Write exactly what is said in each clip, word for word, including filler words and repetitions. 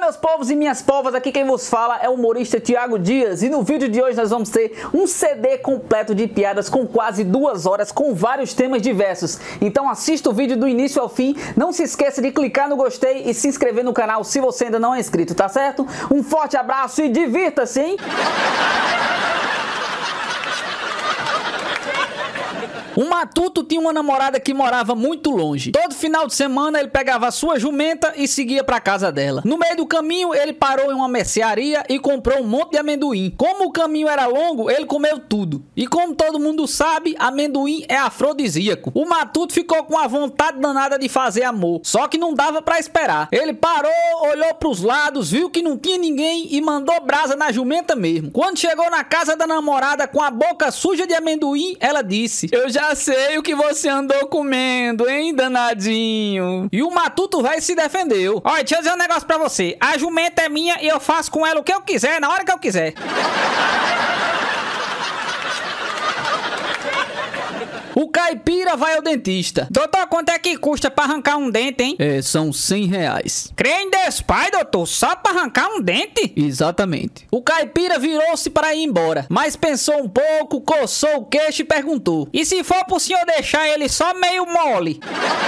meus povos e minhas povas, aqui quem vos fala é o humorista Thiago Dias, e no vídeo de hoje nós vamos ter um C D completo de piadas com quase duas horas com vários temas diversos. Então assista o vídeo do início ao fim, não se esqueça de clicar no gostei e se inscrever no canal se você ainda não é inscrito, tá certo? Um forte abraço e divirta-se, hein? O Matuto tinha uma namorada que morava muito longe. Todo final de semana ele pegava a sua jumenta e seguia pra casa dela. No meio do caminho ele parou em uma mercearia e comprou um monte de amendoim. Como o caminho era longo, ele comeu tudo. E como todo mundo sabe, amendoim é afrodisíaco. O Matuto ficou com a vontade danada de fazer amor, só que não dava pra esperar. Ele parou, olhou pros lados, viu que não tinha ninguém e mandou brasa na jumenta mesmo. Quando chegou na casa da namorada com a boca suja de amendoim, ela disse: "Eu já sei o que você andou comendo, hein, danadinho?" E o Matuto velho se defendeu. "Olha, deixa eu dizer um negócio pra você. A jumenta é minha e eu faço com ela o que eu quiser, na hora que eu quiser." O caipira vai ao dentista. "Doutor, quanto é que custa pra arrancar um dente, hein?" "É, são cem reais. "Crê em Deus Pai, doutor, só pra arrancar um dente?" "Exatamente." O caipira virou-se para ir embora, mas pensou um pouco, coçou o queixo e perguntou: "E se for pro senhor deixar ele só meio mole?"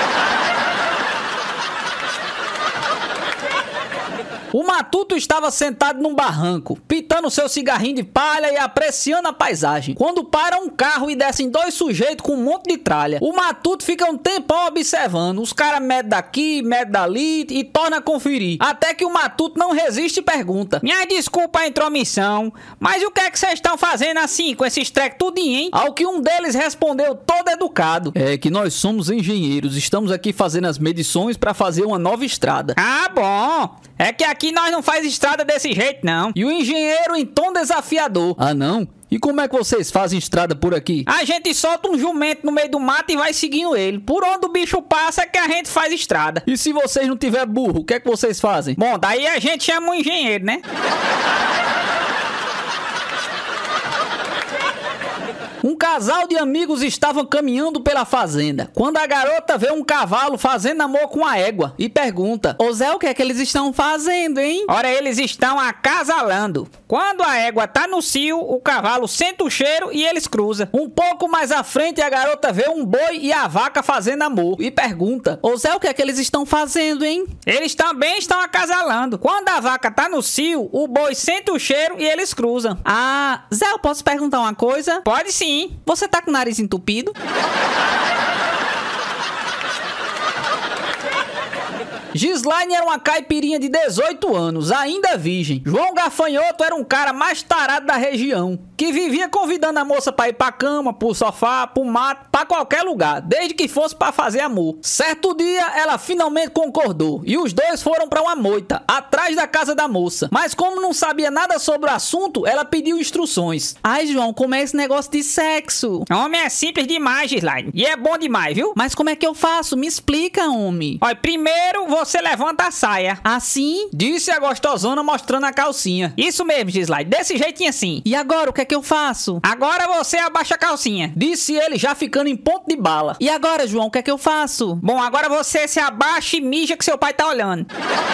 O Matuto estava sentado num barranco, pitando seu cigarrinho de palha e apreciando a paisagem, quando para um carro e descem dois sujeitos com um monte de tralha. O Matuto fica um tempão observando, os caras medem daqui, medem dali e torna a conferir, até que o Matuto não resiste e pergunta: "Minha desculpa a intromissão, mas o que é que vocês estão fazendo assim, com esses treco tudinho, hein?" Ao que um deles respondeu todo educado: "É que nós somos engenheiros, estamos aqui fazendo as medições para fazer uma nova estrada." "Ah, bom, é que aqui Aqui nós não faz estrada desse jeito, não." E o engenheiro em tom desafiador: "Ah, não? E como é que vocês fazem estrada por aqui?" "A gente solta um jumento no meio do mato e vai seguindo ele. Por onde o bicho passa é que a gente faz estrada." "E se vocês não tiver burro, o que é que vocês fazem?" "Bom, daí a gente chama um engenheiro, né?" Um casal de amigos estavam caminhando pela fazenda, quando a garota vê um cavalo fazendo amor com a égua e pergunta: "Ô Zé, o que é que eles estão fazendo, hein?" "Ora, eles estão acasalando. Quando a égua tá no cio, o cavalo sente o cheiro e eles cruzam." Um pouco mais à frente, a garota vê um boi e a vaca fazendo amor e pergunta: "Ô Zé, o que é que eles estão fazendo, hein?" "Eles também estão acasalando. Quando a vaca tá no cio, o boi sente o cheiro e eles cruzam." "Ah, Zé, eu posso perguntar uma coisa?" "Pode sim." "Você tá com o nariz entupido?" Gislaine era uma caipirinha de dezoito anos, ainda virgem. João Gafanhoto era um cara mais tarado da região, que vivia convidando a moça pra ir pra cama, pro sofá, pro mato, pra qualquer lugar, desde que fosse pra fazer amor. Certo dia, ela finalmente concordou, e os dois foram pra uma moita, atrás da casa da moça. Mas como não sabia nada sobre o assunto, ela pediu instruções. "Ai, João, como é esse negócio de sexo?" "Homem, é simples demais, Gislaine, e é bom demais, viu?" "Mas como é que eu faço? Me explica, homem." "Olha, primeiro você levanta a saia." "Assim?" disse a gostosona mostrando a calcinha. "Isso mesmo, Gislaine, desse jeitinho assim." "E agora, o que é que eu faço?" "Agora você abaixa a calcinha." Disse ele já ficando em ponto de bala. "E agora, João, o que é que eu faço?" "Bom, agora você se abaixa e mija que seu pai tá olhando."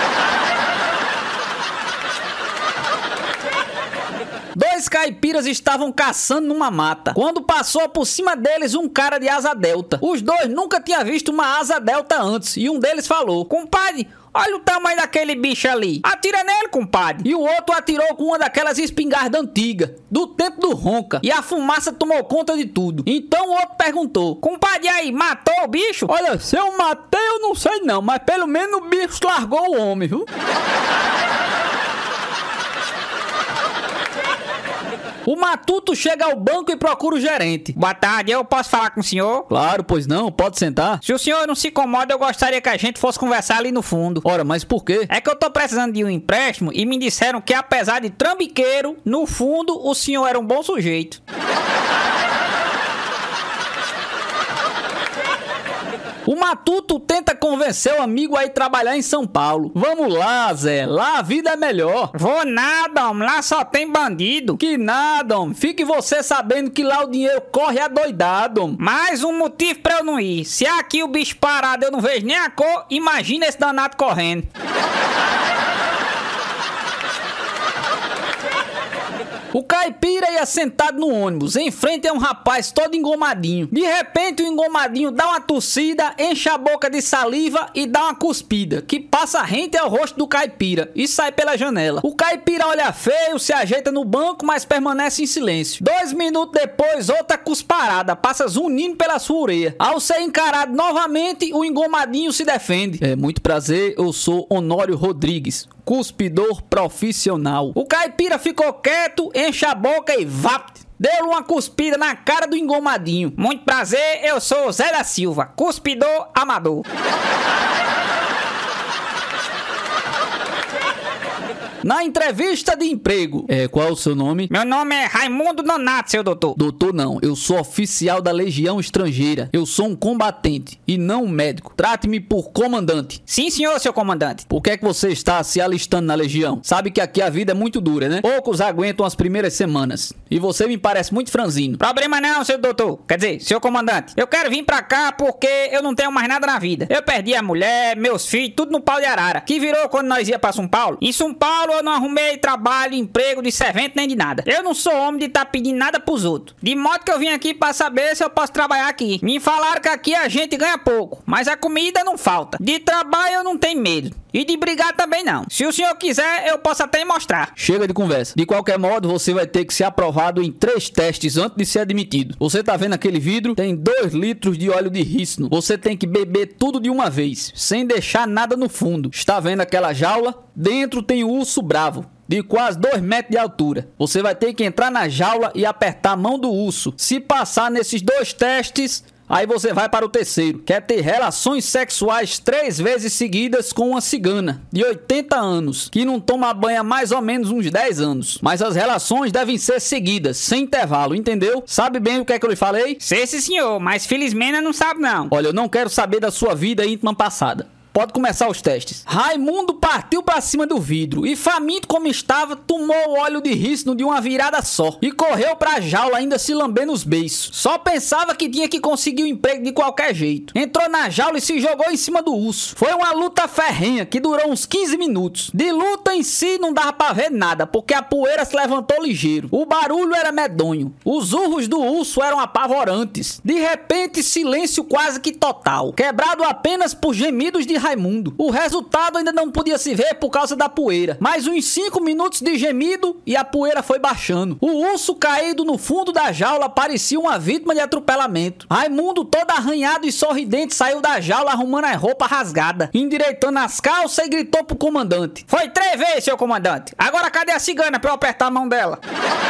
Dois caipiras estavam caçando numa mata, quando passou por cima deles um cara de asa delta. Os dois nunca tinham visto uma asa delta antes, e um deles falou: "Compadre, olha o tamanho daquele bicho ali. Atira nele, compadre." E o outro atirou com uma daquelas espingardas antigas, do tempo do Ronca, e a fumaça tomou conta de tudo. Então o outro perguntou: "Compadre, aí, matou o bicho?" "Olha, se eu matei eu não sei não, mas pelo menos o bicho largou o homem, viu?" O Matuto chega ao banco e procura o gerente. "Boa tarde, eu posso falar com o senhor?" "Claro, pois não, pode sentar." "Se o senhor não se incomoda, eu gostaria que a gente fosse conversar ali no fundo." "Ora, mas por quê?" "É que eu tô precisando de um empréstimo e me disseram que apesar de trambiqueiro, no fundo o senhor era um bom sujeito." O Matuto tenta convencer o amigo a ir trabalhar em São Paulo. "Vamos lá, Zé, lá a vida é melhor." "Vou nada, homem, lá só tem bandido." "Que nada, homem, fique você sabendo que lá o dinheiro corre adoidado, homem." "Mais um motivo pra eu não ir. Se aqui o bicho parado eu não vejo nem a cor, imagina esse danado correndo." O caipira ia sentado no ônibus, em frente a um rapaz todo engomadinho. De repente o engomadinho dá uma tossida, enche a boca de saliva e dá uma cuspida, que passa rente ao rosto do caipira e sai pela janela. O caipira olha feio, se ajeita no banco, mas permanece em silêncio. Dois minutos depois, outra cusparada passa zunindo pela sua orelha. Ao ser encarado novamente, o engomadinho se defende. É, muito prazer, eu sou Honório Rodrigues, cuspidor profissional. O caipira ficou quieto, enche a boca e vap! Deu uma cuspida na cara do engomadinho. Muito prazer, eu sou Zé da Silva, cuspidor amador. Na entrevista de emprego. É, qual é o seu nome? Meu nome é Raimundo Nonato, seu doutor. Doutor não, eu sou oficial da Legião Estrangeira. Eu sou um combatente e não um médico. Trate-me por comandante. Sim, senhor, seu comandante. Por que é que você está se alistando na Legião? Sabe que aqui a vida é muito dura, né? Poucos aguentam as primeiras semanas. E você me parece muito franzino. Problema não, seu doutor. Quer dizer, seu comandante. Eu quero vir pra cá porque eu não tenho mais nada na vida. Eu perdi a mulher, meus filhos, tudo no pau de arara. Que virou quando nós ia pra São Paulo. Em São Paulo eu não arrumei trabalho, emprego de servente nem de nada. Eu não sou homem de estar tá pedindo nada pros outros. De modo que eu vim aqui pra saber se eu posso trabalhar aqui. Me falaram que aqui a gente ganha pouco, mas a comida não falta. De trabalho eu não tenho medo. E de brigar também não. Se o senhor quiser, eu posso até mostrar. Chega de conversa. De qualquer modo, você vai ter que ser aprovado em três testes antes de ser admitido. Você tá vendo aquele vidro? Tem dois litros de óleo de rícino. Você tem que beber tudo de uma vez, sem deixar nada no fundo. Está vendo aquela jaula? Dentro tem o urso bravo, de quase dois metros de altura. Você vai ter que entrar na jaula e apertar a mão do urso. Se passar nesses dois testes, aí você vai para o terceiro, que é ter relações sexuais três vezes seguidas com uma cigana de oitenta anos, que não toma banho há mais ou menos uns dez anos. Mas as relações devem ser seguidas, sem intervalo, entendeu? Sabe bem o que é que eu lhe falei? Sei, sim, senhor, mas felizmente não sabe não. Olha, eu não quero saber da sua vida íntima passada. Pode começar os testes. Raimundo partiu pra cima do vidro e, faminto como estava, tomou o óleo de rícino de uma virada só e correu pra jaula ainda se lambendo os beiços. Só pensava que tinha que conseguir o emprego de qualquer jeito. Entrou na jaula e se jogou em cima do urso. Foi uma luta ferrenha que durou uns quinze minutos. De luta em si não dava pra ver nada, porque a poeira se levantou ligeiro. O barulho era medonho. Os urros do urso eram apavorantes. De repente, silêncio quase que total, quebrado apenas por gemidos de Raimundo. O resultado ainda não podia se ver por causa da poeira. Mais uns cinco minutos de gemido e a poeira foi baixando. O urso caído no fundo da jaula parecia uma vítima de atropelamento. Raimundo, todo arranhado e sorridente, saiu da jaula arrumando a roupa rasgada, endireitando as calças e gritou pro comandante: "Foi três vezes, seu comandante. Agora cadê a cigana pra eu apertar a mão dela?"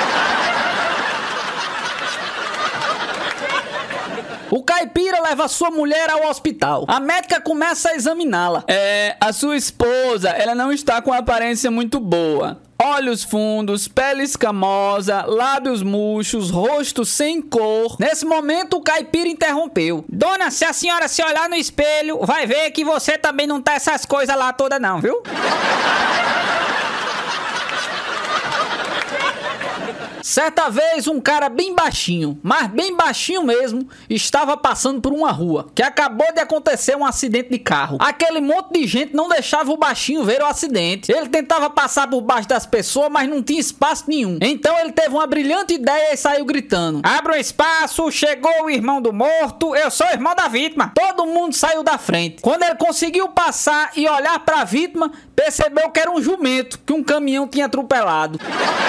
O caipira leva sua mulher ao hospital. A médica começa a examiná-la. É, a sua esposa, ela não está com aparência muito boa. Olhos fundos, pele escamosa, lábios murchos, rosto sem cor. Nesse momento, o caipira interrompeu: "Dona, se a senhora se olhar no espelho, vai ver que você também não tá essas coisas lá toda não, viu?" Certa vez, um cara bem baixinho, mas bem baixinho mesmo, estava passando por uma rua, que acabou de acontecer um acidente de carro. Aquele monte de gente não deixava o baixinho ver o acidente. Ele tentava passar por baixo das pessoas, mas não tinha espaço nenhum. Então ele teve uma brilhante ideia e saiu gritando: "Abra um espaço, chegou o irmão do morto, eu sou o irmão da vítima." Todo mundo saiu da frente. Quando ele conseguiu passar e olhar para a vítima, percebeu que era um jumento que um caminhão tinha atropelado.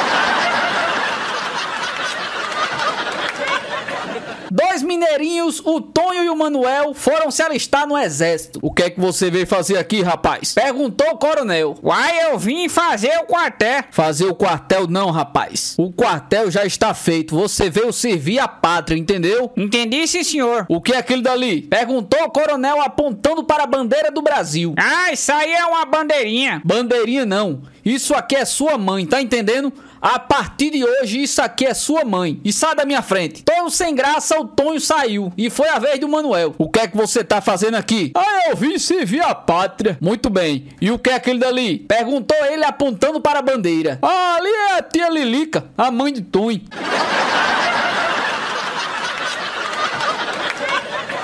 Dois mineirinhos, o Tonho e o Manuel, foram se alistar no exército. "O que é que você veio fazer aqui, rapaz?" perguntou o coronel. "Uai, eu vim fazer o quartel." "Fazer o quartel não, rapaz. O quartel já está feito. Você veio servir a pátria, entendeu?" "Entendi, sim, senhor." "O que é aquilo dali?" perguntou o coronel, apontando para a bandeira do Brasil. "Ah, isso aí é uma bandeirinha." "Bandeirinha não. Isso aqui é sua mãe, tá entendendo? A partir de hoje, isso aqui é sua mãe. E sai da minha frente." Todo sem graça, o Tonho saiu. E foi a vez do Manuel. "O que é que você tá fazendo aqui?" "Ah, eu vim servir a pátria." "Muito bem. E o que é aquele dali?" perguntou ele, apontando para a bandeira. "Ah, ali é a tia Lilica, a mãe de Tonho."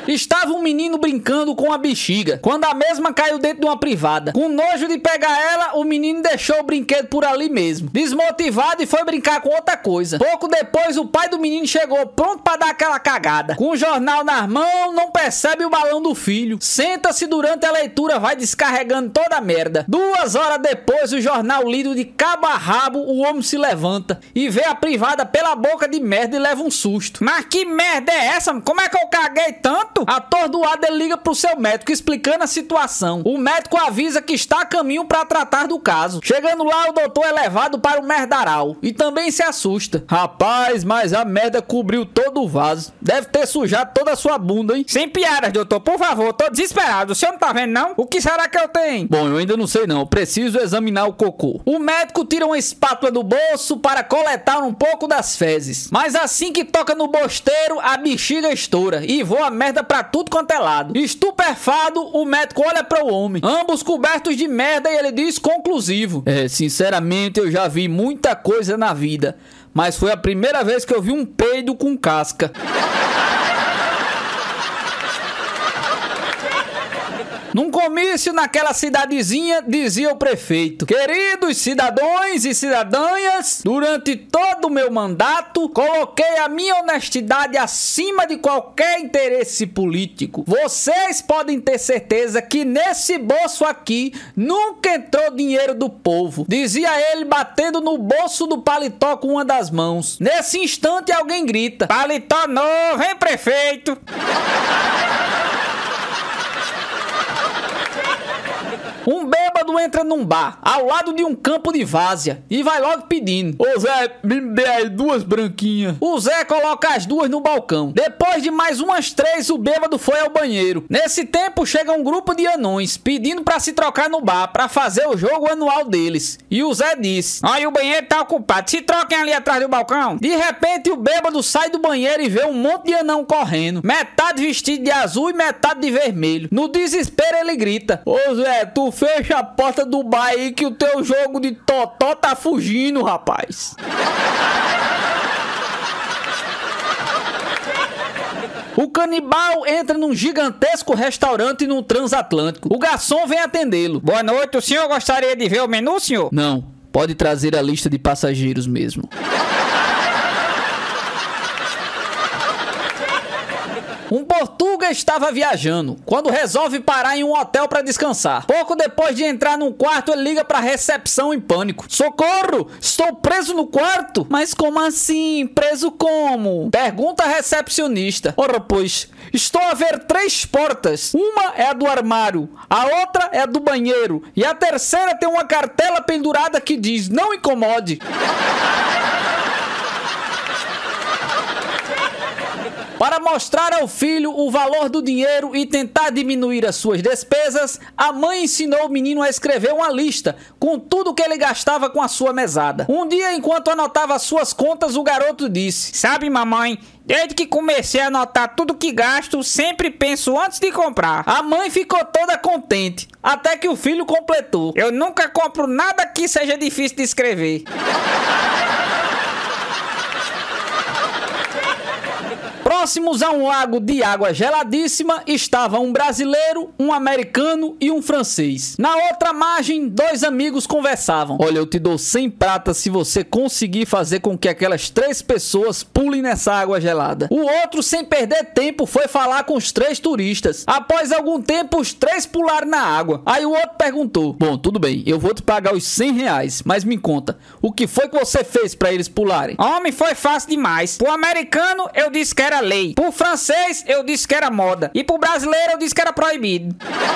Estava um menino brincando com a bexiga, quando a mesma caiu dentro de uma privada. Com nojo de pegar ela, o menino deixou o brinquedo por ali mesmo, desmotivado, e foi brincar com outra coisa. Pouco depois, o pai do menino chegou pronto para dar aquela cagada. Com o jornal nas mãos, não percebe o balão do filho. Senta-se durante a leitura, vai descarregando toda a merda. Duas horas depois, o jornal lido de cabo a rabo, o homem se levanta e vê a privada pela boca de merda e leva um susto. Mas que merda é essa? Como é que eu caguei tanto? Atordoado, ele liga pro seu médico explicando a situação. O médico avisa que está a caminho para tratar do caso. Chegando lá, o doutor é levado para o merdaral e também se assusta. Rapaz, mas a merda cobriu todo o vaso. Deve ter sujado toda a sua bunda, hein? Sem piadas, doutor, por favor, tô desesperado. O senhor não tá vendo, não? O que será que eu tenho? Bom, eu ainda não sei, não. Preciso examinar o cocô. O médico tira uma espátula do bolso para coletar um pouco das fezes. Mas assim que toca no bosteiro, a bexiga estoura e voa merda pra tudo quanto é lado. Estupefado, o médico olha para o homem, ambos cobertos de merda, e ele diz conclusivo: É, sinceramente, eu já vi muita coisa na vida, mas foi a primeira vez que eu vi um peido com casca. Num comício naquela cidadezinha, dizia o prefeito: queridos cidadãos e cidadãs, durante todo o meu mandato, coloquei a minha honestidade acima de qualquer interesse político. Vocês podem ter certeza que nesse bolso aqui nunca entrou dinheiro do povo. Dizia ele, batendo no bolso do paletó com uma das mãos. Nesse instante, alguém grita: paletó novo, hein, prefeito? Um bêbado entra num bar, ao lado de um campo de várzea, e vai logo pedindo: Ô Zé, me dê aí duas branquinhas. O Zé coloca as duas no balcão. Depois de mais umas três, o bêbado foi ao banheiro. Nesse tempo, chega um grupo de anões, pedindo pra se trocar no bar, pra fazer o jogo anual deles. E o Zé disse: olha, o banheiro tá ocupado, se troquem ali atrás do balcão. De repente, o bêbado sai do banheiro e vê um monte de anão correndo, metade vestido de azul e metade de vermelho. No desespero, ele grita: ô Zé, tu fecha a porta do bar aí que o teu jogo de totó tá fugindo, rapaz. O canibal entra num gigantesco restaurante no transatlântico. O garçom vem atendê-lo. Boa noite, o senhor gostaria de ver o menu, senhor? Não, pode trazer a lista de passageiros mesmo. Um portuga estava viajando quando resolve parar em um hotel para descansar. Pouco depois de entrar num quarto, ele liga para a recepção em pânico: socorro, estou preso no quarto. Mas como assim? Preso como? Pergunta a recepcionista. Ora, pois, estou a ver três portas. Uma é a do armário, a outra é a do banheiro e a terceira tem uma cartela pendurada que diz: não incomode. Para mostrar ao filho o valor do dinheiro e tentar diminuir as suas despesas, a mãe ensinou o menino a escrever uma lista com tudo que ele gastava com a sua mesada. Um dia, enquanto anotava suas contas, o garoto disse: sabe, mamãe, desde que comecei a anotar tudo que gasto, sempre penso antes de comprar. A mãe ficou toda contente, até que o filho completou: eu nunca compro nada que seja difícil de escrever. Próximos a um lago de água geladíssima estava um brasileiro, um americano e um francês. Na outra margem, dois amigos conversavam. Olha, eu te dou cem pratas se você conseguir fazer com que aquelas três pessoas pulem nessa água gelada. O outro, sem perder tempo, foi falar com os três turistas. Após algum tempo, os três pularam na água. Aí o outro perguntou: bom, tudo bem, eu vou te pagar os cem reais, mas me conta, o que foi que você fez para eles pularem? Homem, foi fácil demais. Pro americano, eu disse que era lei. Pro francês, eu disse que era moda. E pro brasileiro, eu disse que era proibido.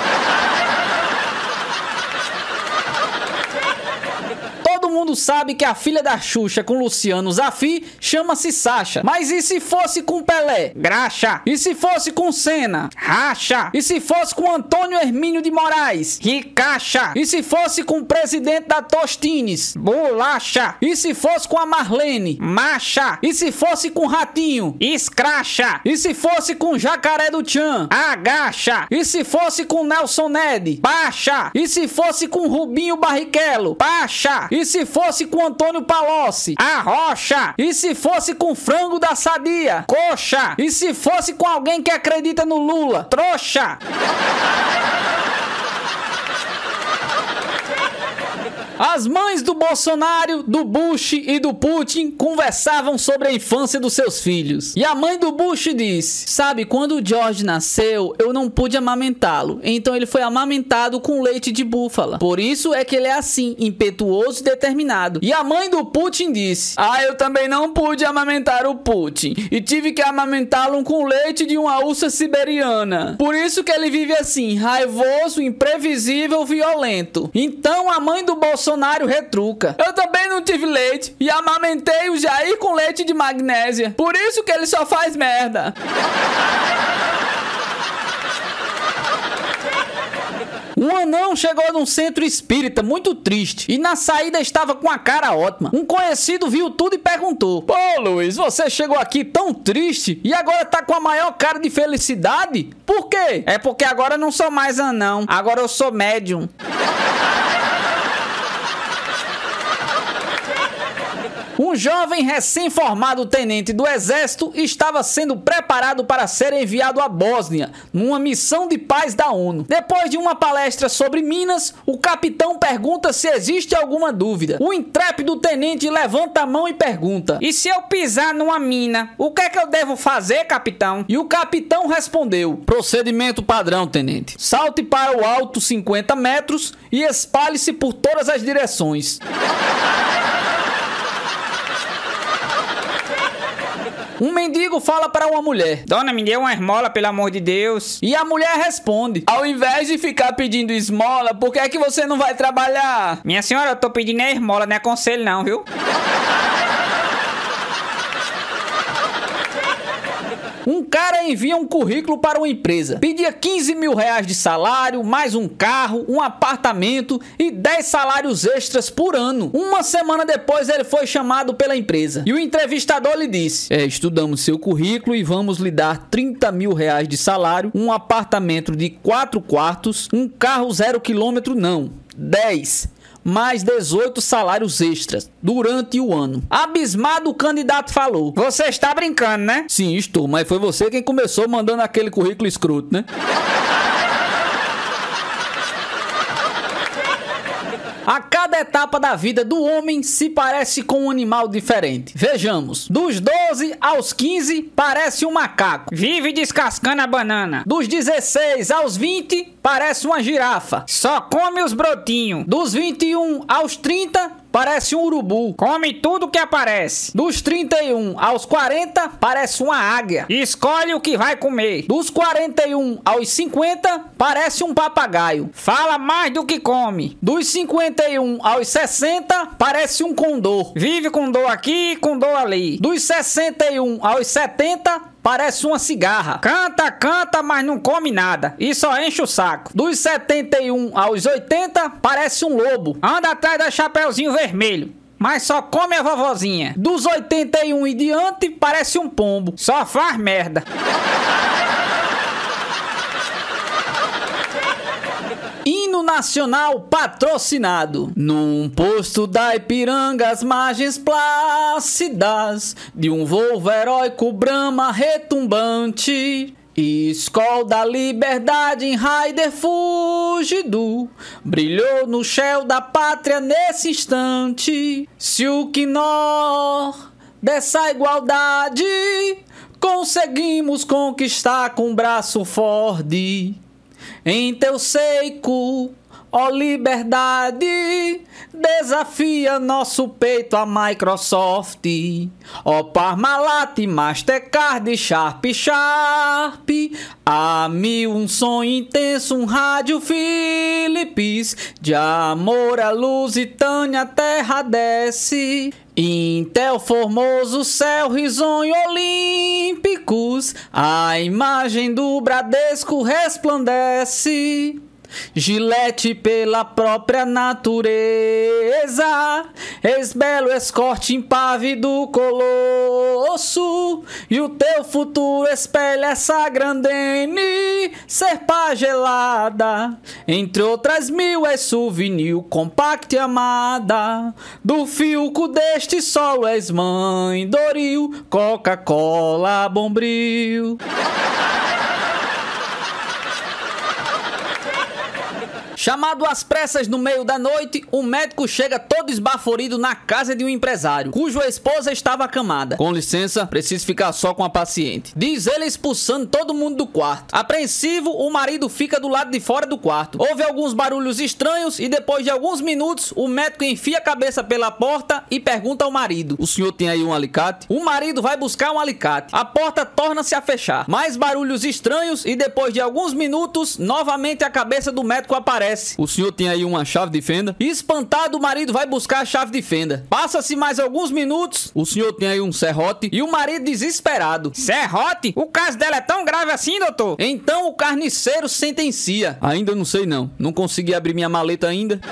Todo mundo sabe que a filha da Xuxa com Luciano Zafi chama-se Sasha. Mas e se fosse com Pelé? Graxa. E se fosse com Senna? Racha. E se fosse com Antônio Hermínio de Moraes? Ricacha. E se fosse com o presidente da Tostines? Bolacha. E se fosse com a Marlene? Macha. E se fosse com Ratinho? Escracha. E se fosse com Jacaré do Tchan? Agacha. E se fosse com Nelson Ned? Baixa. E se fosse com Rubinho Barrichello? Pacha. E se fosse com Antônio Palocci? Arrocha! E se fosse com frango da Sadia? Coxa! E se fosse com alguém que acredita no Lula? Trouxa! As mães do Bolsonaro, do Bush e do Putin conversavam sobre a infância dos seus filhos. E a mãe do Bush disse: sabe, quando o George nasceu, eu não pude amamentá-lo. Então ele foi amamentado com leite de búfala. Por isso é que ele é assim, impetuoso e determinado. E a mãe do Putin disse: ah, eu também não pude amamentar o Putin. E tive que amamentá-lo com leite de uma ursa siberiana. Por isso que ele vive assim, raivoso, imprevisível, violento. Então a mãe do Bolsonaro Bolsonaro retruca: eu também não tive leite e amamentei o Jair com leite de magnésia. Por isso que ele só faz merda. Um anão chegou num centro espírita muito triste e na saída estava com a cara ótima. Um conhecido viu tudo e perguntou: pô, Luiz, você chegou aqui tão triste e agora tá com a maior cara de felicidade? Por quê? É porque agora eu não sou mais anão, agora eu sou médium. Um jovem recém-formado tenente do exército estava sendo preparado para ser enviado à Bósnia, numa missão de paz da ONU. Depois de uma palestra sobre minas, o capitão pergunta se existe alguma dúvida. O intrépido tenente levanta a mão e pergunta: e se eu pisar numa mina, o que é que eu devo fazer, capitão? E o capitão respondeu: procedimento padrão, tenente. Salte para o alto cinquenta metros e espalhe-se por todas as direções. Um mendigo fala para uma mulher: dona, me dê uma esmola, pelo amor de Deus. E a mulher responde: ao invés de ficar pedindo esmola, por que é que você não vai trabalhar? Minha senhora, eu tô pedindo é esmola, não é conselho não, viu? Um cara envia um currículo para uma empresa. Pedia quinze mil reais de salário, mais um carro, um apartamento e dez salários extras por ano. Uma semana depois ele foi chamado pela empresa. E o entrevistador lhe disse: é, estudamos seu currículo e vamos lhe dar trinta mil reais de salário, um apartamento de quatro quartos, um carro zero quilômetro não, dez. Mais dezoito salários extras durante o ano. Abismado, o candidato falou: você está brincando, né? Sim, estou, mas foi você quem começou mandando aquele currículo escroto, né? A cada etapa da vida do homem se parece com um animal diferente. Vejamos: dos doze aos quinze parece um macaco, vive descascando a banana. Dos dezesseis aos vinte parece uma girafa, só come os brotinhos. Dos vinte e um aos trinta parece um urubu, come tudo que aparece. Dos trinta e um aos quarenta parece uma águia, escolhe o que vai comer. Dos quarenta e um aos cinquenta parece um papagaio, fala mais do que come. Dos cinquenta e um aos sessenta parece um condor, vive com dor aqui e com dor ali. Dos sessenta e um aos setenta parece uma cigarra, canta, canta, mas não come nada e só enche o saco. Dos setenta e um aos oitenta parece um lobo, anda atrás da Chapeuzinho Vermelho, mas só come a vovozinha. Dos oitenta e um e diante parece um pombo, só faz merda. Hino nacional patrocinado. Num posto da Ipiranga, às margens plácidas de um voo heróico brama retumbante, Escol da liberdade em Raider fugido brilhou no céu da pátria nesse instante. Se o quinor dessa igualdade conseguimos conquistar com braço forte, em teu seco, ó liberdade, desafia nosso peito a Microsoft. Ó Parmalat, Mastercard, Sharp, Sharp, a mil um sonho intenso, um rádio Philips, de amor à Lusitânia, terra desce. Intel, Formoso, céu, risonho, olímpicos, a imagem do Bradesco resplandece. Gillette pela própria natureza, Eis belo escorte impávido colosso, e o teu futuro espelha essa grandene serpa gelada. Entre outras mil és souvenir compact amada, do filco deste solo és mãe Doril, Coca-Cola, Bombril. Chamado às pressas no meio da noite, o médico chega todo esbaforido na casa de um empresário, cuja esposa estava acamada. Com licença, preciso ficar só com a paciente, diz ele, expulsando todo mundo do quarto. Apreensivo, o marido fica do lado de fora do quarto. Houve alguns barulhos estranhos e depois de alguns minutos, o médico enfia a cabeça pela porta e pergunta ao marido: o senhor tem aí um alicate? O marido vai buscar um alicate. A porta torna-se a fechar. Mais barulhos estranhos e depois de alguns minutos, novamente a cabeça do médico aparece. O senhor tem aí uma chave de fenda? Espantado, o marido vai buscar a chave de fenda. Passa-se mais alguns minutos. O senhor tem aí um serrote? E o marido desesperado: serrote? O caso dela é tão grave assim, doutor? Então o carniceiro sentencia: ainda não sei não. Não consegui abrir minha maleta ainda.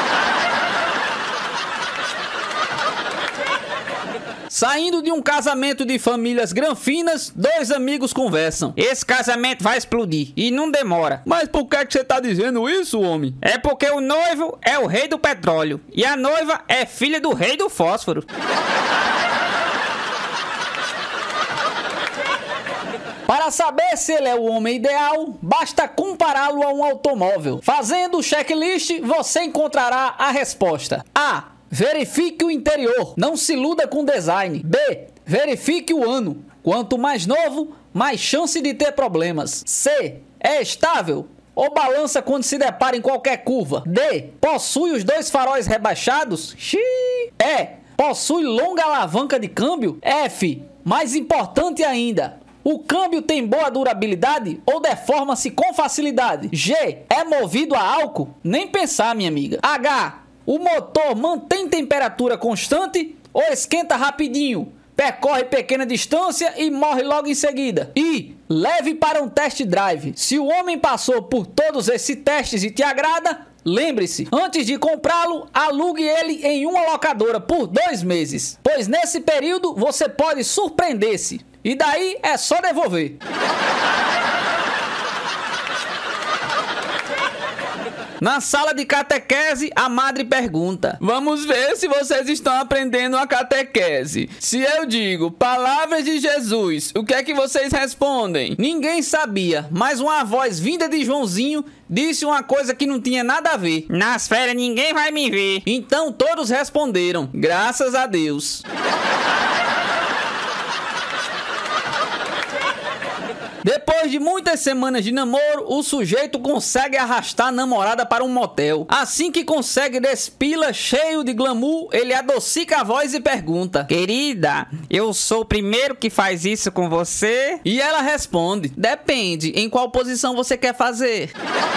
Saindo de um casamento de famílias granfinas, dois amigos conversam. Esse casamento vai explodir e não demora. Mas por que é que você tá dizendo isso, homem? É porque o noivo é o rei do petróleo e a noiva é filha do rei do fósforo. Para saber se ele é o homem ideal, basta compará-lo a um automóvel. Fazendo o checklist, você encontrará a resposta. A. Verifique o interior, não se iluda com design. B. Verifique o ano. Quanto mais novo, mais chance de ter problemas. C. É estável ou balança quando se depara em qualquer curva. D. Possui os dois faróis rebaixados. Xiii. E. Possui longa alavanca de câmbio. F. Mais importante ainda, o câmbio tem boa durabilidade ou deforma-se com facilidade. G. É movido a álcool? Nem pensar, minha amiga. H. O motor mantém temperatura constante ou esquenta rapidinho, percorre pequena distância e morre logo em seguida. I. Leve para um test drive. Se o homem passou por todos esses testes e te agrada, lembre-se, antes de comprá-lo, alugue ele em uma locadora por dois meses, pois nesse período você pode surpreender-se e daí é só devolver. Na sala de catequese, a madre pergunta: vamos ver se vocês estão aprendendo a catequese. Se eu digo palavras de Jesus, o que é que vocês respondem? Ninguém sabia, mas uma voz vinda de Joãozinho disse uma coisa que não tinha nada a ver. Nas férias ninguém vai me ver. Então todos responderam: graças a Deus. Depois de muitas semanas de namoro, o sujeito consegue arrastar a namorada para um motel. Assim que consegue despila cheio de glamour, ele adocica a voz e pergunta: querida, eu sou o primeiro que faz isso com você? E ela responde: depende, em qual posição você quer fazer?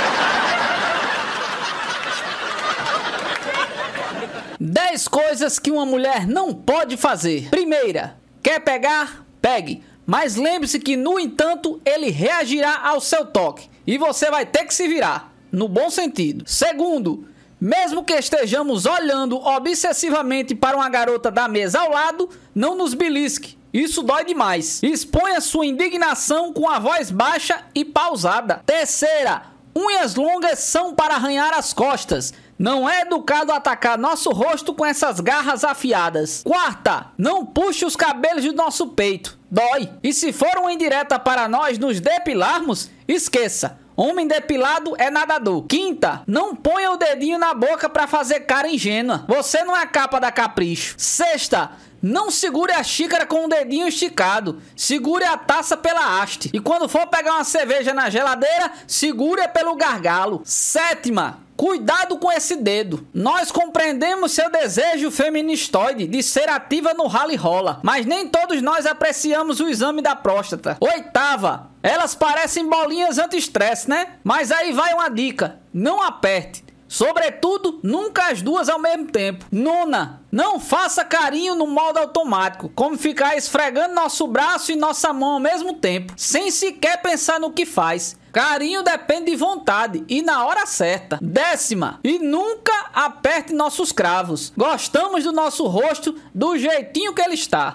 dez coisas que uma mulher não pode fazer. Primeira, quer pegar? Pegue. Mas lembre-se que, no entanto, ele reagirá ao seu toque e você vai ter que se virar, no bom sentido. Segundo, mesmo que estejamos olhando obsessivamente para uma garota da mesa ao lado, não nos belisque. Isso dói demais. Exponha sua indignação com a voz baixa e pausada. Terceira, unhas longas são para arranhar as costas. Não é educado atacar nosso rosto com essas garras afiadas. Quarta, não puxe os cabelos do nosso peito. Dói. E se for uma indireta para nós nos depilarmos, esqueça. Homem depilado é nadador. Quinta, não ponha o dedinho na boca para fazer cara ingênua. Você não é capa da Capricho. Sexta, não segure a xícara com o dedinho esticado. Segure a taça pela haste. E quando for pegar uma cerveja na geladeira, segure pelo gargalo. Sétima, cuidado com esse dedo. Nós compreendemos seu desejo feministoide de ser ativa no rally rola, mas nem todos nós apreciamos o exame da próstata. Oitava, elas parecem bolinhas anti-estresse, né? Mas aí vai uma dica: não aperte. Sobretudo, nunca as duas ao mesmo tempo. Nona, não faça carinho no modo automático, como ficar esfregando nosso braço e nossa mão ao mesmo tempo, sem sequer pensar no que faz. Carinho depende de vontade e na hora certa. Décima, e nunca aperte nossos cravos. Gostamos do nosso rosto do jeitinho que ele está.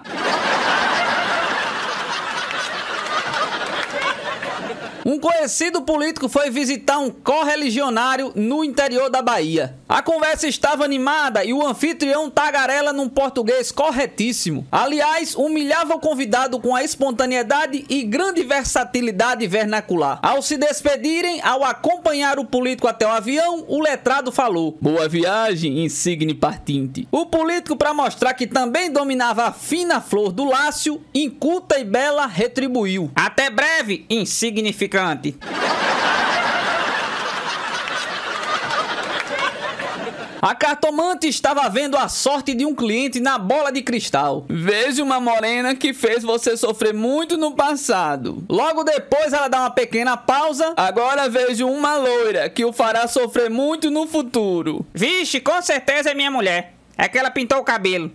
Um conhecido político foi visitar um correligionário no interior da Bahia. A conversa estava animada e o anfitrião tagarela num português corretíssimo. Aliás, humilhava o convidado com a espontaneidade e grande versatilidade vernacular. Ao se despedirem, ao acompanhar o político até o avião, o letrado falou: "Boa viagem, insigne partinte." O político, para mostrar que também dominava a fina flor do Lácio, inculta e bela, retribuiu: "Até breve, insignificante." A cartomante estava vendo a sorte de um cliente na bola de cristal. "Vejo uma morena que fez você sofrer muito no passado." Logo depois ela dá uma pequena pausa. "Agora vejo uma loira que o fará sofrer muito no futuro." "Vixe, com certeza é minha mulher. É que ela pintou o cabelo."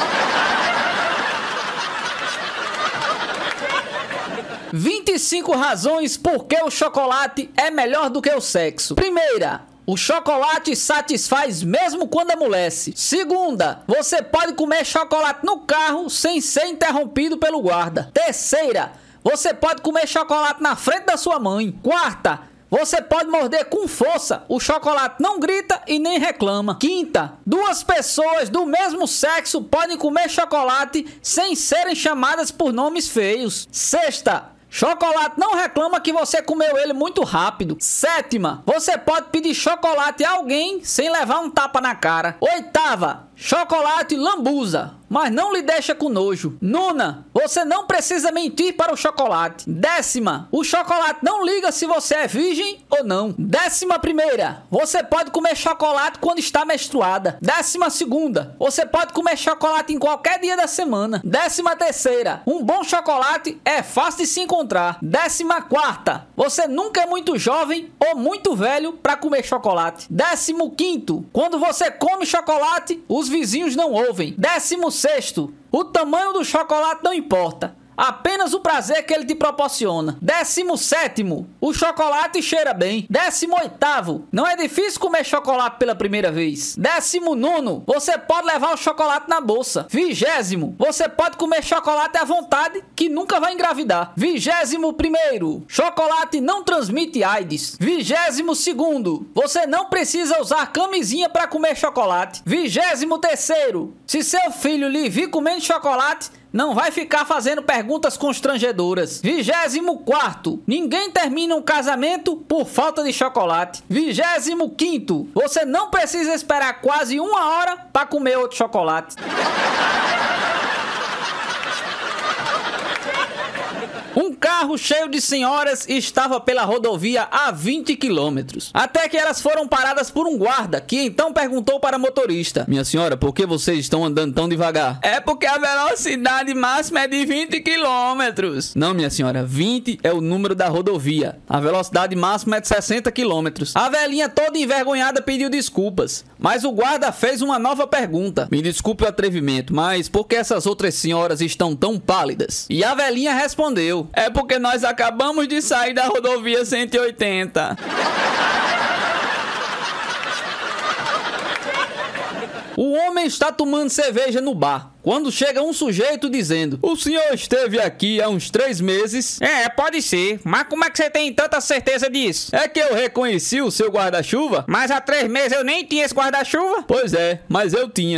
vinte e cinco razões por que o chocolate é melhor do que o sexo. Primeira, o chocolate satisfaz mesmo quando amolece. Segunda, você pode comer chocolate no carro sem ser interrompido pelo guarda. Terceira, você pode comer chocolate na frente da sua mãe. Quarta, você pode morder com força. O chocolate não grita e nem reclama. Quinta, duas pessoas do mesmo sexo podem comer chocolate sem serem chamadas por nomes feios. Sexta, chocolate não reclama que você comeu ele muito rápido. Sétima, você pode pedir chocolate a alguém sem levar um tapa na cara. Oitava, chocolate lambuza, mas não lhe deixa com nojo. Nona, você não precisa mentir para o chocolate. Décima, o chocolate não liga se você é virgem ou não. Décima primeira, você pode comer chocolate quando está menstruada. Décima segunda, você pode comer chocolate em qualquer dia da semana. Décima terceira, um bom chocolate é fácil de se encontrar. Décima quarta, você nunca é muito jovem ou muito velho para comer chocolate. Décimo quinto, quando você come chocolate, os vizinhos não ouvem. Décimo sexto, o tamanho do chocolate não importa, apenas o prazer que ele te proporciona. Décimo sétimo, o chocolate cheira bem. Décimo oitavo, não é difícil comer chocolate pela primeira vez. Décimo nono, você pode levar o chocolate na bolsa. Vigésimo, você pode comer chocolate à vontade que nunca vai engravidar. Vigésimo primeiro, chocolate não transmite AIDS. Vigésimo segundo, você não precisa usar camisinha para comer chocolate. Vigésimo terceiro, se seu filho lhe vir comendo chocolate, não vai ficar fazendo perguntas constrangedoras. Vigésimo quarto, ninguém termina um casamento por falta de chocolate. Vigésimo quinto, você não precisa esperar quase uma hora para comer outro chocolate. Um carro cheio de senhoras estava pela rodovia a vinte quilômetros. Até que elas foram paradas por um guarda, que então perguntou para a motorista: "Minha senhora, por que vocês estão andando tão devagar?" "É porque a velocidade máxima é de vinte quilômetros. "Não, minha senhora, vinte é o número da rodovia. A velocidade máxima é de sessenta quilômetros. A velhinha toda envergonhada pediu desculpas, mas o guarda fez uma nova pergunta: "Me desculpe o atrevimento, mas por que essas outras senhoras estão tão pálidas?" E a velhinha respondeu: "É porque nós acabamos de sair da rodovia cento e oitenta. O homem está tomando cerveja no bar, quando chega um sujeito dizendo: "O senhor esteve aqui há uns três meses?" "É, pode ser, mas como é que você tem tanta certeza disso?" "É que eu reconheci o seu guarda-chuva." "Mas há três meses eu nem tinha esse guarda-chuva." "Pois é, mas eu tinha."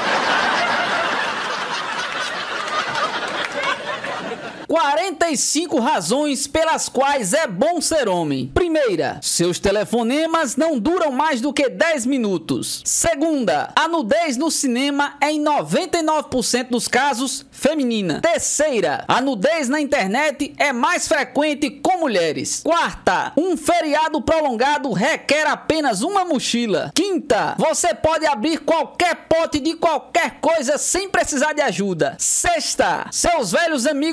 quarenta e cinco razões pelas quais é bom ser homem. Primeira, seus telefonemas não duram mais do que dez minutos. Segunda, a nudez no cinema é em noventa e nove por cento dos casos feminina. Terceira, a nudez na internet é mais frequente com mulheres. Quarta, um feriado prolongado requer apenas uma mochila. Quinta, você pode abrir qualquer pote de qualquer coisa sem precisar de ajuda. Sexta, seus velhos amigos não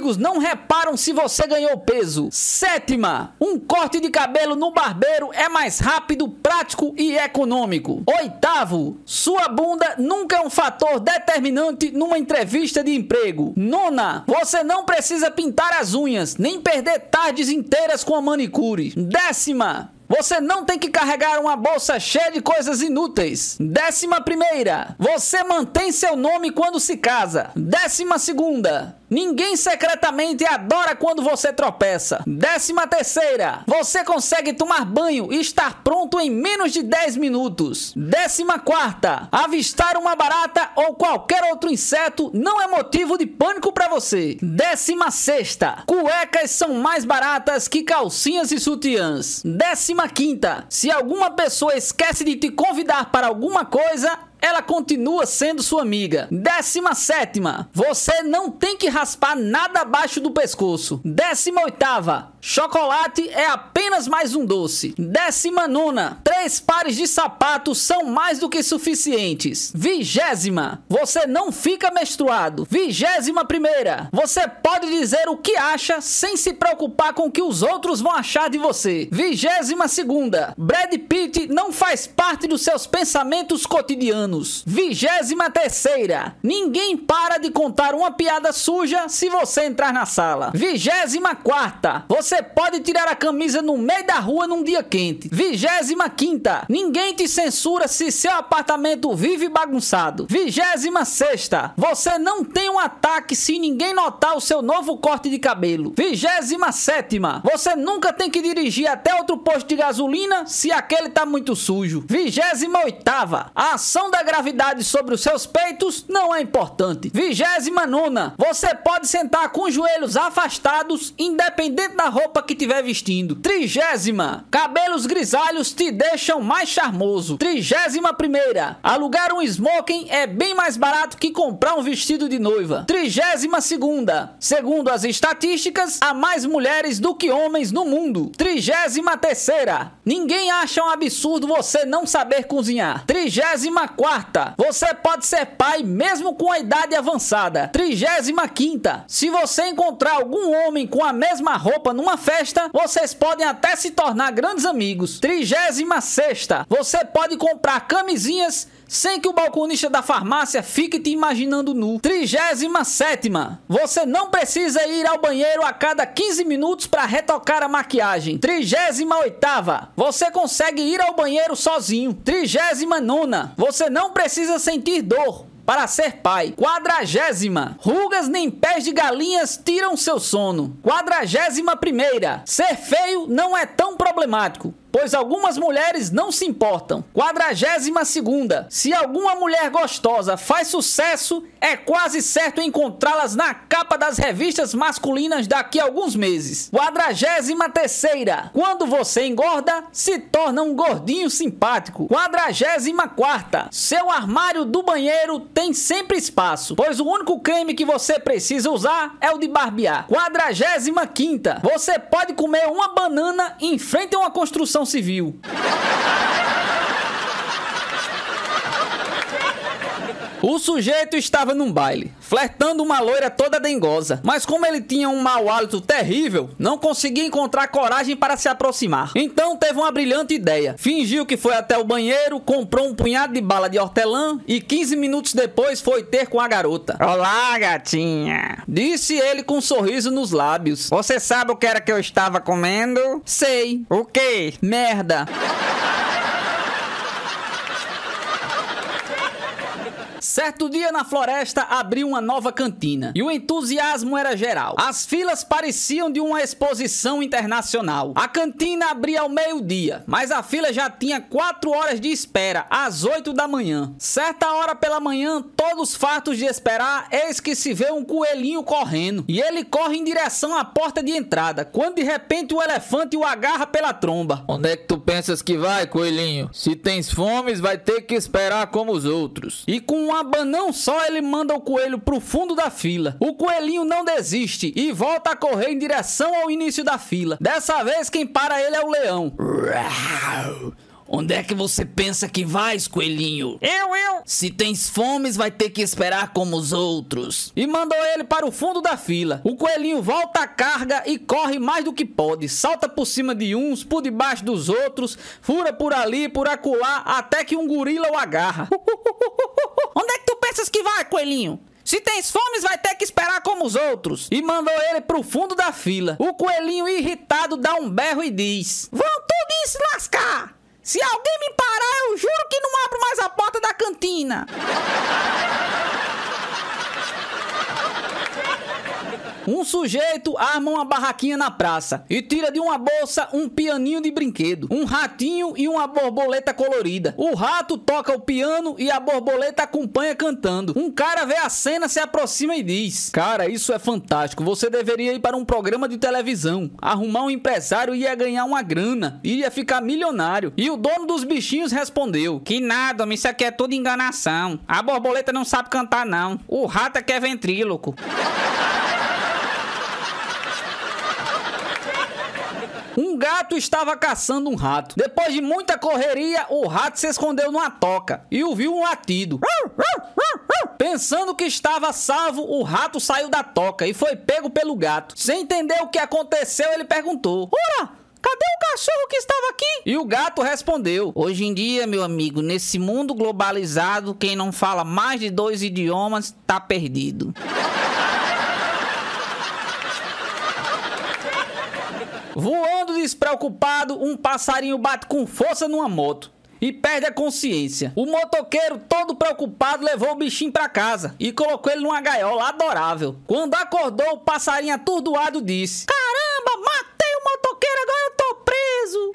reparam se você ganhou peso. Sétima, um corte de cabelo no barbeiro é mais rápido, prático e econômico. Oitavo, sua bunda nunca é um fator determinante numa entrevista de emprego. Nona, você não precisa pintar as unhas, nem perder tardes inteiras com a manicure. Décima, você não tem que carregar uma bolsa cheia de coisas inúteis. Décima primeira, você mantém seu nome quando se casa. Décima segunda, ninguém secretamente adora quando você tropeça. Décima terceira, você consegue tomar banho e estar pronto em menos de dez minutos. Décima quarta, avistar uma barata ou qualquer outro inseto não é motivo de pânico para você. Décima sexta, cuecas são mais baratas que calcinhas e sutiãs. Décima quinta, se alguma pessoa esquece de te convidar para alguma coisa, ela continua sendo sua amiga. Décima sétima, você não tem que raspar nada abaixo do pescoço. Décima oitava, chocolate é apenas mais um doce. Décima nona, três pares de sapatos são mais do que suficientes. Vigésima, você não fica menstruado. Vigésima primeira, você pode dizer o que acha sem se preocupar com o que os outros vão achar de você. Vigésima segunda, Brad Pitt não faz parte dos seus pensamentos cotidianos. Vigésima terceira, ninguém para de contar uma piada suja se você entrar na sala. Vigésima quarta, você pode tirar a camisa no meio da rua num dia quente. Vigésima quinta, ninguém te censura se seu apartamento vive bagunçado. Vigésima sexta, você não tem um ataque se ninguém notar o seu novo corte de cabelo. Vigésima sétima, você nunca tem que dirigir até outro posto de gasolina se aquele tá muito sujo. Vigésima oitava, a ação da gravidade sobre os seus peitos não é importante. Vigésima nona, você pode sentar com os joelhos afastados, independente da roupa que estiver vestindo. Trigésima, cabelos grisalhos te deixam mais charmoso. Trigésima primeira, alugar um smoking é bem mais barato que comprar um vestido de noiva. Trigésima segunda, segundo as estatísticas, há mais mulheres do que homens no mundo. Trigésima terceira, ninguém acha um absurdo você não saber cozinhar. Trigésima quarta, você pode ser pai mesmo com a idade avançada. Trigésima quinta, se você encontrar algum homem com a mesma roupa numa festa, vocês podem até se tornar grandes amigos. Trigésima sexta, você pode comprar camisinhas sem que o balconista da farmácia fique te imaginando nu. Trigésima sétima, você não precisa ir ao banheiro a cada quinze minutos para retocar a maquiagem. Trigésima oitava, você consegue ir ao banheiro sozinho. Trigésima nona, você não precisa sentir dor para ser pai. Quadragésima, rugas nem pés de galinhas tiram seu sono. Quadragésima primeira, ser feio não é tão problemático, pois algumas mulheres não se importam. Quadragésima segunda, se alguma mulher gostosa faz sucesso, é quase certo encontrá-las na capa das revistas masculinas daqui a alguns meses. Quadragésima terceira, quando você engorda, se torna um gordinho simpático. Quadragésima quarta, seu armário do banheiro tem sempre espaço, pois o único creme que você precisa usar é o de barbear. Quadragésima quinta, você pode comer uma banana em frente a uma construção civil. O sujeito estava num baile, flertando uma loira toda dengosa, mas como ele tinha um mau hálito terrível, não conseguia encontrar coragem para se aproximar. Então teve uma brilhante ideia. Fingiu que foi até o banheiro, comprou um punhado de bala de hortelã e quinze minutos depois foi ter com a garota. "Olá, gatinha", disse ele com um sorriso nos lábios. "Você sabe o que era que eu estava comendo?" "Sei." "O quê?" "Merda." Certo dia na floresta abriu uma nova cantina e o entusiasmo era geral. As filas pareciam de uma exposição internacional. A cantina abria ao meio-dia, mas a fila já tinha quatro horas de espera, às oito da manhã. Certa hora pela manhã, todos fartos de esperar, eis que se vê um coelhinho correndo. E ele corre em direção à porta de entrada, quando de repente o elefante o agarra pela tromba. "Onde é que tu pensas que vai, coelhinho? Se tens fomes, vai ter que esperar como os outros." E com um abanão só, ele manda o coelho pro fundo da fila. O coelhinho não desiste e volta a correr em direção ao início da fila. Dessa vez quem para ele é o leão. Onde é que você pensa que vais, coelhinho? Eu, eu. Se tens fomes, vai ter que esperar como os outros. E mandou ele para o fundo da fila. O coelhinho volta à carga e corre mais do que pode. Salta por cima de uns, por debaixo dos outros, fura por ali, por acolá, até que um gorila o agarra. Onde é que tu pensas que vai, coelhinho? Se tens fomes, vai ter que esperar como os outros. E mandou ele pro fundo da fila. O coelhinho, irritado, dá um berro e diz: vão tudo se lascar! Se alguém me parar, eu juro que não abro mais a porta da cantina. Um sujeito arma uma barraquinha na praça e tira de uma bolsa um pianinho de brinquedo, um ratinho e uma borboleta colorida. O rato toca o piano e a borboleta acompanha cantando. Um cara vê a cena, se aproxima e diz: cara, isso é fantástico, você deveria ir para um programa de televisão, arrumar um empresário e ia ganhar uma grana, ia ficar milionário. E o dono dos bichinhos respondeu: que nada, homem, isso aqui é tudo enganação. A borboleta não sabe cantar não, o rato é que é ventríloco. Um gato estava caçando um rato. Depois de muita correria, o rato se escondeu numa toca e ouviu um latido. Pensando que estava salvo, o rato saiu da toca e foi pego pelo gato. Sem entender o que aconteceu, ele perguntou: ora, cadê o cachorro que estava aqui? E o gato respondeu: hoje em dia, meu amigo, nesse mundo globalizado, quem não fala mais de dois idiomas tá perdido. Voando despreocupado, um passarinho bate com força numa moto e perde a consciência. O motoqueiro, todo preocupado, levou o bichinho pra casa e colocou ele numa gaiola adorável. Quando acordou, o passarinho atordoado disse: caramba, matei o motoqueiro, agora eu tô preso.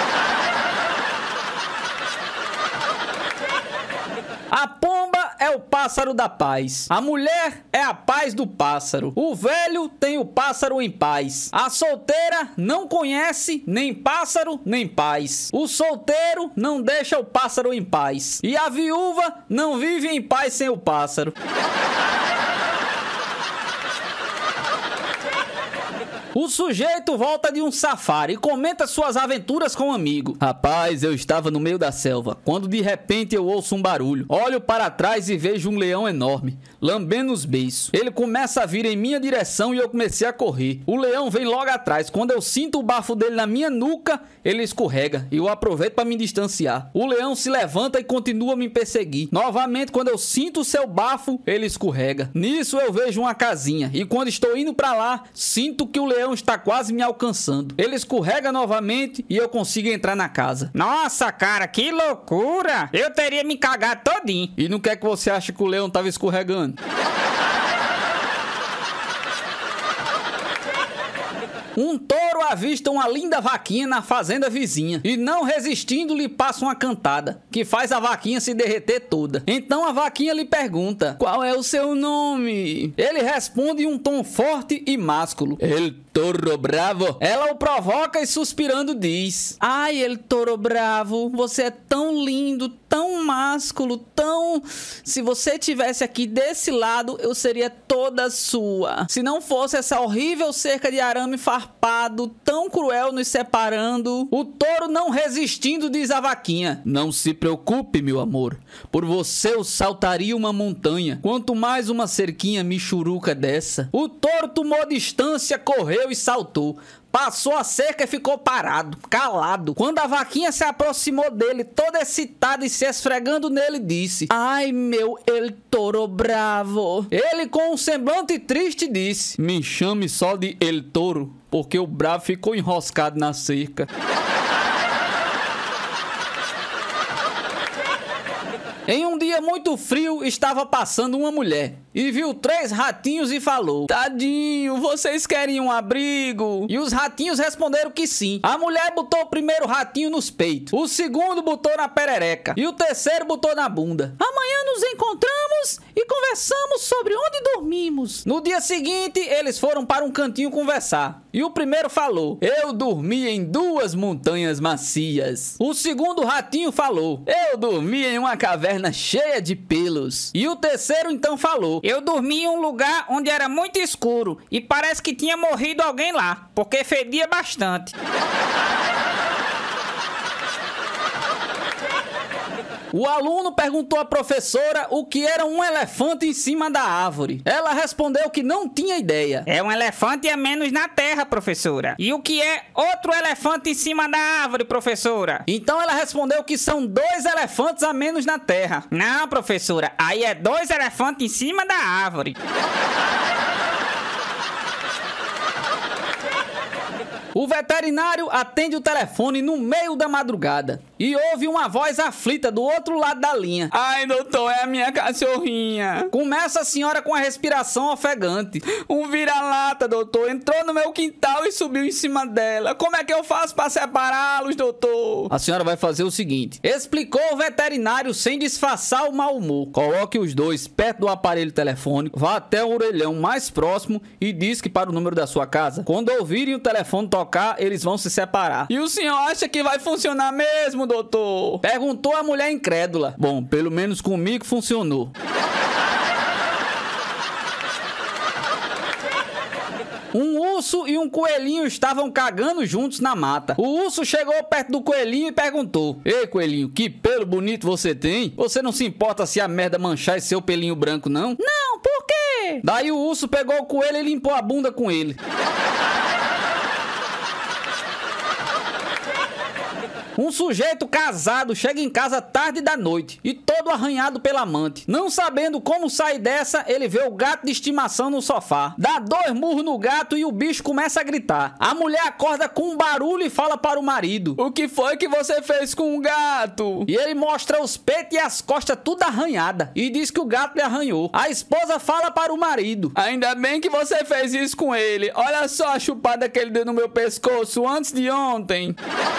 A pomba é o pássaro da paz. A mulher é a paz do pássaro. O velho tem o pássaro em paz. A solteira não conhece nem pássaro nem paz. O solteiro não deixa o pássaro em paz. E a viúva não vive em paz sem o pássaro. O sujeito volta de um safari e comenta suas aventuras com um amigo. Rapaz, eu estava no meio da selva, quando de repente eu ouço um barulho. Olho para trás e vejo um leão enorme, lambendo os beiços. Ele começa a vir em minha direção e eu comecei a correr. O leão vem logo atrás. Quando eu sinto o bafo dele na minha nuca, ele escorrega e eu aproveito para me distanciar. O leão se levanta e continua a me perseguir. Novamente, quando eu sinto o seu bafo, ele escorrega. Nisso eu vejo uma casinha e quando estou indo para lá, sinto que o leão está quase me alcançando. Ele escorrega novamente e eu consigo entrar na casa. Nossa, cara, que loucura! Eu teria me cagado todinho. E no que é que você acha que o leão estava escorregando? Um touro avista uma linda vaquinha na fazenda vizinha e, não resistindo, lhe passa uma cantada que faz a vaquinha se derreter toda. Então a vaquinha lhe pergunta: qual é o seu nome? Ele responde em um tom forte e másculo: El Toro Bravo. Ela o provoca e, suspirando, diz: ai, El Toro Bravo, você é tão lindo, tão másculo, tão... Se você tivesse aqui desse lado, eu seria toda sua. Se não fosse essa horrível cerca de arame farpado, tão cruel nos separando. O touro, não resistindo, diz a vaquinha: não se preocupe, meu amor. Por você eu saltaria uma montanha, quanto mais uma cerquinha michuruca dessa. O touro tomou distância, correu e saltou. Passou a cerca e ficou parado, calado. Quando a vaquinha se aproximou dele, toda excitada e se esfregando nele, disse: ai, meu El Toro Bravo. Ele, com um semblante triste, disse: me chame só de El Toro, porque o bravo ficou enroscado na cerca. Em um dia muito frio, estava passando uma mulher e viu três ratinhos e falou: tadinho, vocês querem um abrigo? E os ratinhos responderam que sim. A mulher botou o primeiro ratinho nos peitos, o segundo botou na perereca e o terceiro botou na bunda. Amanhã nos encontramos e conversamos sobre onde dormimos. No dia seguinte, eles foram para um cantinho conversar. E o primeiro falou: eu dormi em duas montanhas macias. O segundo ratinho falou: eu dormi em uma caverna cheia de pelos. E o terceiro então falou: eu dormi em um lugar onde era muito escuro e parece que tinha morrido alguém lá, porque fedia bastante. O aluno perguntou à professora o que era um elefante em cima da árvore. Ela respondeu que não tinha ideia. É um elefante a menos na terra, professora. E o que é outro elefante em cima da árvore, professora? Então ela respondeu que são dois elefantes a menos na terra. Não, professora. Aí é dois elefantes em cima da árvore. O veterinário atende o telefone no meio da madrugada e ouve uma voz aflita do outro lado da linha. Ai, doutor, é a minha cachorrinha. Começa a senhora com a respiração ofegante. Um vira-lata, doutor, entrou no meu quintal e subiu em cima dela. Como é que eu faço para separá-los, doutor? A senhora vai fazer o seguinte, explicou o veterinário sem disfarçar o mau humor. Coloque os dois perto do aparelho telefônico, vá até o orelhão mais próximo e disque para o número da sua casa. Quando ouvirem o telefone tocar, eles vão se separar. E o senhor acha que vai funcionar mesmo, doutor? Perguntou a mulher incrédula. Bom, pelo menos comigo funcionou. Um urso e um coelhinho estavam cagando juntos na mata. O urso chegou perto do coelhinho e perguntou: Ei, coelhinho, que pelo bonito você tem? Você não se importa se a merda manchar esse seu pelinho branco, não? Não, por quê? Daí o urso pegou o coelho e limpou a bunda com ele. Um sujeito casado chega em casa tarde da noite e todo arranhado pela amante. Não sabendo como sair dessa, ele vê o gato de estimação no sofá. Dá dois murros no gato e o bicho começa a gritar. A mulher acorda com um barulho e fala para o marido: O que foi que você fez com o gato? E ele mostra os peitos e as costas tudo arranhada e diz que o gato lhe arranhou. A esposa fala para o marido: Ainda bem que você fez isso com ele. Olha só a chupada que ele deu no meu pescoço antes de ontem.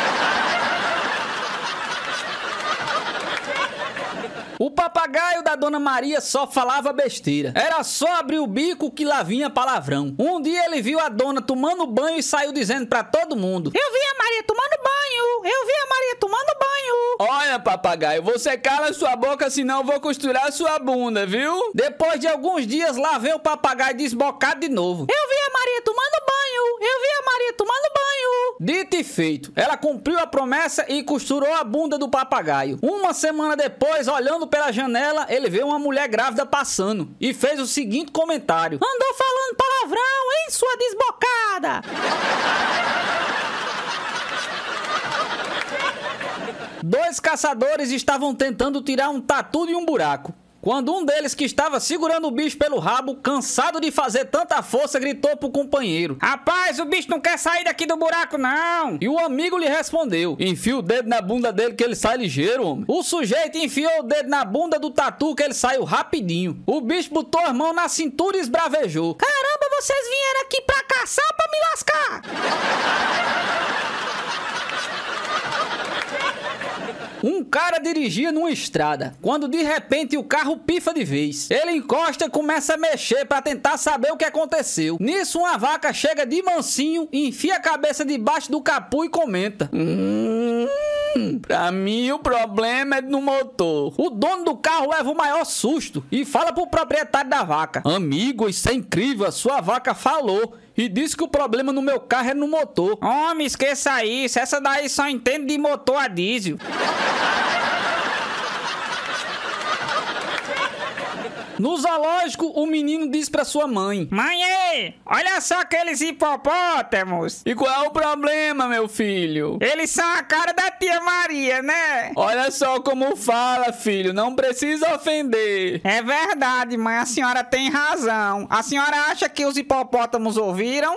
O papagaio da Dona Maria só falava besteira. Era só abrir o bico que lá vinha palavrão. Um dia ele viu a dona tomando banho e saiu dizendo pra todo mundo: Eu vi a Maria tomando banho! Eu vi a Maria tomando banho! Olha, papagaio, você cala sua boca, senão eu vou costurar sua bunda, viu? Depois de alguns dias, lá vem o papagaio desbocado de novo. Eu vi a Maria tomando banho! Eu vi a Maria tomando banho! Dito e feito, ela cumpriu a promessa e costurou a bunda do papagaio. Uma semana depois, olhando pela janela, ele vê uma mulher grávida passando e fez o seguinte comentário: Andou falando palavrão, hein, sua desbocada? Dois caçadores estavam tentando tirar um tatu de um buraco, quando um deles, que estava segurando o bicho pelo rabo, cansado de fazer tanta força, gritou pro companheiro: Rapaz, o bicho não quer sair daqui do buraco, não! E o amigo lhe respondeu: Enfia o dedo na bunda dele que ele sai ligeiro, homem. O sujeito enfiou o dedo na bunda do tatu que ele saiu rapidinho. O bicho botou as mãos na cintura e esbravejou: Caramba, vocês vieram aqui pra caçar pra me lascar! Um cara dirigia numa estrada, quando de repente o carro pifa de vez. Ele encosta e começa a mexer para tentar saber o que aconteceu. Nisso uma vaca chega de mansinho, enfia a cabeça debaixo do capô e comenta: Hum, pra mim o problema é no motor. O dono do carro leva o maior susto e fala pro proprietário da vaca: Amigo, isso é incrível, a sua vaca falou e disse que o problema no meu carro é no motor. Homem, esqueça isso, essa daí só entende de motor a diesel. No zoológico, o menino diz pra sua mãe: Mãe, ei, olha só aqueles hipopótamos. E qual é o problema, meu filho? Eles são a cara da tia Maria, né? Olha só como fala, filho, não precisa ofender. É verdade, mãe, a senhora tem razão. A senhora acha que os hipopótamos ouviram?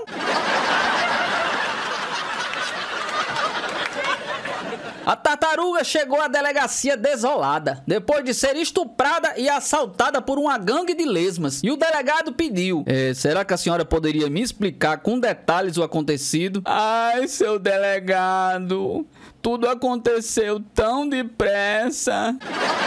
A tartaruga chegou à delegacia desolada, depois de ser estuprada e assaltada por uma gangue de lesmas. E o delegado pediu: é, será que a senhora poderia me explicar com detalhes o acontecido? Ai, seu delegado, tudo aconteceu tão depressa.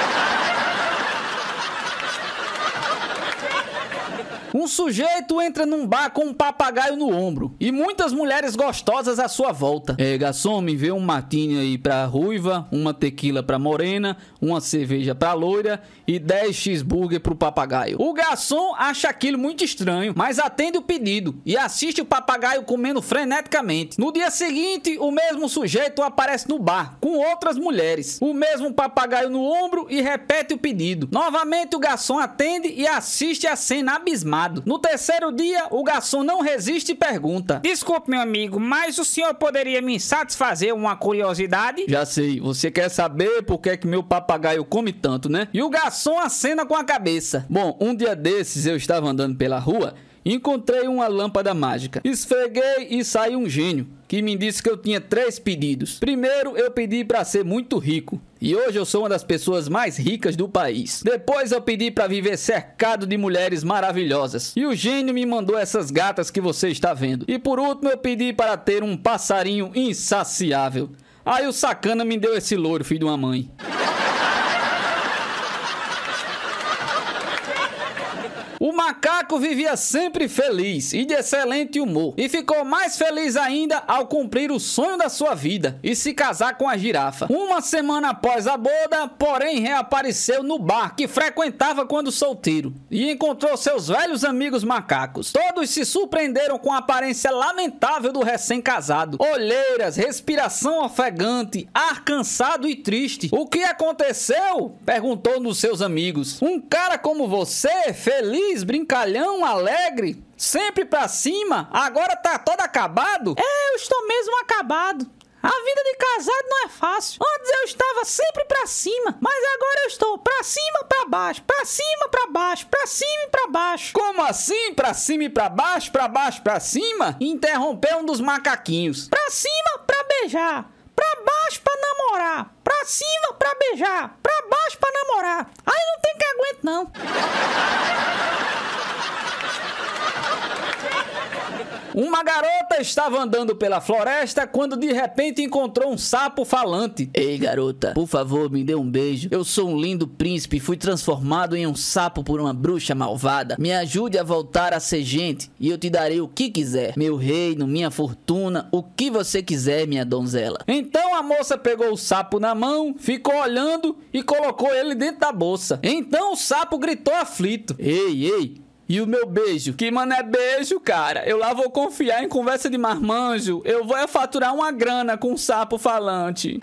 Um sujeito entra num bar com um papagaio no ombro e muitas mulheres gostosas à sua volta. É, garçom, me vê um martini aí pra ruiva, uma tequila pra morena, uma cerveja pra loira e dez cheeseburger pro papagaio. O garçom acha aquilo muito estranho, mas atende o pedido e assiste o papagaio comendo freneticamente. No dia seguinte, o mesmo sujeito aparece no bar com outras mulheres, o mesmo papagaio no ombro e repete o pedido. Novamente o garçom atende e assiste a cena abismado. No terceiro dia, o garçom não resiste e pergunta: desculpe, meu amigo, mas o senhor poderia me satisfazer uma curiosidade? Já sei, você quer saber por que é que meu papagaio come tanto, né? E o garçom acena com a cabeça. Bom, um dia desses eu estava andando pela rua e encontrei uma lâmpada mágica. Esfreguei e saiu um gênio que me disse que eu tinha três pedidos. Primeiro, eu pedi para ser muito rico. E hoje eu sou uma das pessoas mais ricas do país. Depois eu pedi para viver cercado de mulheres maravilhosas. E o gênio me mandou essas gatas que você está vendo. E por último eu pedi para ter um passarinho insaciável. Aí o sacana me deu esse louro, filho de uma mãe. O macaco vivia sempre feliz e de excelente humor, e ficou mais feliz ainda ao cumprir o sonho da sua vida e se casar com a girafa. Uma semana após a boda, porém, reapareceu no bar que frequentava quando solteiro e encontrou seus velhos amigos macacos. Todos se surpreenderam com a aparência lamentável do recém-casado. Olheiras, respiração ofegante, ar cansado e triste. O que aconteceu? Perguntou nos seus amigos. Um cara como você, feliz, brincalhão, alegre, sempre pra cima, agora tá todo acabado? É, eu estou mesmo acabado. A vida de casado não é fácil. Antes eu estava sempre pra cima, mas agora eu estou pra cima, pra baixo, pra cima, pra baixo, pra cima e pra baixo. Como assim? Pra cima e pra baixo, pra baixo, pra cima? Interrompeu um dos macaquinhos. Pra cima, pra beijar. Pra baixo, pra namorar. Pra cima, pra beijar. Pra baixo, pra namorar. Aí não tem que aguento, não. Uma garota estava andando pela floresta quando de repente encontrou um sapo falante. Ei, garota, por favor, me dê um beijo. Eu sou um lindo príncipe e fui transformado em um sapo por uma bruxa malvada. Me ajude a voltar a ser gente e eu te darei o que quiser. Meu reino, minha fortuna, o que você quiser, minha donzela. Então a moça pegou o sapo na mão, ficou olhando e colocou ele dentro da bolsa. Então o sapo gritou aflito: ei, ei, e o meu beijo? Que mano é beijo, cara? Eu lá vou confiar em conversa de marmanjo. Eu vou é faturar uma grana com um sapo falante.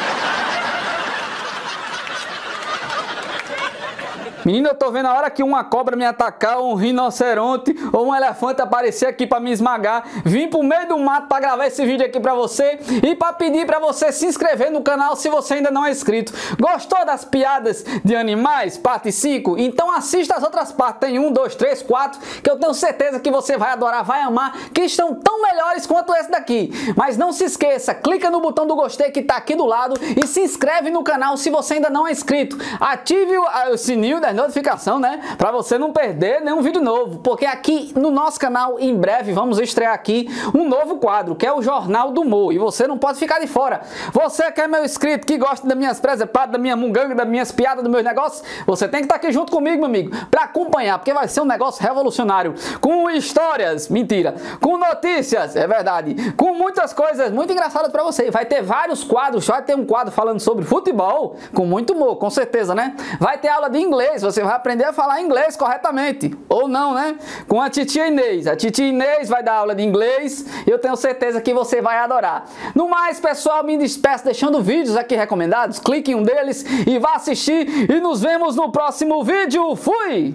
Menino, eu tô vendo a hora que uma cobra me atacar, ou um rinoceronte, ou um elefante aparecer aqui pra me esmagar. Vim pro meio do mato pra gravar esse vídeo aqui pra você e pra pedir pra você se inscrever no canal se você ainda não é inscrito. Gostou das piadas de animais, parte cinco? Então assista as outras partes, tem um, dois, três, quatro, que eu tenho certeza que você vai adorar, vai amar, que estão tão melhores quanto esse daqui. Mas não se esqueça, clica no botão do gostei que tá aqui do lado e se inscreve no canal se você ainda não é inscrito. Ative o, o sininho das notificação, né? Pra você não perder nenhum vídeo novo, porque aqui no nosso canal, em breve, vamos estrear aqui um novo quadro, que é o Jornal do Humor, e você não pode ficar de fora. Você que é meu inscrito, que gosta das minhas presepadas, da minha munganga, das minhas piadas, dos meus negócios, você tem que estar aqui junto comigo, meu amigo, pra acompanhar, porque vai ser um negócio revolucionário, com histórias, mentira, com notícias, é verdade, com muitas coisas muito engraçadas pra você. Vai ter vários quadros, vai ter um quadro falando sobre futebol, com muito humor, com certeza, né? Vai ter aula de inglês, você vai aprender a falar inglês corretamente, ou não, né? Com a titia Inês. A titia Inês vai dar aula de inglês e eu tenho certeza que você vai adorar. No mais, pessoal, me despeço deixando vídeos aqui recomendados. Clique em um deles e vá assistir e nos vemos no próximo vídeo. Fui!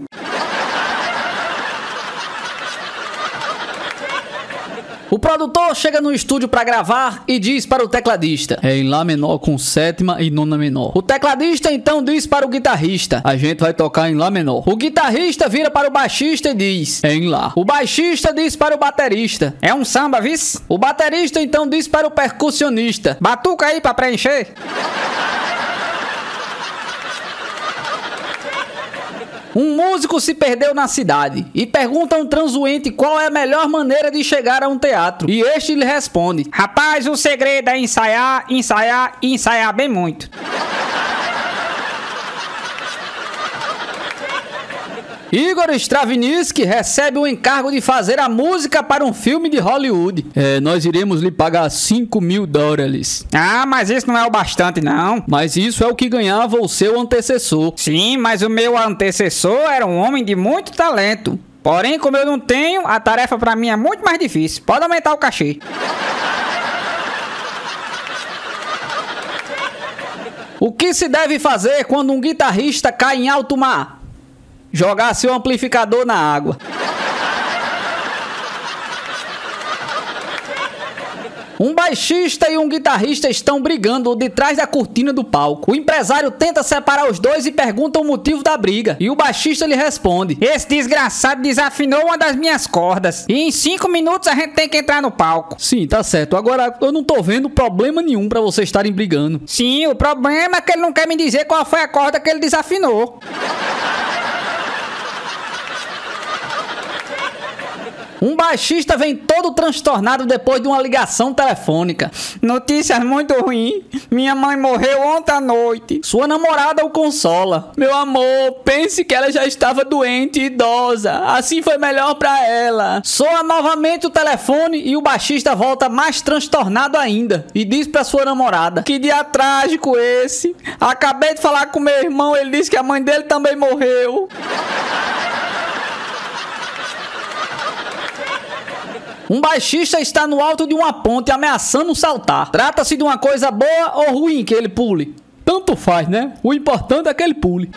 O produtor chega no estúdio pra gravar e diz para o tecladista: é em Lá menor com sétima e nona menor. O tecladista então diz para o guitarrista: a gente vai tocar em Lá menor. O guitarrista vira para o baixista e diz: é em Lá. O baixista diz para o baterista: é um samba, vice? O baterista então diz para o percussionista: batuca aí pra preencher. Um músico se perdeu na cidade e pergunta a um transuente qual é a melhor maneira de chegar a um teatro. E este lhe responde: rapaz, o segredo é ensaiar, ensaiar e ensaiar bem muito. Igor Stravinsky recebe o encargo de fazer a música para um filme de Hollywood. É, nós iremos lhe pagar cinco mil dólares. Ah, mas isso não é o bastante, não. Mas isso é o que ganhava o seu antecessor. Sim, mas o meu antecessor era um homem de muito talento. Porém, como eu não tenho, a tarefa pra mim é muito mais difícil. Pode aumentar o cachê. O que se deve fazer quando um guitarrista cai em alto mar? Jogar seu amplificador na água. Um baixista e um guitarrista estão brigando de trás da cortina do palco. O empresário tenta separar os dois e pergunta o motivo da briga. E o baixista lhe responde: esse desgraçado desafinou uma das minhas cordas. E em cinco minutos a gente tem que entrar no palco. Sim, tá certo. Agora, eu não tô vendo problema nenhum pra vocês estarem brigando. Sim, o problema é que ele não quer me dizer qual foi a corda que ele desafinou. Um baixista vem todo transtornado depois de uma ligação telefônica. Notícias muito ruins. Minha mãe morreu ontem à noite. Sua namorada o consola. Meu amor, pense que ela já estava doente e idosa. Assim foi melhor pra ela. Soa novamente o telefone e o baixista volta mais transtornado ainda. E diz pra sua namorada: que dia trágico esse. Acabei de falar com meu irmão, ele disse que a mãe dele também morreu. Um baixista está no alto de uma ponte ameaçando saltar. Trata-se de uma coisa boa ou ruim que ele pule? Tanto faz, né? O importante é que ele pule.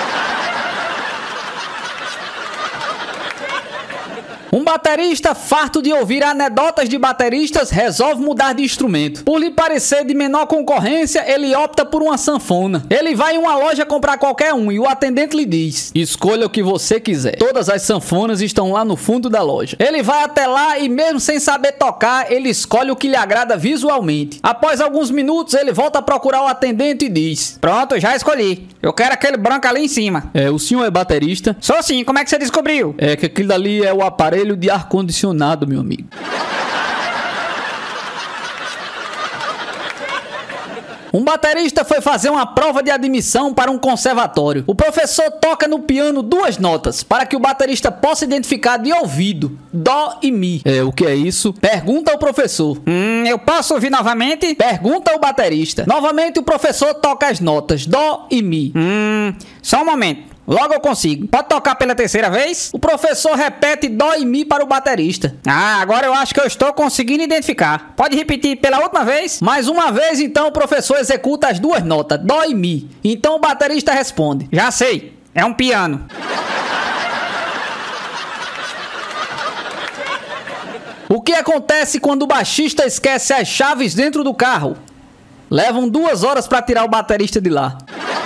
Um baterista farto de ouvir anedotas de bateristas resolve mudar de instrumento. Por lhe parecer de menor concorrência, ele opta por uma sanfona. Ele vai em uma loja comprar qualquer um e o atendente lhe diz: escolha o que você quiser. Todas as sanfonas estão lá no fundo da loja. Ele vai até lá e mesmo sem saber tocar, ele escolhe o que lhe agrada visualmente. Após alguns minutos, ele volta a procurar o atendente e diz: pronto, já escolhi. Eu quero aquele branco ali em cima. É, o senhor é baterista? Sou sim, como é que você descobriu? É que aquilo dali é o aparelho de ar-condicionado, meu amigo. Um baterista foi fazer uma prova de admissão para um conservatório. O professor toca no piano duas notas para que o baterista possa identificar de ouvido: dó e mi. É, o que é isso? Pergunta o professor. Hum, eu posso ouvir novamente? Pergunta o baterista. Novamente o professor toca as notas dó e mi. Hum, só um momento. Logo eu consigo. Pode tocar pela terceira vez? O professor repete dó e mi para o baterista. Ah, agora eu acho que eu estou conseguindo identificar. Pode repetir pela última vez? Mais uma vez, então, o professor executa as duas notas, dó e mi. Então o baterista responde: já sei, é um piano. O que acontece quando o baixista esquece as chaves dentro do carro? Levam duas horas para tirar o baterista de lá.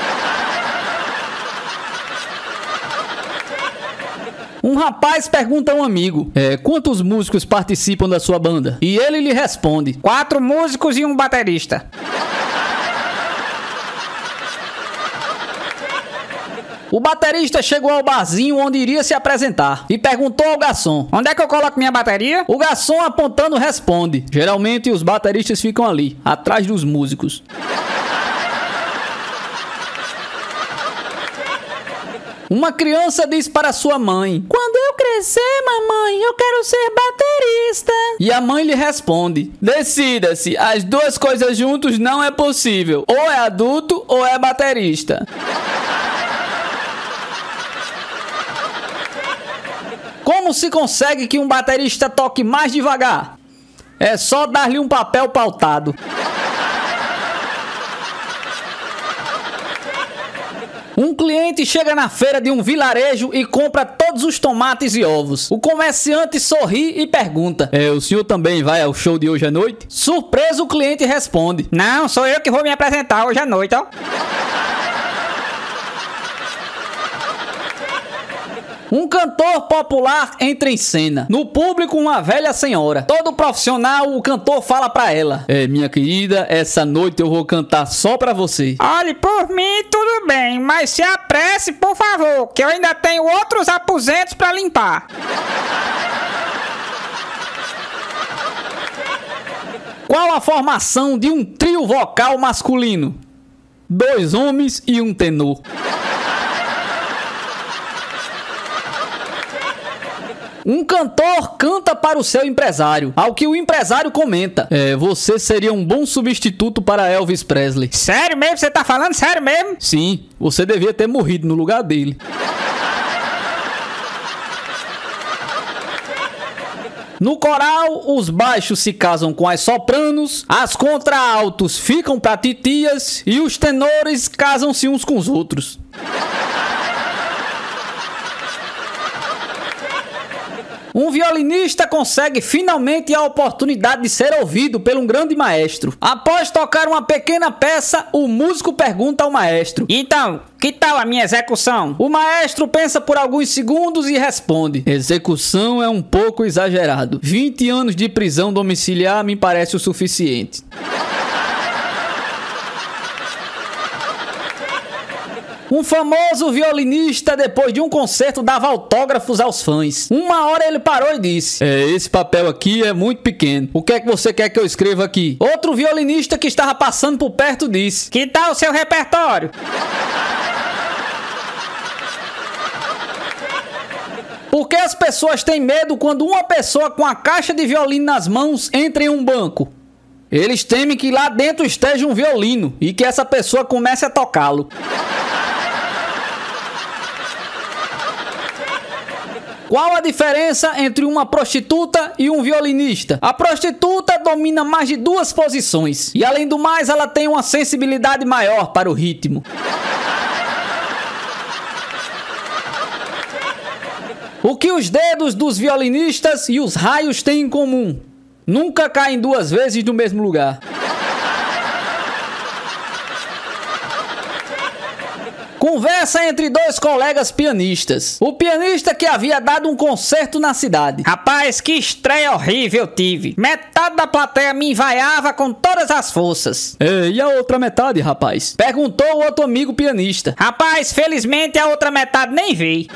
Um rapaz pergunta a um amigo: é, quantos músicos participam da sua banda? E ele lhe responde: quatro músicos e um baterista. O baterista chegou ao barzinho onde iria se apresentar e perguntou ao garçom: onde é que eu coloco minha bateria? O garçom, apontando, responde: geralmente os bateristas ficam ali, atrás dos músicos. Uma criança diz para sua mãe: quando eu crescer, mamãe, eu quero ser baterista. E a mãe lhe responde: decida-se, as duas coisas juntos não é possível. Ou é adulto ou é baterista. Como se consegue que um baterista toque mais devagar? É só dar-lhe um papel pautado. Um cliente chega na feira de um vilarejo e compra todos os tomates e ovos. O comerciante sorri e pergunta: é, o senhor também vai ao show de hoje à noite? Surpreso, o cliente responde: não, sou eu que vou me apresentar hoje à noite, ó. Um cantor popular entra em cena. No público, uma velha senhora. Todo profissional, o cantor fala pra ela: é, minha querida, essa noite eu vou cantar só pra você. Olhe, por mim tudo bem, mas se apresse, por favor, que eu ainda tenho outros aposentos pra limpar. Qual a formação de um trio vocal masculino? Dois homens e um tenor. Um cantor canta para o seu empresário, ao que o empresário comenta: é, você seria um bom substituto para Elvis Presley. Sério mesmo? Você tá falando sério mesmo? Sim, você devia ter morrido no lugar dele. No coral, os baixos se casam com as sopranos, as contraltos ficam para titias e os tenores casam-se uns com os outros. Um violinista consegue finalmente a oportunidade de ser ouvido por um grande maestro. Após tocar uma pequena peça, o músico pergunta ao maestro: então, que tal a minha execução? O maestro pensa por alguns segundos e responde: execução é um pouco exagerado. vinte anos de prisão domiciliar me parece o suficiente. Um famoso violinista, depois de um concerto, dava autógrafos aos fãs. Uma hora ele parou e disse: é, esse papel aqui é muito pequeno. O que é que você quer que eu escreva aqui? Outro violinista que estava passando por perto disse: que tal o seu repertório? Por que as pessoas têm medo quando uma pessoa com a caixa de violino nas mãos entra em um banco? Eles temem que lá dentro esteja um violino e que essa pessoa comece a tocá-lo. Qual a diferença entre uma prostituta e um violinista? A prostituta domina mais de duas posições e, além do mais, ela tem uma sensibilidade maior para o ritmo. O que os dedos dos violinistas e os raios têm em comum? Nunca caem duas vezes no mesmo lugar. Conversa entre dois colegas pianistas. O pianista que havia dado um concerto na cidade. Rapaz, que estreia horrível tive. Metade da plateia me envaiava com todas as forças. É, e a outra metade, rapaz? Perguntou o outro amigo pianista. Rapaz, felizmente a outra metade nem veio.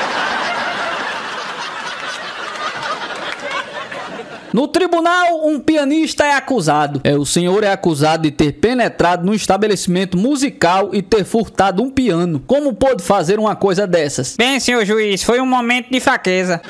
No tribunal, um pianista é acusado. É, o senhor é acusado de ter penetrado num estabelecimento musical e ter furtado um piano. Como pôde fazer uma coisa dessas? Bem, senhor juiz, foi um momento de fraqueza.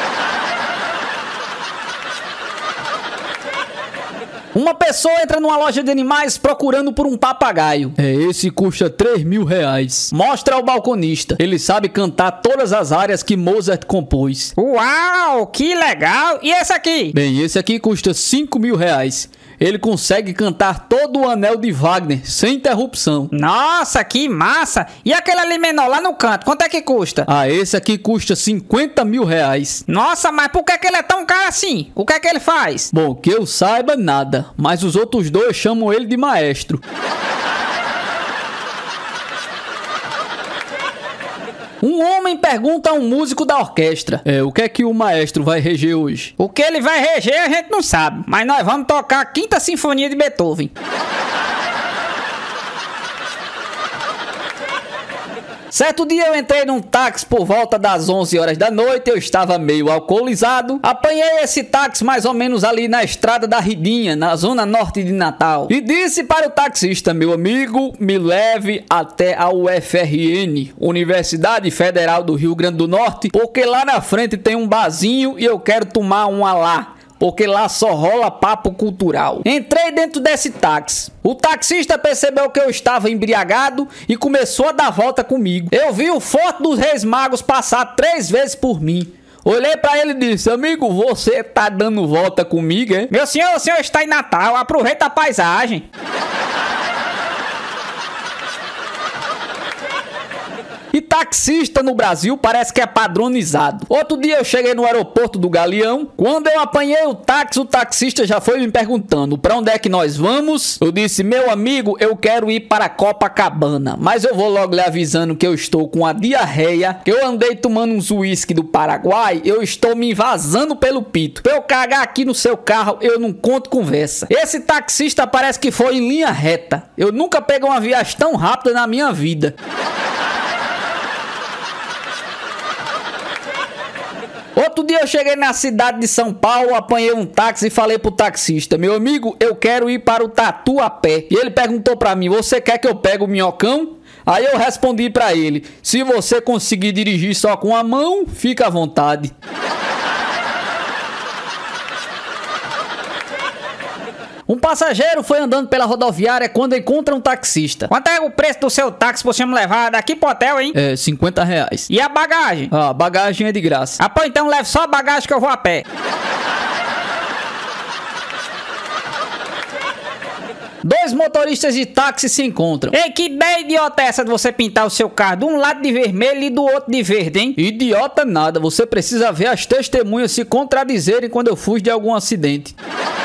Uma pessoa entra numa loja de animais procurando por um papagaio. É, esse custa três mil reais. Mostra ao balconista. Ele sabe cantar todas as áreas que Mozart compôs. Uau, que legal! E esse aqui? Bem, esse aqui custa cinco mil reais. Ele consegue cantar todo o Anel de Wagner, sem interrupção. Nossa, que massa! E aquele ali menor lá no canto, quanto é que custa? Ah, esse aqui custa cinquenta mil reais. Nossa, mas por que, que ele é tão caro assim? O que é que ele faz? Bom, que eu saiba, nada. Mas os outros dois chamam ele de maestro. Um homem pergunta a um músico da orquestra: é, o que é que o maestro vai reger hoje? O que ele vai reger a gente não sabe, mas nós vamos tocar a Quinta Sinfonia de Beethoven. Certo dia eu entrei num táxi por volta das onze horas da noite, eu estava meio alcoolizado. Apanhei esse táxi mais ou menos ali na estrada da Ridinha, na zona norte de Natal. E disse para o taxista: meu amigo, me leve até a U F R N, Universidade Federal do Rio Grande do Norte, porque lá na frente tem um barzinho e eu quero tomar uma lá. Porque lá só rola papo cultural. Entrei dentro desse táxi. O taxista percebeu que eu estava embriagado e começou a dar volta comigo. Eu vi o Forte dos Reis Magos passar três vezes por mim. Olhei pra ele e disse: amigo, você tá dando volta comigo, hein? Meu senhor, o senhor está em Natal, aproveita a paisagem. E taxista no Brasil parece que é padronizado. Outro dia eu cheguei no aeroporto do Galeão. Quando eu apanhei o táxi, o taxista já foi me perguntando: pra onde é que nós vamos? Eu disse: meu amigo, eu quero ir para Copacabana, mas eu vou logo lhe avisando que eu estou com a diarreia, que eu andei tomando uns uísque do Paraguai, eu estou me vazando pelo pito. Pra eu cagar aqui no seu carro, eu não conto conversa. Esse taxista parece que foi em linha reta. Eu nunca peguei uma viagem tão rápida na minha vida. Outro dia eu cheguei na cidade de São Paulo, apanhei um táxi e falei pro taxista: meu amigo, eu quero ir para o Tatuapé. E ele perguntou pra mim: você quer que eu pegue o minhocão? Aí eu respondi pra ele: se você conseguir dirigir só com a mão, fica à vontade. Um passageiro foi andando pela rodoviária quando encontra um taxista. Quanto é o preço do seu táxi pra você me levar daqui pro hotel, hein? É, cinquenta reais. E a bagagem? Ah, a bagagem é de graça. Ah, pô, então leve só a bagagem que eu vou a pé. Dois motoristas de táxi se encontram. Ei, que ideia idiota é essa de você pintar o seu carro de um lado de vermelho e do outro de verde, hein? Idiota nada, você precisa ver as testemunhas se contradizerem quando eu fujo de algum acidente.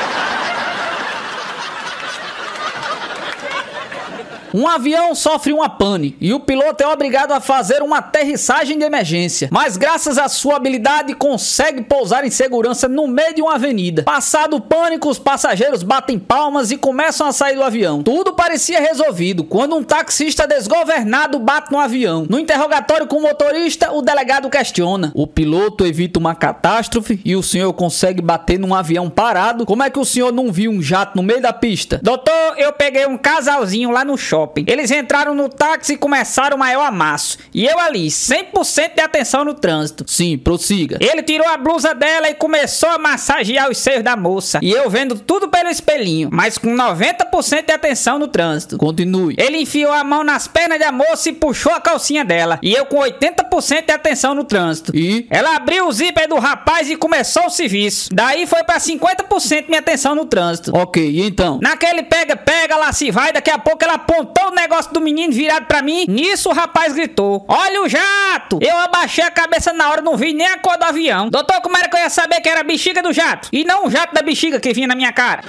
Um avião sofre uma pane e o piloto é obrigado a fazer uma aterrissagem de emergência. Mas graças à sua habilidade consegue pousar em segurança no meio de uma avenida. Passado o pânico, os passageiros batem palmas e começam a sair do avião. Tudo parecia resolvido quando um taxista desgovernado bate no avião. No interrogatório com o motorista, o delegado questiona: o piloto evita uma catástrofe e o senhor consegue bater num avião parado? Como é que o senhor não viu um jato no meio da pista? Doutor, eu peguei um casalzinho lá no shopping. Eles entraram no táxi e começaram o maior amasso. E eu ali, cem por cento de atenção no trânsito. Sim, prossiga. Ele tirou a blusa dela e começou a massagear os seios da moça. E eu vendo tudo pelo espelhinho, mas com noventa por cento de atenção no trânsito. Continue. Ele enfiou a mão nas pernas da moça e puxou a calcinha dela. E eu com oitenta por cento de atenção no trânsito. E? Ela abriu o zíper do rapaz e começou o serviço. Daí foi pra cinquenta por cento minha atenção no trânsito. Ok, e então? Naquele pega-pega, lá se vai, daqui a pouco ela apontou o negócio do menino virado pra mim. Nisso o rapaz gritou: olha o jato! Eu abaixei a cabeça na hora, não vi nem a cor do avião. Doutor, como era que eu ia saber que era a bexiga do jato? E não o jato da bexiga que vinha na minha cara.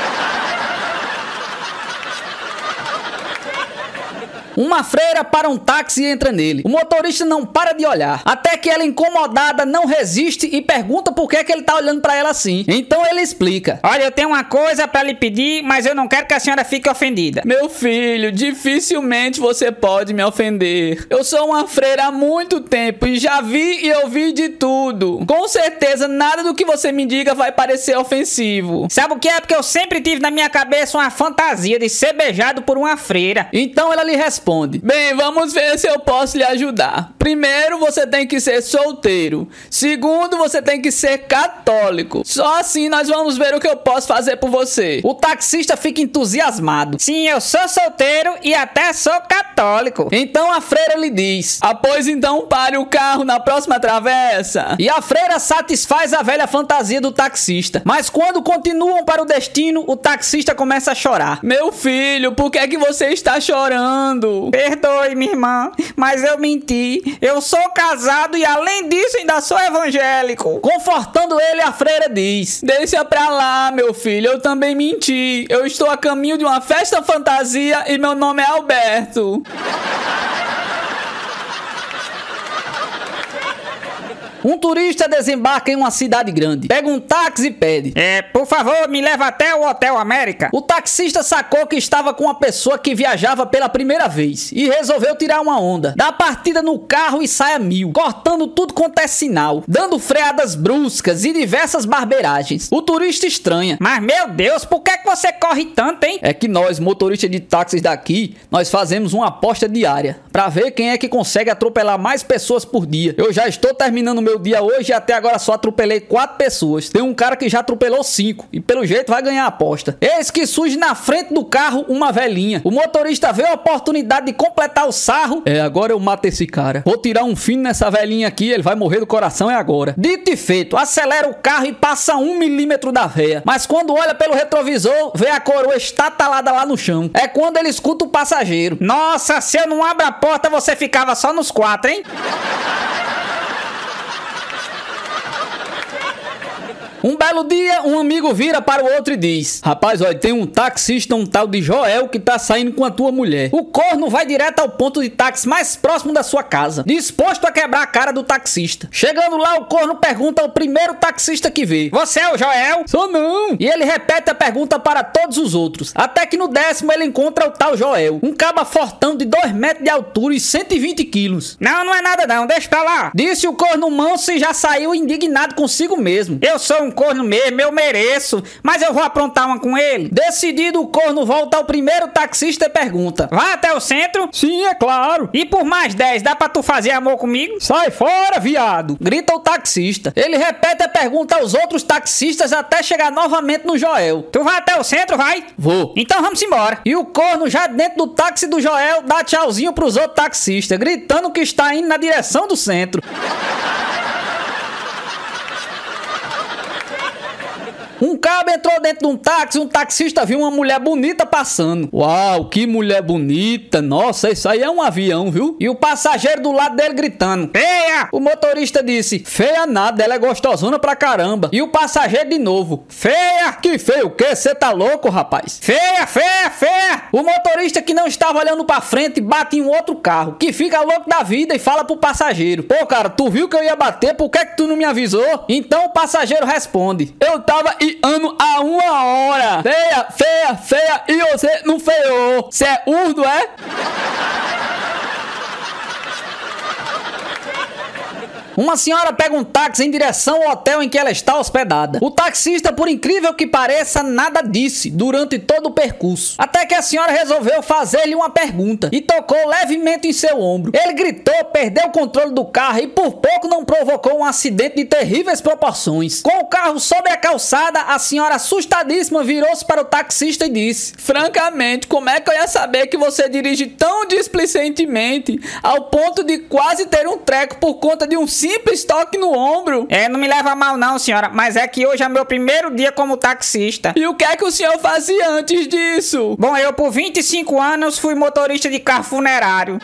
Uma freira para um táxi e entra nele. O motorista não para de olhar, até que ela, incomodada, não resiste e pergunta por que, que ele tá olhando pra ela assim. Então ele explica: olha, eu tenho uma coisa pra lhe pedir, mas eu não quero que a senhora fique ofendida. Meu filho, dificilmente você pode me ofender. Eu sou uma freira há muito tempo e já vi e ouvi de tudo. Com certeza nada do que você me diga vai parecer ofensivo. Sabe o que é? Porque eu sempre tive na minha cabeça uma fantasia de ser beijado por uma freira. Então ela lhe responde: bem, vamos ver se eu posso lhe ajudar. Primeiro, você tem que ser solteiro. Segundo, você tem que ser católico. Só assim nós vamos ver o que eu posso fazer por você. O taxista fica entusiasmado. Sim, eu sou solteiro e até sou católico. Então a freira lhe diz: ah, pois então pare o carro na próxima travessa. E a freira satisfaz a velha fantasia do taxista. Mas quando continuam para o destino, o taxista começa a chorar. Meu filho, por que é que você está chorando? Perdoe, minha irmã, mas eu menti. Eu sou casado e além disso ainda sou evangélico. Confortando ele, a freira diz: deixa pra lá, meu filho, eu também menti. Eu estou a caminho de uma festa fantasia e meu nome é Alberto. Um turista desembarca em uma cidade grande, pega um táxi e pede: é, por favor, me leva até o Hotel América. O taxista sacou que estava com uma pessoa que viajava pela primeira vez e resolveu tirar uma onda. Dá partida no carro e sai a mil, cortando tudo quanto é sinal, dando freadas bruscas e diversas barbeiragens. O turista estranha: mas meu Deus, por que é que você corre tanto, hein? É que nós, motoristas de táxis daqui, nós fazemos uma aposta diária pra ver quem é que consegue atropelar mais pessoas por dia. Eu já estou terminando meu dia hoje e até agora só atropelei quatro pessoas. Tem um cara que já atropelou cinco e pelo jeito vai ganhar a aposta. Eis que surge na frente do carro uma velhinha. O motorista vê a oportunidade de completar o sarro. É, agora eu mato esse cara. Vou tirar um fino nessa velhinha aqui, ele vai morrer do coração, é agora. Dito e feito, acelera o carro e passa um milímetro da véia. Mas quando olha pelo retrovisor, vê a coroa estatalada lá no chão. É quando ele escuta o passageiro: nossa, se eu não abro a porta, você ficava só nos quatro, hein? Um belo dia, um amigo vira para o outro e diz: rapaz, olha, tem um taxista, um tal de Joel, que tá saindo com a tua mulher. O corno vai direto ao ponto de táxi mais próximo da sua casa, disposto a quebrar a cara do taxista. Chegando lá, o corno pergunta ao primeiro taxista que vê: você é o Joel? Sou não. E ele repete a pergunta para todos os outros, até que no décimo ele encontra o tal Joel, um caba fortão de dois metros de altura e cento e vinte quilos. Não, não é nada não, deixa pra lá, disse o corno manso e já saiu indignado consigo mesmo. Eu sou um corno mesmo, eu mereço. Mas eu vou aprontar uma com ele. Decidido, o corno volta ao primeiro taxista e pergunta: vai até o centro? Sim, é claro. E por mais dez, dá pra tu fazer amor comigo? Sai fora, viado! Grita o taxista. Ele repete a pergunta aos outros taxistas até chegar novamente no Joel. Tu vai até o centro, vai? Vou. Então vamos embora. E o corno, já dentro do táxi do Joel, dá tchauzinho pros outros taxistas, gritando que está indo na direção do centro. Um cabo entrou dentro de um táxi, um taxista viu uma mulher bonita passando. Uau, que mulher bonita. Nossa, isso aí é um avião, viu? E o passageiro do lado dele gritando: feia! O motorista disse: feia nada, ela é gostosona pra caramba. E o passageiro de novo: feia! Que feio o quê? Você tá louco, rapaz? Feia, feia, feia! O motorista, que não estava olhando pra frente, bate em um outro carro, que fica louco da vida e fala pro passageiro: pô, cara, tu viu que eu ia bater, por que é que tu não me avisou? Então o passageiro responde: eu tava ano há uma hora. Feia, feia, feia, e você não feou. Você é urdo, é? Uma senhora pega um táxi em direção ao hotel em que ela está hospedada. O taxista, por incrível que pareça, nada disse durante todo o percurso. Até que a senhora resolveu fazer-lhe uma pergunta e tocou levemente em seu ombro. Ele gritou, perdeu o controle do carro e por pouco não provocou um acidente de terríveis proporções. Com o carro sobre a calçada, a senhora, assustadíssima, virou-se para o taxista e disse: francamente, como é que eu ia saber que você dirige tão displicentemente ao ponto de quase ter um treco por conta de um simples toque no ombro? É, não me leva a mal não, senhora, mas é que hoje é meu primeiro dia como taxista. E o que é que o senhor fazia antes disso? Bom, eu por vinte e cinco anos fui motorista de carro funerário.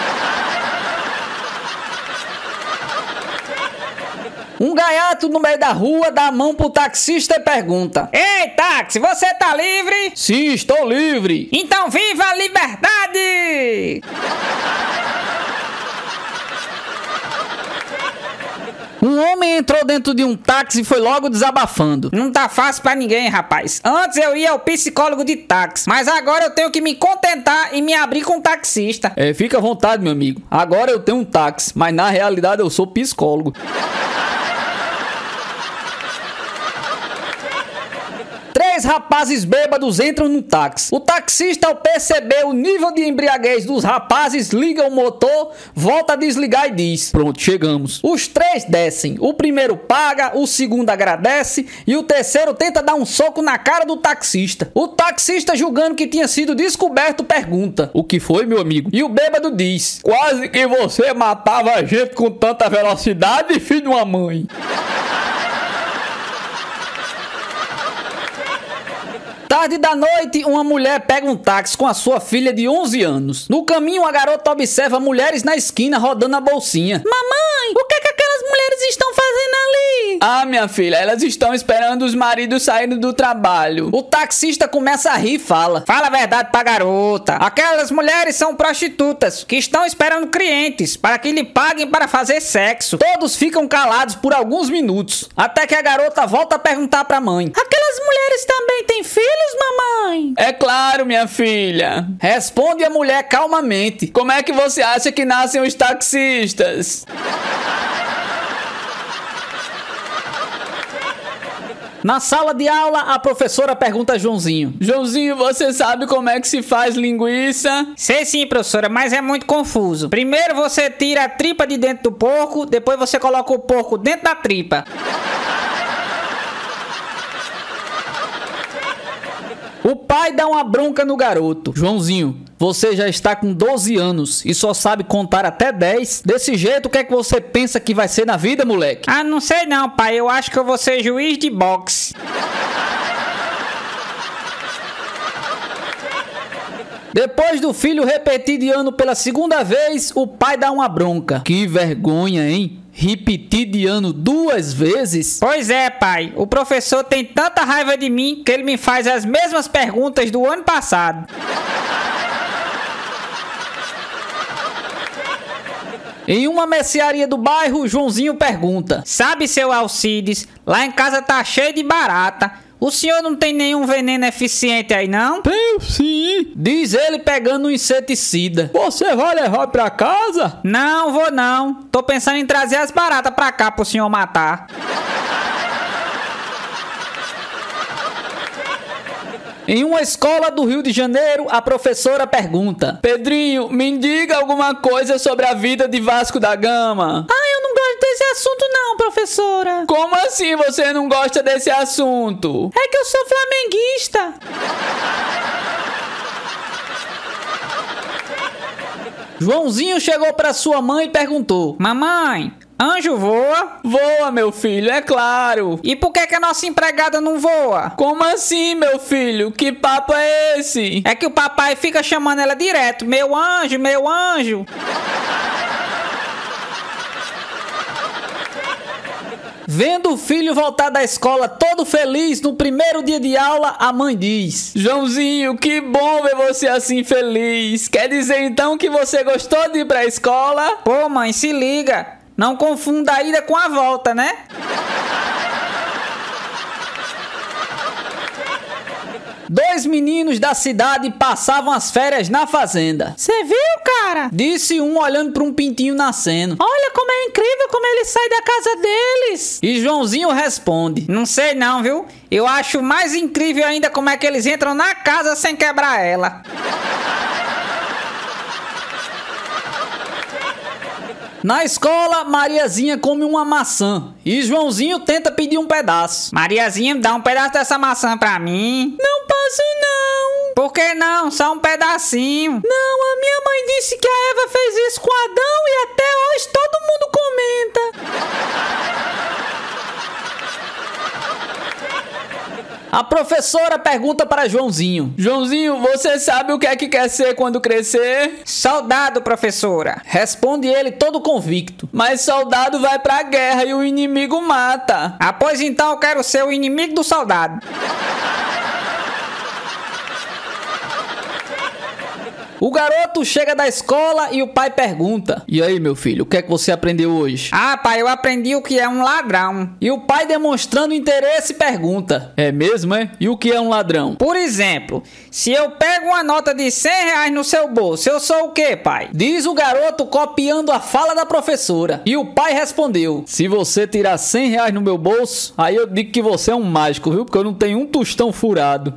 Um gaiato no meio da rua dá a mão pro taxista e pergunta: ei, táxi, você tá livre? Sim, estou livre. Então viva a liberdade! Um homem entrou dentro de um táxi e foi logo desabafando: não tá fácil pra ninguém, rapaz. Antes eu ia ao psicólogo de táxi, mas agora eu tenho que me contentar e me abrir com um taxista. É, fica à vontade, meu amigo. Agora eu tenho um táxi, mas na realidade eu sou psicólogo. Três rapazes bêbados entram no táxi. O taxista, ao perceber o nível de embriaguez dos rapazes, liga o motor, volta a desligar e diz: pronto, chegamos. Os três descem. O primeiro paga, o segundo agradece e o terceiro tenta dar um soco na cara do taxista. O taxista, julgando que tinha sido descoberto, pergunta: o que foi, meu amigo? E o bêbado diz: quase que você matava a gente com tanta velocidade, filho de uma mãe. Tarde da noite, uma mulher pega um táxi com a sua filha de onze anos. No caminho, a garota observa mulheres na esquina rodando a bolsinha. Mamãe, o que é que aquelas mulheres estão fazendo ali? Ah, minha filha, elas estão esperando os maridos saírem do trabalho. O taxista começa a rir e fala: fala a verdade pra garota. Aquelas mulheres são prostitutas que estão esperando clientes para que lhe paguem para fazer sexo. Todos ficam calados por alguns minutos, até que a garota volta a perguntar pra mãe: aquelas mulheres também têm filhos, mamãe? É claro, minha filha. Responde a mulher calmamente: como é que você acha que nascem os taxistas? Na sala de aula, a professora pergunta a Joãozinho: Joãozinho, você sabe como é que se faz linguiça? Sei sim, professora, mas é muito confuso. Primeiro você tira a tripa de dentro do porco, depois você coloca o porco dentro da tripa. O pai dá uma bronca no garoto: Joãozinho, você já está com doze anos e só sabe contar até dez. Desse jeito, o que é que você pensa que vai ser na vida, moleque? Ah, não sei não, pai. Eu acho que eu vou ser juiz de boxe. Depois do filho repetir de ano pela segunda vez, o pai dá uma bronca: que vergonha, hein? Repetir de ano duas vezes? Pois é, pai. O professor tem tanta raiva de mim que ele me faz as mesmas perguntas do ano passado. Em uma mercearia do bairro, Joãozinho pergunta: sabe, seu Alcides, lá em casa tá cheio de barata. O senhor não tem nenhum veneno eficiente aí, não? Tenho sim, diz ele pegando um inseticida. Você vai levar pra casa? Não, vou não. Tô pensando em trazer as baratas pra cá pro senhor matar. Em uma escola do Rio de Janeiro, a professora pergunta: Pedrinho, me diga alguma coisa sobre a vida de Vasco da Gama. Ah, eu não gosto desse assunto não, professora. Como assim você não gosta desse assunto? É que eu sou flamenguista. Joãozinho chegou para sua mãe e perguntou: Mamãe, anjo voa? Voa, meu filho, é claro. E por que que a nossa empregada não voa? Como assim, meu filho? Que papo é esse? É que o papai fica chamando ela direto: meu anjo, meu anjo. Vendo o filho voltar da escola todo feliz no primeiro dia de aula, a mãe diz: Joãozinho, que bom ver você assim feliz. Quer dizer então que você gostou de ir pra escola? Pô, mãe, se liga. Não confunda a ida com a volta, né? Dois meninos da cidade passavam as férias na fazenda. Você viu, cara? Disse um olhando para um pintinho nascendo. Olha como é incrível como ele sai da casa deles. E Joãozinho responde: Não sei não, viu? Eu acho mais incrível ainda como é que eles entram na casa sem quebrar ela. Na escola, Mariazinha come uma maçã e Joãozinho tenta pedir um pedaço. Mariazinha, dá um pedaço dessa maçã pra mim. Não posso não. Por que não? Só um pedacinho. Não, a minha mãe disse que a Eva fez isso com Adão e até hoje todo mundo comenta. A professora pergunta para Joãozinho: Joãozinho, você sabe o que é que quer ser quando crescer? Soldado, professora. Responde ele todo convicto. Mas soldado vai pra guerra e o inimigo mata. Ah, pois então eu quero ser o inimigo do soldado. O garoto chega da escola e o pai pergunta: E aí, meu filho, o que é que você aprendeu hoje? Ah, pai, eu aprendi o que é um ladrão. E o pai, demonstrando interesse, pergunta: É mesmo, é? E o que é um ladrão? Por exemplo, se eu pego uma nota de cem reais no seu bolso, eu sou o quê, pai? Diz o garoto, copiando a fala da professora. E o pai respondeu: Se você tirar cem reais no meu bolso, aí eu digo que você é um mágico, viu? Porque eu não tenho um tostão furado.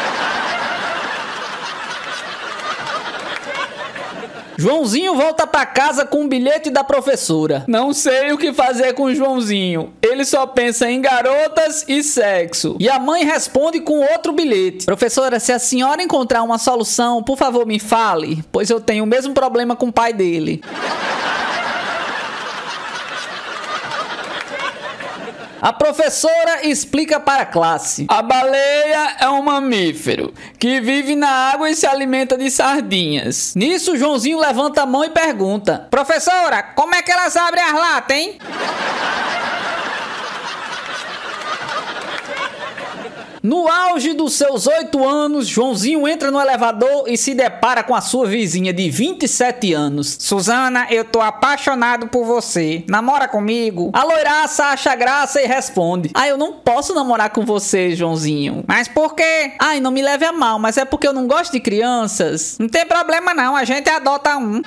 Joãozinho volta pra casa com um bilhete da professora. Não sei o que fazer com o Joãozinho. Ele só pensa em garotas e sexo. E a mãe responde com outro bilhete: Professora, se a senhora encontrar uma solução, por favor me fale, pois eu tenho o mesmo problema com o pai dele. A professora explica para a classe: A baleia é um mamífero que vive na água e se alimenta de sardinhas. Nisso, Joãozinho levanta a mão e pergunta: Professora, como é que elas abrem as latas, hein? No auge dos seus oito anos, Joãozinho entra no elevador e se depara com a sua vizinha de vinte e sete anos. Suzana, eu tô apaixonado por você. Namora comigo? A loiraça acha graça e responde: Ah, eu não posso namorar com você, Joãozinho. Mas por quê? Ai, não me leve a mal, mas é porque eu não gosto de crianças. Não tem problema não, a gente adota um.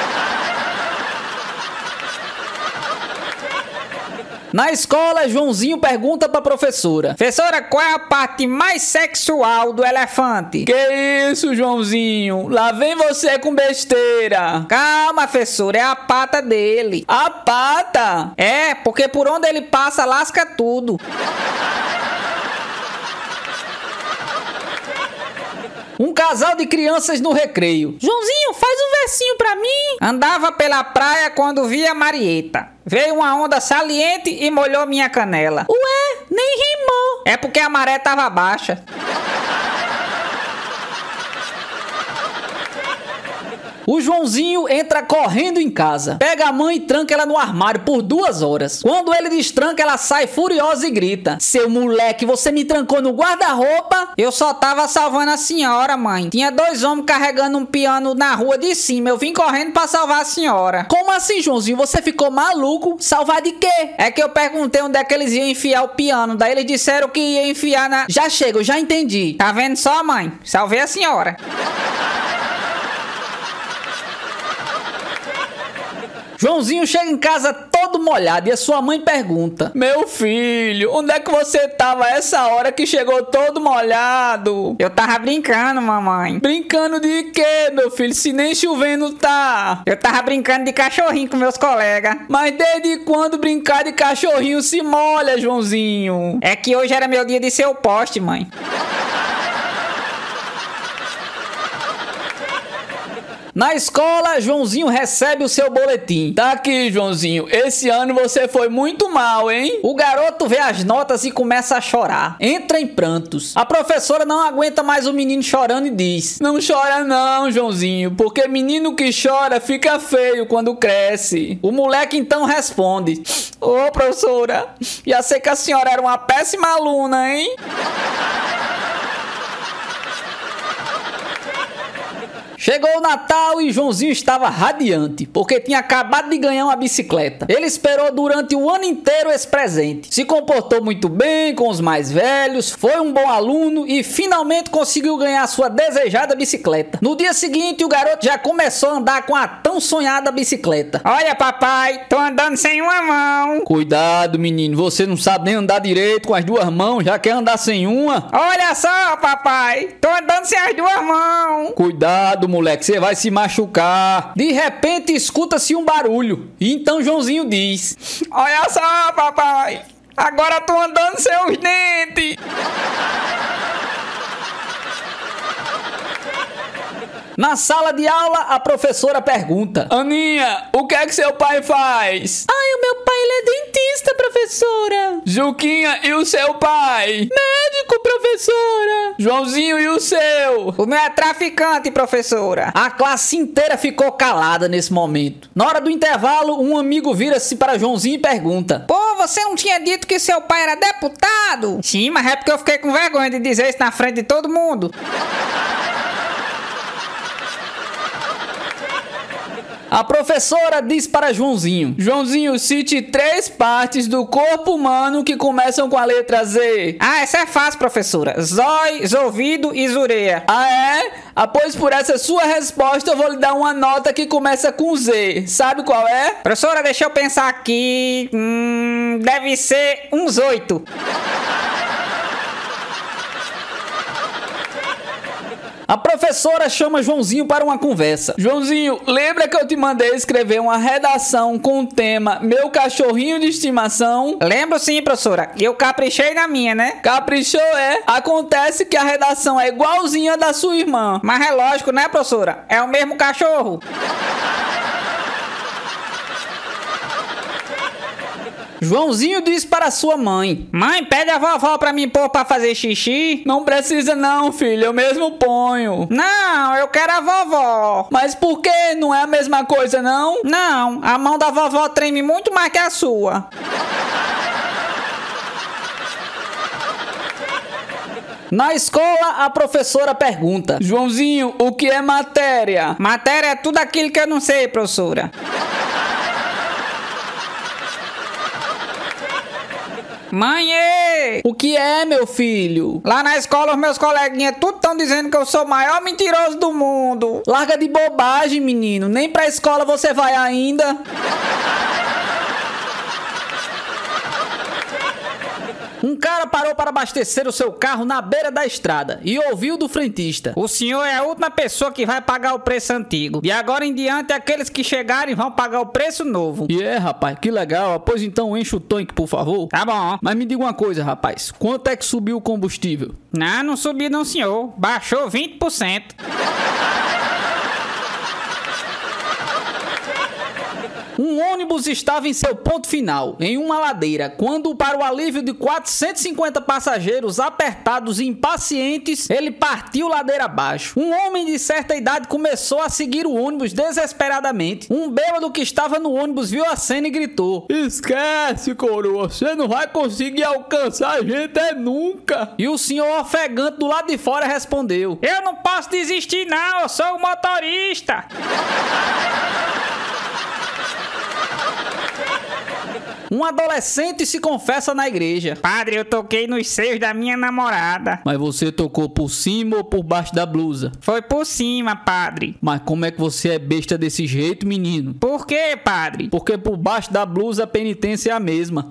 Na escola, Joãozinho pergunta pra professora: Professora, qual é a parte mais sexual do elefante? Que isso, Joãozinho? Lá vem você com besteira. Calma, professora, é a pata dele. A pata? É, porque por onde ele passa, lasca tudo. Um casal de crianças no recreio. Joãozinho, faz um versinho pra mim. Andava pela praia quando via Marieta. Veio uma onda saliente e molhou minha canela. Ué, nem rimou. É porque a maré tava baixa. O Joãozinho entra correndo em casa, pega a mãe e tranca ela no armário por duas horas. Quando ele destranca, ela sai furiosa e grita: Seu moleque, você me trancou no guarda-roupa? Eu só tava salvando a senhora, mãe. Tinha dois homens carregando um piano na rua de cima. Eu vim correndo pra salvar a senhora. Como assim, Joãozinho? Você ficou maluco? Salvar de quê? É que eu perguntei onde é que eles iam enfiar o piano. Daí eles disseram que ia enfiar na... Já chega, eu já entendi. Tá vendo só, mãe? Salvei a senhora. Joãozinho chega em casa todo molhado e a sua mãe pergunta: Meu filho, onde é que você tava essa hora que chegou todo molhado? Eu tava brincando, mamãe. Brincando de quê, meu filho, se nem chovendo tá? Eu tava brincando de cachorrinho com meus colegas. Mas desde quando brincar de cachorrinho se molha, Joãozinho? É que hoje era meu dia de ser o poste, mãe. Na escola, Joãozinho recebe o seu boletim. Tá aqui, Joãozinho. Esse ano você foi muito mal, hein? O garoto vê as notas e começa a chorar. Entra em prantos. A professora não aguenta mais o menino chorando e diz: Não chora não, Joãozinho, porque menino que chora fica feio quando cresce. O moleque então responde: Ô, professora, já sei que a senhora era uma péssima aluna, hein? Chegou o Natal e Joãozinho estava radiante, porque tinha acabado de ganhar uma bicicleta. Ele esperou durante o ano inteiro esse presente. Se comportou muito bem com os mais velhos, foi um bom aluno e finalmente conseguiu ganhar sua desejada bicicleta. No dia seguinte, o garoto já começou a andar com a tão sonhada bicicleta. Olha, papai, tô andando sem uma mão. Cuidado, menino, você não sabe nem andar direito com as duas mãos, já quer andar sem uma? Olha só, papai, tô andando sem as duas mãos. Cuidado, moleque, você vai se machucar. De repente escuta-se um barulho e então Joãozinho diz: Olha só, papai, agora tô andando sem os dentes. Na sala de aula, a professora pergunta: Aninha, o que é que seu pai faz? Ai, o meu pai, ele é dentista, professora. Juquinha, e o seu pai? Médico, professora. Joãozinho, e o seu? O meu é traficante, professora. A classe inteira ficou calada nesse momento. Na hora do intervalo, um amigo vira-se para Joãozinho e pergunta: Pô, você não tinha dito que seu pai era deputado? Sim, mas é porque eu fiquei com vergonha de dizer isso na frente de todo mundo. A professora diz para Joãozinho: Joãozinho, cite três partes do corpo humano que começam com a letra Z. Ah, essa é fácil, professora. Zói, ouvido e zureia. Ah, é? Ah, pois por essa sua resposta eu vou lhe dar uma nota que começa com Z. Sabe qual é? Professora, deixa eu pensar aqui. Hum, deve ser uns oito. A professora chama Joãozinho para uma conversa. Joãozinho, lembra que eu te mandei escrever uma redação com o tema Meu Cachorrinho de Estimação? Lembro sim, professora. E eu caprichei na minha, né? Caprichou, é? Acontece que a redação é igualzinha da sua irmã. Mas é lógico, né, professora? É o mesmo cachorro. Joãozinho diz para sua mãe: Mãe, pede a vovó pra mim pôr pra fazer xixi. Não precisa não, filho, eu mesmo ponho. Não, eu quero a vovó. Mas por que? Não é a mesma coisa, não? Não, a mão da vovó treme muito mais que a sua. Na escola, a professora pergunta: Joãozinho, o que é matéria? Matéria é tudo aquilo que eu não sei, professora. Mãe, ei! O que é, meu filho? Lá na escola, os meus coleguinhas tudo estão dizendo que eu sou o maior mentiroso do mundo. Larga de bobagem, menino. Nem pra escola você vai ainda. Um cara parou para abastecer o seu carro na beira da estrada e ouviu do frentista: O senhor é a última pessoa que vai pagar o preço antigo. E agora em diante, aqueles que chegarem vão pagar o preço novo. E é, rapaz, que legal. Pois então enche o tanque, por favor. Tá bom. Mas me diga uma coisa, rapaz. Quanto é que subiu o combustível? Não, não subiu não, senhor. Baixou vinte por cento. Um ônibus estava em seu ponto final, em uma ladeira, quando, para o alívio de quatrocentos e cinquenta passageiros apertados e impacientes, ele partiu ladeira abaixo. Um homem de certa idade começou a seguir o ônibus desesperadamente. Um bêbado que estava no ônibus viu a cena e gritou: Esquece, coroa, você não vai conseguir alcançar a gente é nunca. E o senhor ofegante do lado de fora respondeu: Eu não posso desistir não, eu sou o motorista. Um adolescente se confessa na igreja. Padre, eu toquei nos seios da minha namorada. Mas você tocou por cima ou por baixo da blusa? Foi por cima, padre. Mas como é que você é besta desse jeito, menino? Por quê, padre? Porque por baixo da blusa a penitência é a mesma.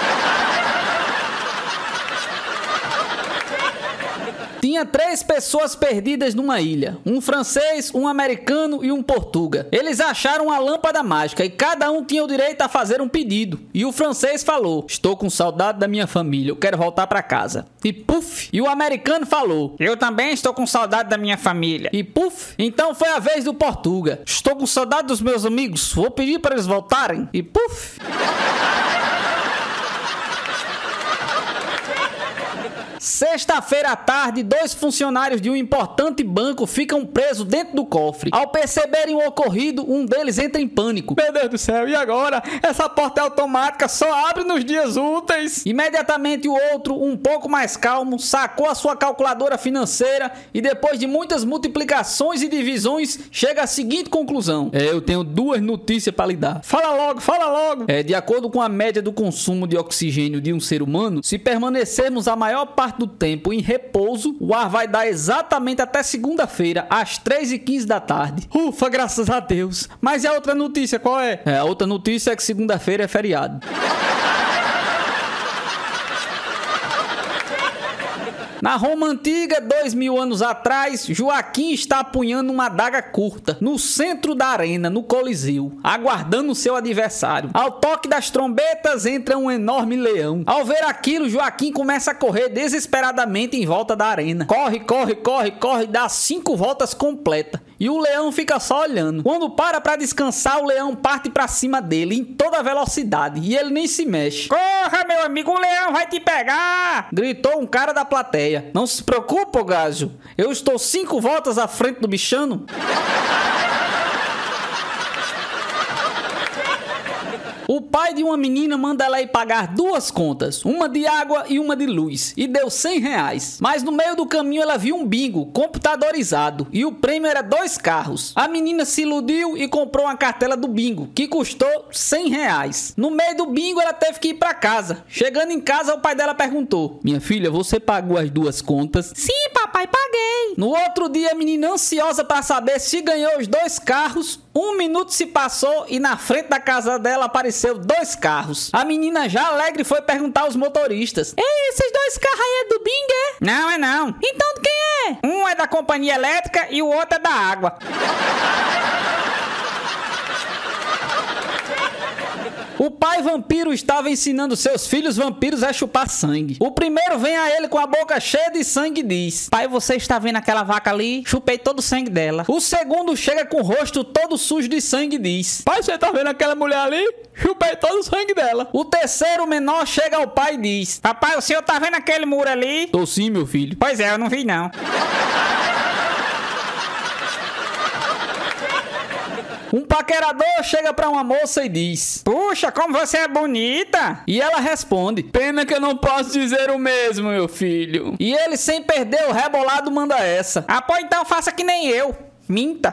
Tinha três pessoas perdidas numa ilha. Um francês, um americano e um portuga. Eles acharam uma lâmpada mágica e cada um tinha o direito a fazer um pedido. E o francês falou: estou com saudade da minha família, eu quero voltar para casa. E puf! E o americano falou: eu também estou com saudade da minha família. E puf! Então foi a vez do portuga: estou com saudade dos meus amigos, vou pedir para eles voltarem. E puf! Sexta-feira à tarde, dois funcionários de um importante banco ficam presos dentro do cofre. Ao perceberem o ocorrido, um deles entra em pânico. Meu Deus do céu, e agora? Essa porta é automática, só abre nos dias úteis. Imediatamente o outro, um pouco mais calmo, sacou a sua calculadora financeira e depois de muitas multiplicações e divisões, chega à seguinte conclusão: é, eu tenho duas notícias para lhe dar. Fala logo, fala logo. É, de acordo com a média do consumo de oxigênio de um ser humano, se permanecermos a maior parte do tempo em repouso, o ar vai dar exatamente até segunda-feira, às três e quinze da tarde. Ufa, graças a Deus. Mas e a outra notícia, qual é? É, a outra notícia é que segunda-feira é feriado. Na Roma Antiga, dois mil anos atrás, Joaquim está apunhando uma adaga curta no centro da arena, no Coliseu, aguardando seu adversário. Ao toque das trombetas, entra um enorme leão. Ao ver aquilo, Joaquim começa a correr desesperadamente em volta da arena. Corre, corre, corre, corre, dá cinco voltas completas. E o leão fica só olhando. Quando para pra descansar, o leão parte pra cima dele em toda velocidade e ele nem se mexe. Corra, meu amigo, o leão vai te pegar! Gritou um cara da plateia. Não se preocupe, Gágio. Eu estou cinco voltas à frente do bichano. O pai de uma menina manda ela ir pagar duas contas, uma de água e uma de luz, e deu cem reais. Mas no meio do caminho ela viu um bingo computadorizado e o prêmio era dois carros. A menina se iludiu e comprou uma cartela do bingo, que custou cem reais. No meio do bingo ela teve que ir para casa. Chegando em casa, o pai dela perguntou: minha filha, você pagou as duas contas? Sim, papai, paguei. No outro dia, a menina ansiosa para saber se ganhou os dois carros, um minuto se passou e na frente da casa dela apareceu dois carros. A menina já alegre foi perguntar aos motoristas: ei, esses dois carros aí é do bingo, é? Não, é não. Então de quem é? Um é da companhia elétrica e o outro é da água. O pai vampiro estava ensinando seus filhos vampiros a chupar sangue. O primeiro vem a ele com a boca cheia de sangue e diz: pai, você está vendo aquela vaca ali? Chupei todo o sangue dela. O segundo chega com o rosto todo sujo de sangue e diz: pai, você está vendo aquela mulher ali? Chupei todo o sangue dela. O terceiro menor chega ao pai e diz: papai, o senhor tá vendo aquele muro ali? Tô sim, meu filho. Pois é, eu não vi não. Um paquerador chega pra uma moça e diz: puxa, como você é bonita. E ela responde: pena que eu não posso dizer o mesmo, meu filho. E ele, sem perder o rebolado, manda essa: ah, pô, então faça que nem eu. Minta.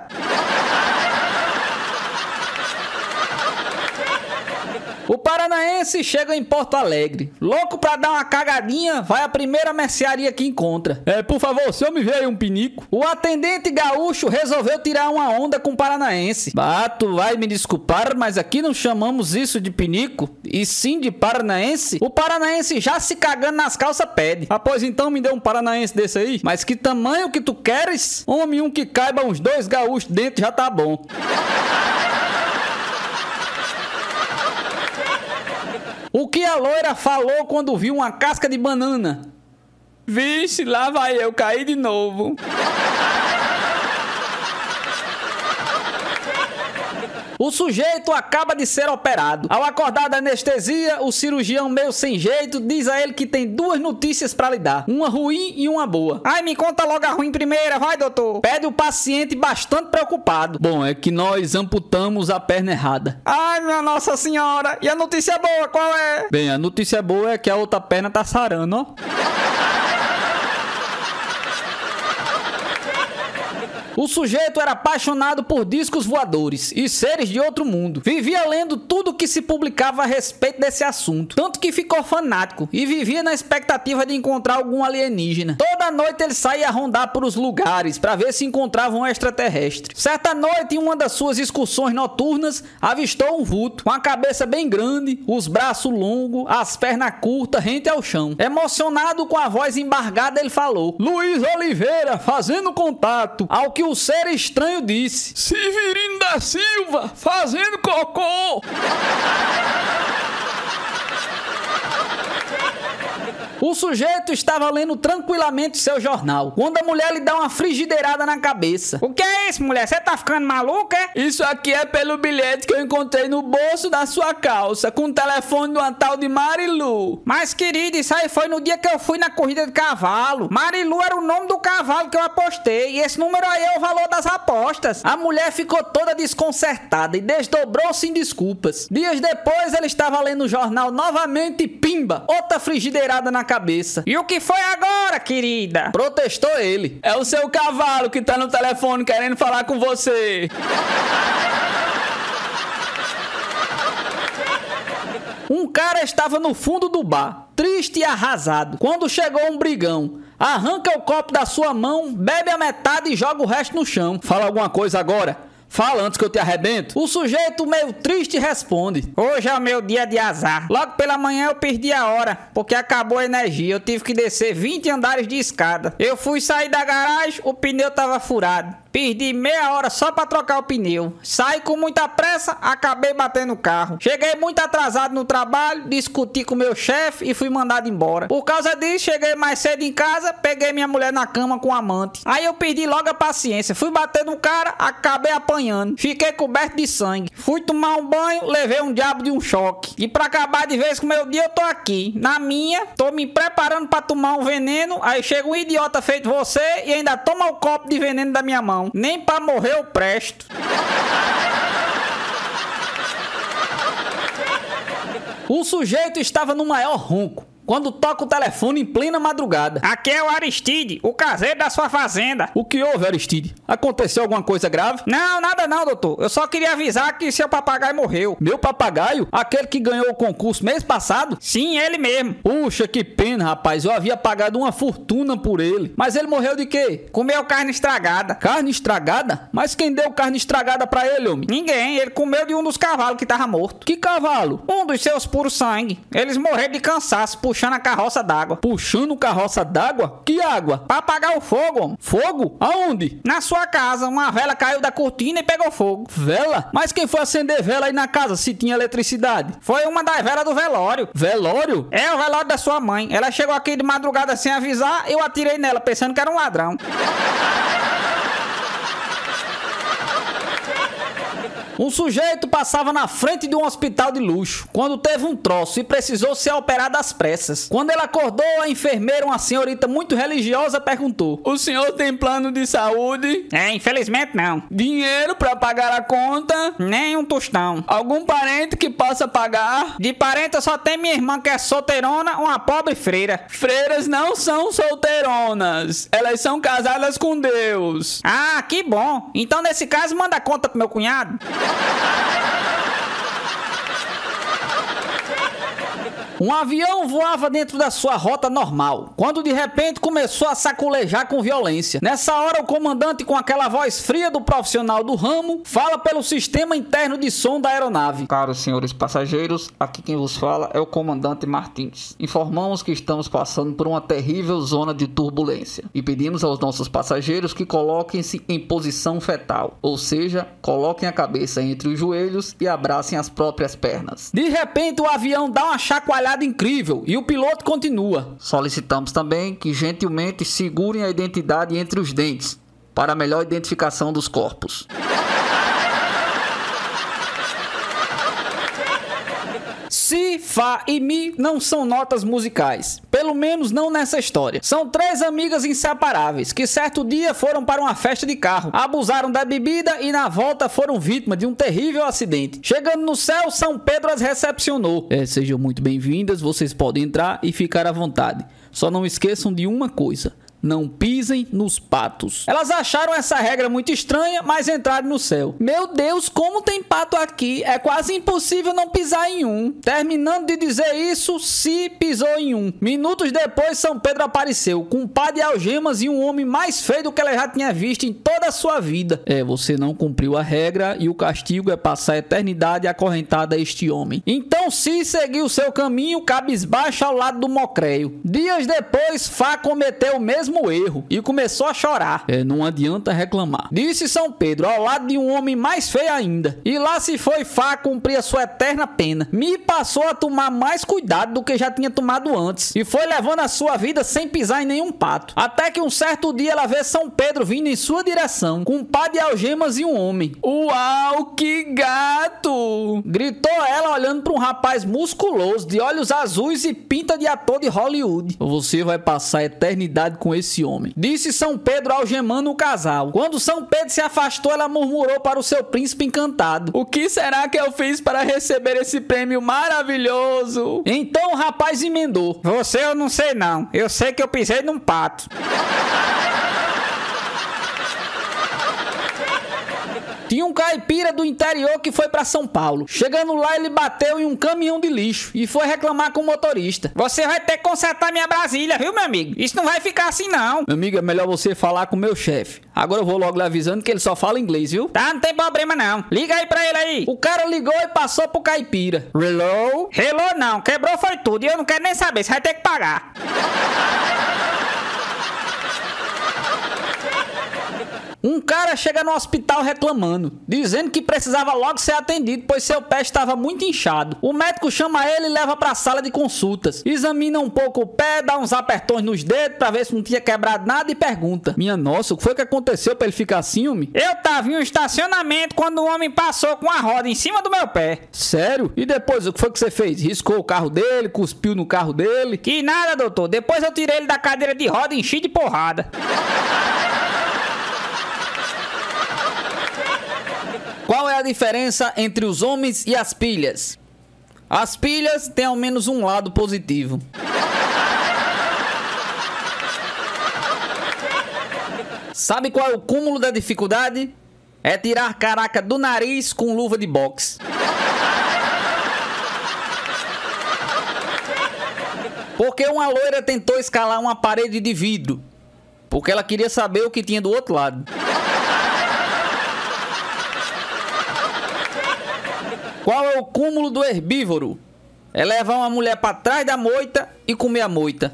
O paranaense chega em Porto Alegre. Louco pra dar uma cagadinha, vai à primeira mercearia que encontra. É, por favor, o senhor me vê aí um pinico? O atendente gaúcho resolveu tirar uma onda com o paranaense. Ah, tu vai me desculpar, mas aqui não chamamos isso de pinico, e sim de paranaense. O paranaense, já se cagando nas calças, pede: ah, pois então me dê um paranaense desse aí. Mas que tamanho que tu queres? Homem, um que caiba uns dois gaúchos dentro já tá bom. O que a loira falou quando viu uma casca de banana? Vixe, lá vai eu cair de novo. O sujeito acaba de ser operado. Ao acordar da anestesia, o cirurgião, meio sem jeito, diz a ele que tem duas notícias pra lhe dar: uma ruim e uma boa. Ai, me conta logo a ruim primeira, vai, doutor. Pede o paciente bastante preocupado. Bom, é que nós amputamos a perna errada. Ai, minha Nossa Senhora. E a notícia boa, qual é? Bem, a notícia boa é que a outra perna tá sarando, ó. O sujeito era apaixonado por discos voadores e seres de outro mundo. Vivia lendo tudo que se publicava a respeito desse assunto, tanto que ficou fanático e vivia na expectativa de encontrar algum alienígena. Toda noite ele saía a rondar por os lugares para ver se encontrava um extraterrestre. Certa noite, em uma das suas excursões noturnas, avistou um vulto com a cabeça bem grande, os braços longos, as pernas curtas, rente ao chão. Emocionado, com a voz embargada, ele falou: Luiz Oliveira, fazendo contato. Ao que o ser estranho disse: Severino da Silva, fazendo cocô. O sujeito estava lendo tranquilamente seu jornal, quando a mulher lhe dá uma frigideirada na cabeça. O que é isso, mulher? Você tá ficando maluca, é? Isso aqui é pelo bilhete que eu encontrei no bolso da sua calça, com o telefone de uma tal de Marilu. Mas, querida, isso aí foi no dia que eu fui na corrida de cavalo. Marilu era o nome do cavalo que eu apostei, e esse número aí é o valor das apostas. A mulher ficou toda desconcertada e desdobrou-se em desculpas. Dias depois, ele estava lendo o jornal novamente e pimba, outra frigideirada na cabeça. E o que foi agora, querida? Protestou ele. É o seu cavalo que tá no telefone querendo falar com você. Um cara estava no fundo do bar, triste e arrasado, quando chegou um brigão. Arranca o copo da sua mão, bebe a metade e joga o resto no chão. Fala alguma coisa agora. Fala antes que eu te arrebento. O sujeito, meio triste, responde: Hoje é o meu dia de azar. Logo pela manhã eu perdi a hora, porque acabou a energia. Eu tive que descer vinte andares de escada. Eu fui sair da garagem, o pneu tava furado. Perdi meia hora só pra trocar o pneu. Saí com muita pressa, acabei batendo o carro. Cheguei muito atrasado no trabalho, discuti com meu chefe e fui mandado embora. Por causa disso, cheguei mais cedo em casa, peguei minha mulher na cama com o amante. Aí eu perdi logo a paciência. Fui bater no cara, acabei apanhando. Fiquei coberto de sangue. Fui tomar um banho, levei um diabo de um choque. E pra acabar de vez com o meu dia, eu tô aqui. Na minha, tô me preparando pra tomar um veneno. Aí chega um idiota feito você e ainda toma o copo de veneno da minha mão. Nem pra morrer eu presto. O sujeito estava no maior ronco quando toca o telefone em plena madrugada. Aqui é o Aristide, o caseiro da sua fazenda. O que houve, Aristide? Aconteceu alguma coisa grave? Não, nada não, doutor. Eu só queria avisar que seu papagaio morreu. Meu papagaio? Aquele que ganhou o concurso mês passado? Sim, ele mesmo. Puxa, que pena, rapaz. Eu havia pagado uma fortuna por ele. Mas ele morreu de quê? Comeu carne estragada. Carne estragada? Mas quem deu carne estragada pra ele, homem? Ninguém. Ele comeu de um dos cavalos que tava morto. Que cavalo? Um dos seus puros sangue. Eles morreram de cansaço, puxando a carroça d'água. Puxando carroça d'água? Que água? Pra apagar o fogo, homem. Fogo? Aonde? Na sua casa. Uma vela caiu da cortina e pegou fogo. Vela? Mas quem foi acender vela aí na casa se tinha eletricidade? Foi uma das velas do velório. Velório? É o velório da sua mãe. Ela chegou aqui de madrugada sem avisar, eu atirei nela pensando que era um ladrão. Um sujeito passava na frente de um hospital de luxo quando teve um troço e precisou ser operado às pressas. Quando ele acordou, a enfermeira, uma senhorita muito religiosa, perguntou: O senhor tem plano de saúde? É, infelizmente não. Dinheiro pra pagar a conta? Nem um tostão. Algum parente que possa pagar? De parente eu só tenho minha irmã que é solteirona, uma pobre freira. Freiras não são solteironas. Elas são casadas com Deus. Ah, que bom. Então nesse caso manda a conta pro meu cunhado. Um avião voava dentro da sua rota normal, quando de repente começou a saculejar com violência. Nessa hora, o comandante, com aquela voz fria do profissional do ramo, fala pelo sistema interno de som da aeronave. Caros senhores passageiros, aqui quem vos fala é o comandante Martins. Informamos que estamos passando por uma terrível zona de turbulência e pedimos aos nossos passageiros que coloquem-se em posição fetal, ou seja, coloquem a cabeça entre os joelhos e abracem as próprias pernas. De repente, o avião dá uma chacoalhada incrível e o piloto continua. Solicitamos também que gentilmente segurem a identidade entre os dentes para a melhor identificação dos corpos. Si, Fá e Mi não são notas musicais. Pelo menos não nessa história. São três amigas inseparáveis que certo dia foram para uma festa de carro, abusaram da bebida e na volta foram vítimas de um terrível acidente. Chegando no céu, São Pedro as recepcionou. É, sejam muito bem-vindas, vocês podem entrar e ficar à vontade. Só não esqueçam de uma coisa: Não pisem nos patos. Elas acharam essa regra muito estranha, mas entraram no céu. Meu Deus, como tem pato aqui? É quase impossível não pisar em um. Terminando de dizer isso, Si pisou em um. Minutos depois, São Pedro apareceu, com um par de algemas e um homem mais feio do que ela já tinha visto em toda a sua vida. É, você não cumpriu a regra e o castigo é passar a eternidade acorrentada a este homem. Então Si seguiu seu caminho cabisbaixo ao lado do Mocreio. Dias depois, Fá cometeu o mesmo erro e começou a chorar. É, não adianta reclamar. Disse São Pedro ao lado de um homem mais feio ainda. E lá se foi Fá cumprir a sua eterna pena. Mi passou a tomar mais cuidado do que já tinha tomado antes e foi levando a sua vida sem pisar em nenhum pato. Até que um certo dia ela vê São Pedro vindo em sua direção com um par de algemas e um homem. Uau, que gato! Gritou ela olhando para um rapaz musculoso de olhos azuis e pinta de ator de Hollywood. Você vai passar a eternidade com esse homem, disse São Pedro algemando o casal. Quando São Pedro se afastou, ela murmurou para o seu príncipe encantado: o que será que eu fiz para receber esse prêmio maravilhoso? Então o rapaz emendou: você eu não sei não, eu sei que eu pisei num pato. Tinha um caipira do interior que foi para São Paulo. Chegando lá, ele bateu em um caminhão de lixo e foi reclamar com o motorista. Você vai ter que consertar minha Brasília, viu, meu amigo? Isso não vai ficar assim, não. Meu amigo, é melhor você falar com o meu chefe. Agora eu vou logo lhe avisando que ele só fala inglês, viu? Tá, não tem problema, não. Liga aí pra ele aí. O cara ligou e passou pro caipira. Hello? Hello não, quebrou foi tudo e eu não quero nem saber, você vai ter que pagar. Um cara chega no hospital reclamando, dizendo que precisava logo ser atendido, pois seu pé estava muito inchado. O médico chama ele e leva para a sala de consultas. Examina um pouco o pé, dá uns apertões nos dedos para ver se não tinha quebrado nada e pergunta: minha nossa, o que foi que aconteceu para ele ficar assim, homem? Eu tava em um estacionamento quando um homem passou com a roda em cima do meu pé. Sério? E depois, o que foi que você fez? Riscou o carro dele, cuspiu no carro dele? Que nada, doutor. Depois eu tirei ele da cadeira de roda e enchi de porrada. Qual é a diferença entre os homens e as pilhas? As pilhas têm ao menos um lado positivo. Sabe qual é o cúmulo da dificuldade? É tirar caraca do nariz com luva de boxe. Porque uma loira tentou escalar uma parede de vidro, porque ela queria saber o que tinha do outro lado. Qual é o cúmulo do herbívoro? É levar uma mulher para trás da moita e comer a moita.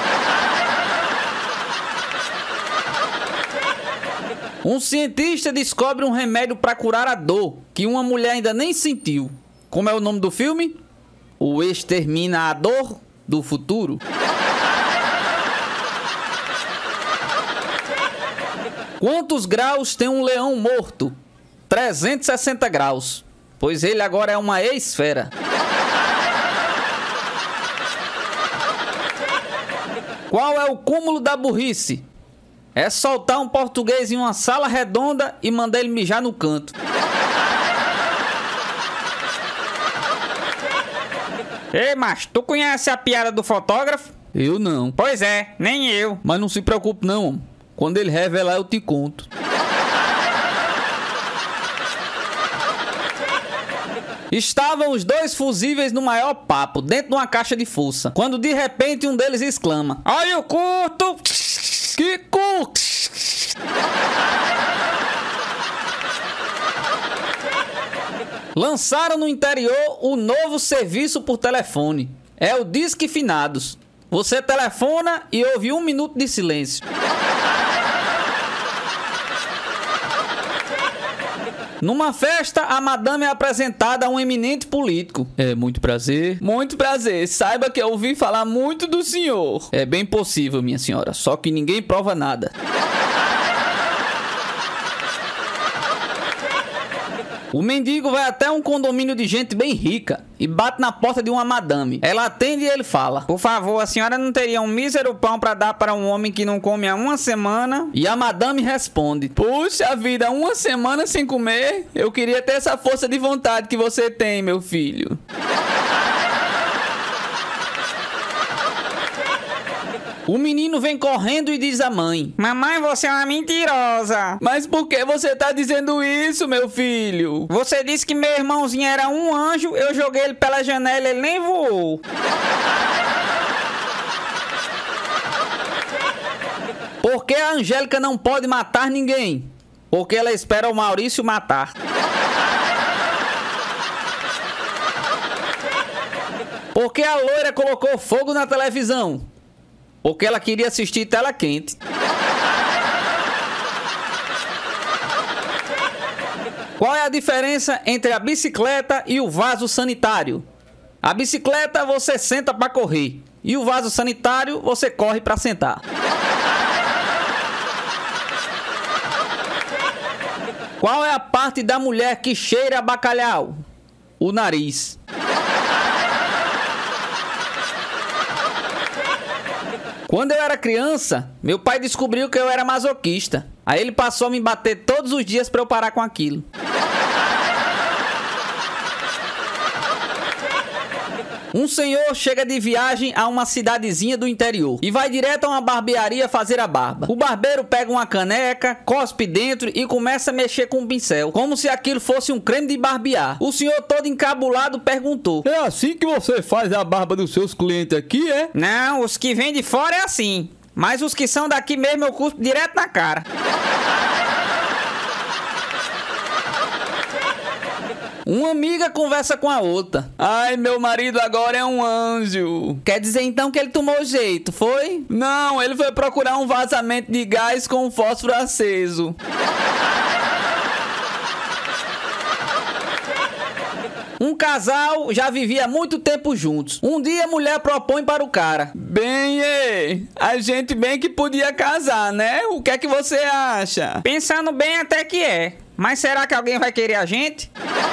Um cientista descobre um remédio para curar a dor que uma mulher ainda nem sentiu. Como é o nome do filme? O Exterminador do Futuro. Quantos graus tem um leão morto? trezentos e sessenta graus. Pois ele agora é uma esfera. Qual é o cúmulo da burrice? É soltar um português em uma sala redonda e mandar ele mijar no canto. Ei, macho, tu conhece a piada do fotógrafo? Eu não. Pois é, nem eu. Mas não se preocupe não. Quando ele revelar eu te conto. Estavam os dois fusíveis no maior papo, dentro de uma caixa de força, quando de repente um deles exclama: olha o curto! Que curto! Lançaram no interior o novo serviço por telefone. É o Disque Finados. Você telefona e ouve um minuto de silêncio. Numa festa, a madame é apresentada a um eminente político. É, muito prazer. Muito prazer. Saiba que eu ouvi falar muito do senhor. É bem possível, minha senhora. Só que ninguém prova nada. O mendigo vai até um condomínio de gente bem rica e bate na porta de uma madame. Ela atende e ele fala: por favor, a senhora não teria um mísero pão para dar para um homem que não come há uma semana? E a madame responde: puxa vida, uma semana sem comer? Eu queria ter essa força de vontade que você tem, meu filho. O menino vem correndo e diz à mãe: Mamãe, você é uma mentirosa. Mas por que você tá dizendo isso, meu filho? Você disse que meu irmãozinho era um anjo, eu joguei ele pela janela, ele nem voou. Por que a Angélica não pode matar ninguém? Porque ela espera o Maurício matar. Por que a loira colocou fogo na televisão? Porque ela queria assistir tela quente. Qual é a diferença entre a bicicleta e o vaso sanitário? A bicicleta você senta para correr e o vaso sanitário você corre para sentar. Qual é a parte da mulher que cheira a bacalhau? O nariz. Quando eu era criança, meu pai descobriu que eu era masoquista. Aí ele passou a me bater todos os dias para eu parar com aquilo. Um senhor chega de viagem a uma cidadezinha do interior e vai direto a uma barbearia fazer a barba. O barbeiro pega uma caneca, cospe dentro e começa a mexer com um pincel, como se aquilo fosse um creme de barbear. O senhor todo encabulado perguntou: É assim que você faz a barba dos seus clientes aqui, é? Não, os que vêm de fora é assim. Mas os que são daqui mesmo eu cuspo direto na cara. Uma amiga conversa com a outra: Ai, meu marido agora é um anjo. Quer dizer então que ele tomou jeito, foi? Não, ele foi procurar um vazamento de gás com um fósforo aceso. Um casal já vivia há muito tempo juntos. Um dia a mulher propõe para o cara: Bem, é, a gente bem que podia casar, né? O que é que você acha? Pensando bem até que é. Mas será que alguém vai querer a gente?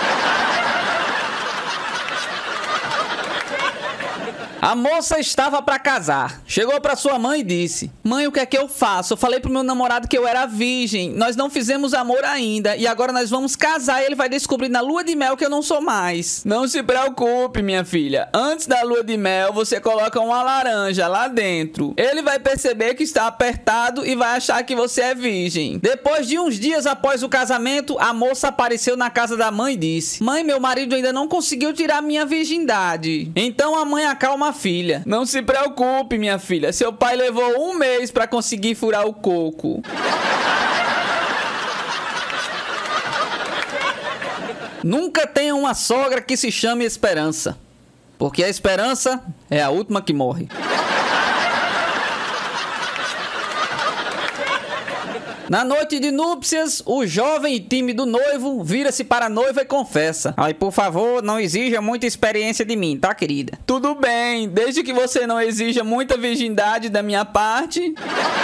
A moça estava para casar. Chegou para sua mãe e disse: Mãe, o que é que eu faço? Eu falei pro meu namorado que eu era virgem. Nós não fizemos amor ainda. E agora nós vamos casar e ele vai descobrir na lua de mel que eu não sou mais. Não se preocupe, minha filha. Antes da lua de mel, você coloca uma laranja lá dentro. Ele vai perceber que está apertado e vai achar que você é virgem. Depois de uns dias após o casamento, a moça apareceu na casa da mãe e disse: Mãe, meu marido ainda não conseguiu tirar minha virgindade. Então a mãe acalma a filha: Não se preocupe, minha filha. Seu pai levou um mês para conseguir furar o coco. Nunca tenha uma sogra que se chame Esperança, porque a esperança é a última que morre. Na noite de núpcias, o jovem e tímido noivo vira-se para a noiva e confessa: Ai, por favor, não exija muita experiência de mim, tá, querida? Tudo bem, desde que você não exija muita virgindade da minha parte.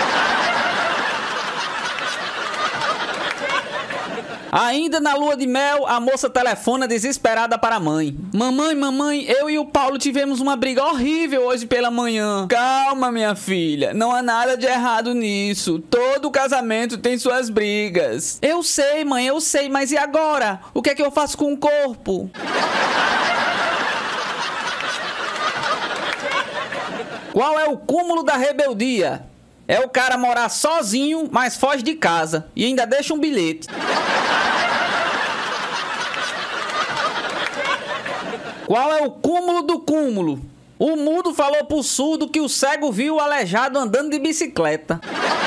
Ainda na lua de mel, a moça telefona desesperada para a mãe: Mamãe, mamãe, eu e o Paulo tivemos uma briga horrível hoje pela manhã. Calma, minha filha, não há nada de errado nisso. Todo casamento tem suas brigas. Eu sei, mãe, eu sei, mas e agora? O que é que eu faço com o corpo? Qual é o cúmulo da rebeldia? É o cara morar sozinho, mas foge de casa e ainda deixa um bilhete. Qual é o cúmulo do cúmulo? O mudo falou pro surdo que o cego viu o aleijado andando de bicicleta.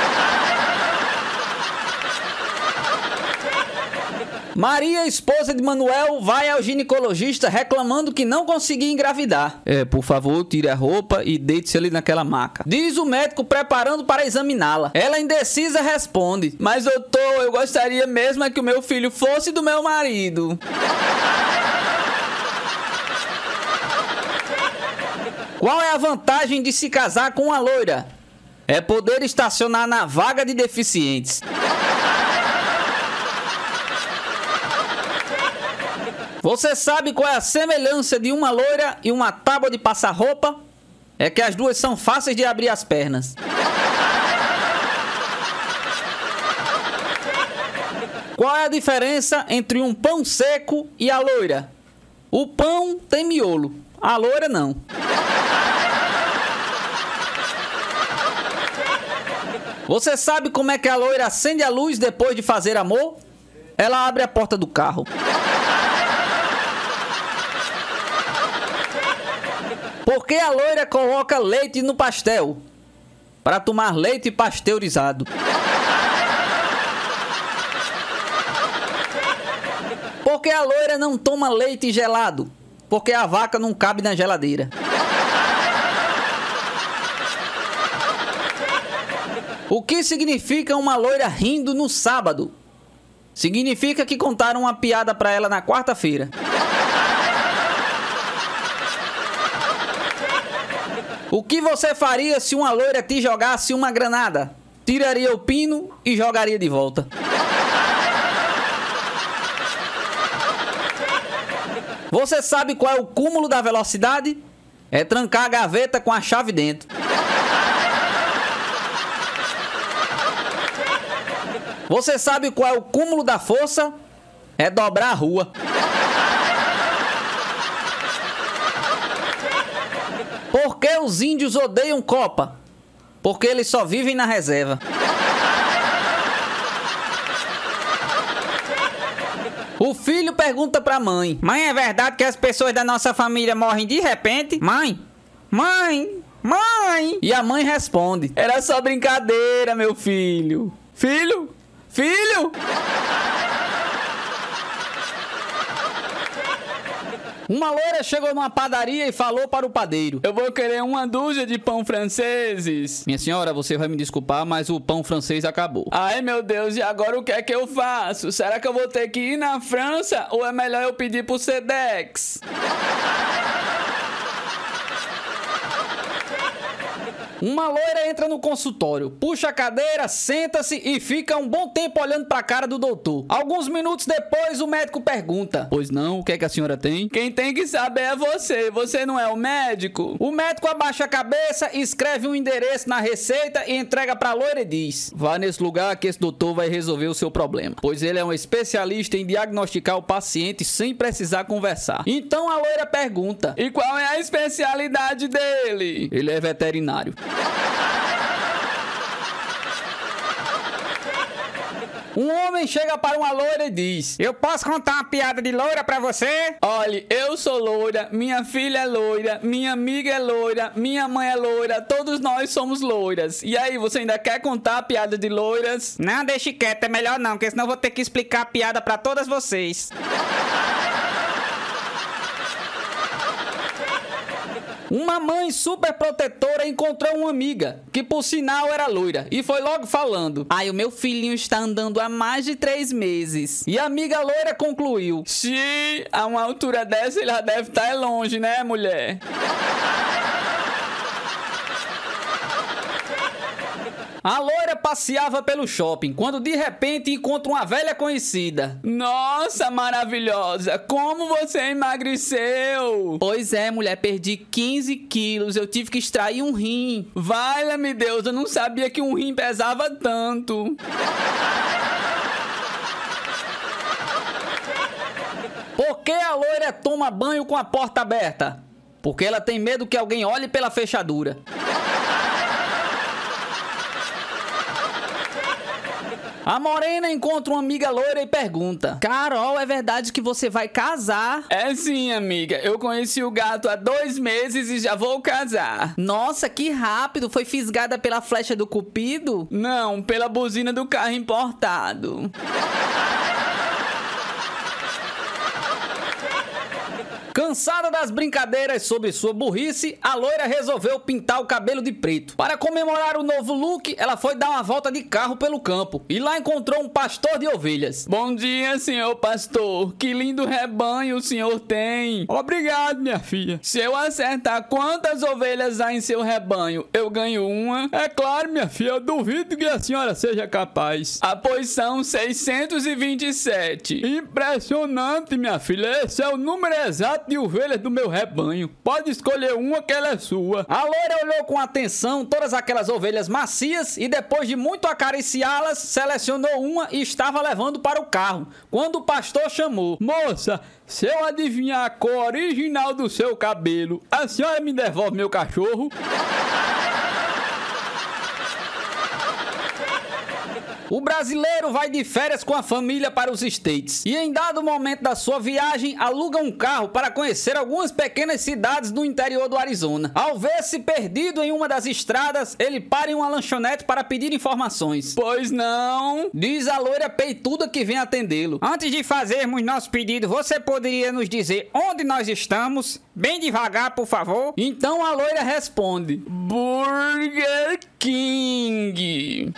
Maria, esposa de Manuel, vai ao ginecologista reclamando que não conseguia engravidar. É, por favor, tire a roupa e deite-se ali naquela maca, diz o médico preparando para examiná-la. Ela, indecisa, responde: Mas doutor, eu gostaria mesmo é que o meu filho fosse do meu marido. Qual é a vantagem de se casar com uma loira? É poder estacionar na vaga de deficientes. Você sabe qual é a semelhança de uma loira e uma tábua de passar roupa? É que as duas são fáceis de abrir as pernas. Qual é a diferença entre um pão seco e a loira? O pão tem miolo, a loira não. Você sabe como é que a loira acende a luz depois de fazer amor? Ela abre a porta do carro. Por que a loira coloca leite no pastel? Para tomar leite pasteurizado. Por que a loira não toma leite gelado? Porque a vaca não cabe na geladeira. O que significa uma loira rindo no sábado? Significa que contaram uma piada pra ela na quarta-feira. O que você faria se uma loira te jogasse uma granada? Tiraria o pino e jogaria de volta. Você sabe qual é o cúmulo da velocidade? É trancar a gaveta com a chave dentro. Você sabe qual é o cúmulo da força? É dobrar a rua. Por que os índios odeiam Copa? Porque eles só vivem na reserva. O filho pergunta pra mãe: Mãe, é verdade que as pessoas da nossa família morrem de repente? Mãe, mãe, mãe. E a mãe responde: Era só brincadeira, meu filho. Filho? Filho? Uma loira chegou numa padaria e falou para o padeiro: Eu vou querer uma dúzia de pão franceses. Minha senhora, você vai me desculpar, mas o pão francês acabou. Ai, meu Deus, e agora o que é que eu faço? Será que eu vou ter que ir na França ou é melhor eu pedir pro Sedex? Uma loira entra no consultório, puxa a cadeira, senta-se e fica um bom tempo olhando pra cara do doutor. Alguns minutos depois, o médico pergunta: Pois não, o que é que a senhora tem? Quem tem que saber é você, você não é o médico? O médico abaixa a cabeça, escreve um endereço na receita e entrega pra loira e diz: Vá nesse lugar que esse doutor vai resolver o seu problema, pois ele é um especialista em diagnosticar o paciente sem precisar conversar. Então a loira pergunta: E qual é a especialidade dele? Ele é veterinário. Um homem chega para uma loira e diz: Eu posso contar uma piada de loira pra você? Olhe, eu sou loira, minha filha é loira, minha amiga é loira, minha mãe é loira, todos nós somos loiras. E aí, você ainda quer contar a piada de loiras? Não, deixe quieto, é melhor não, porque senão eu vou ter que explicar a piada pra todas vocês. Uma mãe super protetora encontrou uma amiga, que por sinal era loira, e foi logo falando: Ai, o meu filhinho está andando há mais de três meses. E a amiga loira concluiu: Se a uma altura dessa ele já deve estar longe, né, mulher? A loira passeava pelo shopping, quando de repente encontra uma velha conhecida. Nossa, maravilhosa! Como você emagreceu? Pois é, mulher, perdi quinze quilos, eu tive que extrair um rim. Valha-me Deus, eu não sabia que um rim pesava tanto. Por que a loira toma banho com a porta aberta? Porque ela tem medo que alguém olhe pela fechadura. A morena encontra uma amiga loira e pergunta: Carol, é verdade que você vai casar? É sim, amiga. Eu conheci o gato há dois meses e já vou casar. Nossa, que rápido. Foi fisgada pela flecha do cupido? Não, pela buzina do carro importado. Cansada das brincadeiras sobre sua burrice, a loira resolveu pintar o cabelo de preto. Para comemorar o novo look, ela foi dar uma volta de carro pelo campo e lá encontrou um pastor de ovelhas. Bom dia, senhor pastor. Que lindo rebanho o senhor tem. Obrigado, minha filha. Se eu acertar quantas ovelhas há em seu rebanho, eu ganho uma? É claro, minha filha. Eu duvido que a senhora seja capaz. Ah, pois são seiscentos e vinte e sete. Impressionante, minha filha. Esse é o número exato de ovelhas do meu rebanho. Pode escolher uma que ela é sua. A loira olhou com atenção todas aquelas ovelhas macias e depois de muito acariciá-las, selecionou uma e estava levando para o carro, quando o pastor chamou: Moça, se eu adivinhar a cor original do seu cabelo, a senhora me devolve meu cachorro? O brasileiro vai de férias com a família para os States e em dado momento da sua viagem aluga um carro para conhecer algumas pequenas cidades do interior do Arizona. Ao ver-se perdido em uma das estradas, ele para em uma lanchonete para pedir informações. Pois não, diz a loira peituda que vem atendê-lo. Antes de fazermos nosso pedido, você poderia nos dizer onde nós estamos? Bem devagar, por favor. Então a loira responde: Burger King.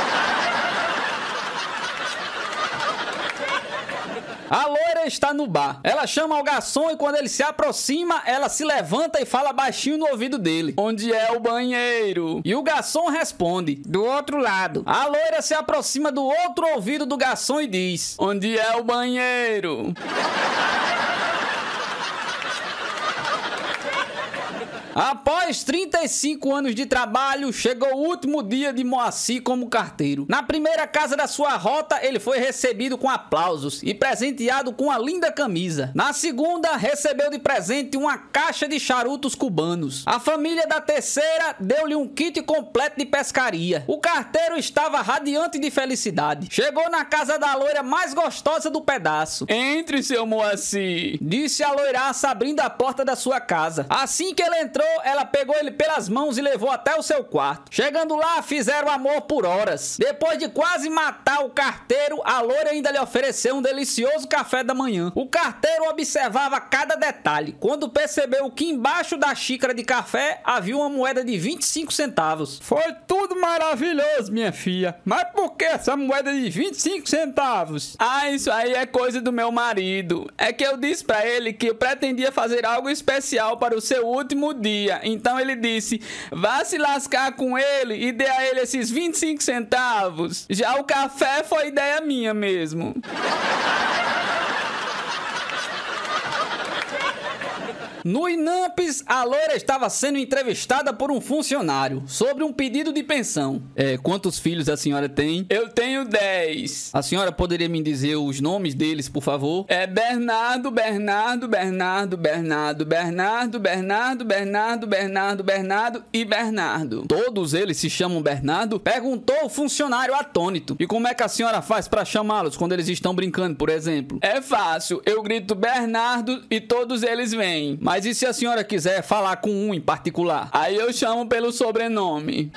A loira está no bar. Ela chama o garçom e quando ele se aproxima, ela se levanta e fala baixinho no ouvido dele: onde é o banheiro? E o garçom responde: do outro lado. A loira se aproxima do outro ouvido do garçom e diz: onde é o banheiro? Após trinta e cinco anos de trabalho, chegou o último dia de Moacir como carteiro. Na primeira casa da sua rota, ele foi recebido com aplausos e presenteado com uma linda camisa. Na segunda, recebeu de presente uma caixa de charutos cubanos. A família da terceira deu-lhe um kit completo de pescaria. O carteiro estava radiante de felicidade. Chegou na casa da loira mais gostosa do pedaço. Entre, seu Moacir, disse a loiraça abrindo a porta da sua casa. Assim que ele entrou, ela pegou ele pelas mãos e levou até o seu quarto. Chegando lá, fizeram amor por horas. Depois de quase matar o carteiro, a loira ainda lhe ofereceu um delicioso café da manhã. O carteiro observava cada detalhe, quando percebeu que embaixo da xícara de café havia uma moeda de vinte e cinco centavos. Foi tudo maravilhoso, minha filha. Mas por que essa moeda de vinte e cinco centavos? Ah, isso aí é coisa do meu marido. É que eu disse pra ele que eu pretendia fazer algo especial para o seu último dia. Então ele disse: vá se lascar com ele e dê a ele esses vinte e cinco centavos. Já o café foi ideia minha mesmo. No INAMPS, a loira estava sendo entrevistada por um funcionário sobre um pedido de pensão. É, quantos filhos a senhora tem? Eu tenho dez. A senhora poderia me dizer os nomes deles, por favor? É Bernardo, Bernardo, Bernardo, Bernardo, Bernardo, Bernardo, Bernardo, Bernardo, Bernardo e Bernardo. Todos eles se chamam Bernardo? Perguntou o funcionário atônito. E como é que a senhora faz para chamá-los quando eles estão brincando, por exemplo? É fácil, eu grito Bernardo e todos eles vêm. Mas e se a senhora quiser falar com um em particular? Aí eu chamo pelo sobrenome.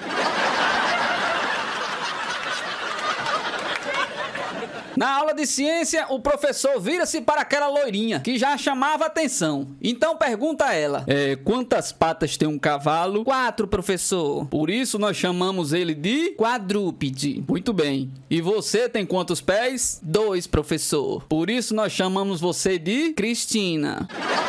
Na aula de ciência, o professor vira-se para aquela loirinha, que já chamava atenção. Então pergunta a ela: é, quantas patas tem um cavalo? Quatro, professor. Por isso nós chamamos ele de quadrúpede. Muito bem. E você tem quantos pés? Dois, professor. Por isso nós chamamos você de Cristina.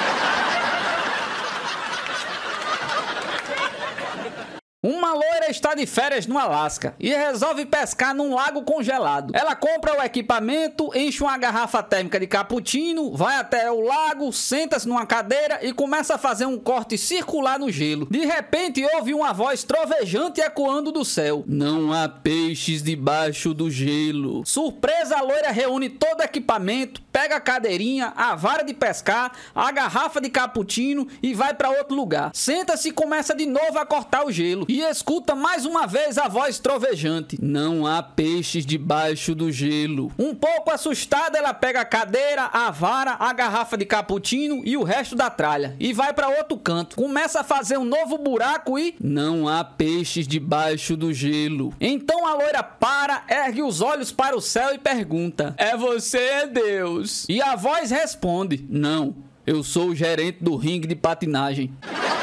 Uma loira está de férias no Alasca e resolve pescar num lago congelado. Ela compra o equipamento, enche uma garrafa térmica de cappuccino, vai até o lago, senta-se numa cadeira e começa a fazer um corte circular no gelo. De repente, ouve uma voz trovejante ecoando do céu: não há peixes debaixo do gelo. Surpresa, a loira reúne todo o equipamento, pega a cadeirinha, a vara de pescar, a garrafa de cappuccino e vai para outro lugar. Senta-se e começa de novo a cortar o gelo. E escuta mais uma vez a voz trovejante: não há peixes debaixo do gelo. Um pouco assustada, ela pega a cadeira, a vara, a garrafa de cappuccino e o resto da tralha e vai para outro canto. Começa a fazer um novo buraco e não há peixes debaixo do gelo. Então a loira para, ergue os olhos para o céu e pergunta: é você, Deus? E a voz responde: não, eu sou o gerente do ringue de patinagem.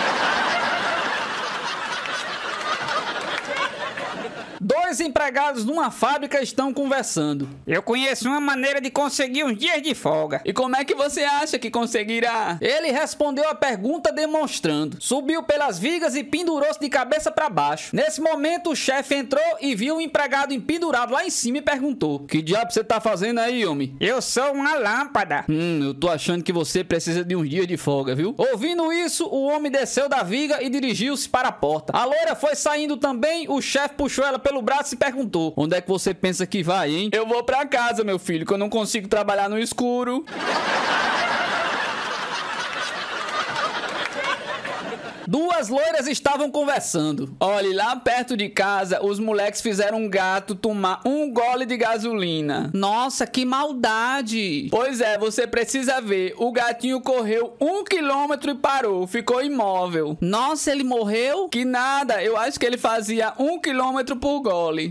Dois empregados numa fábrica estão conversando. Eu conheço uma maneira de conseguir uns dias de folga. E como é que você acha que conseguirá? Ele respondeu a pergunta demonstrando. Subiu pelas vigas e pendurou-se de cabeça para baixo. Nesse momento, o chefe entrou e viu o empregado empendurado lá em cima e perguntou: que diabo você tá fazendo aí, homem? Eu sou uma lâmpada. Hum, eu tô achando que você precisa de uns dias de folga, viu? Ouvindo isso, o homem desceu da viga e dirigiu-se para a porta. A loira foi saindo também, o chefe puxou ela pelo braço e perguntou: onde é que você pensa que vai, hein? Eu vou pra casa, meu filho, que eu não consigo trabalhar no escuro. Duas loiras estavam conversando. Olha, lá perto de casa, os moleques fizeram um gato tomar um gole de gasolina. Nossa, que maldade. Pois é, você precisa ver. O gatinho correu um quilômetro e parou. Ficou imóvel. Nossa, ele morreu? Que nada, eu acho que ele fazia um quilômetro por gole.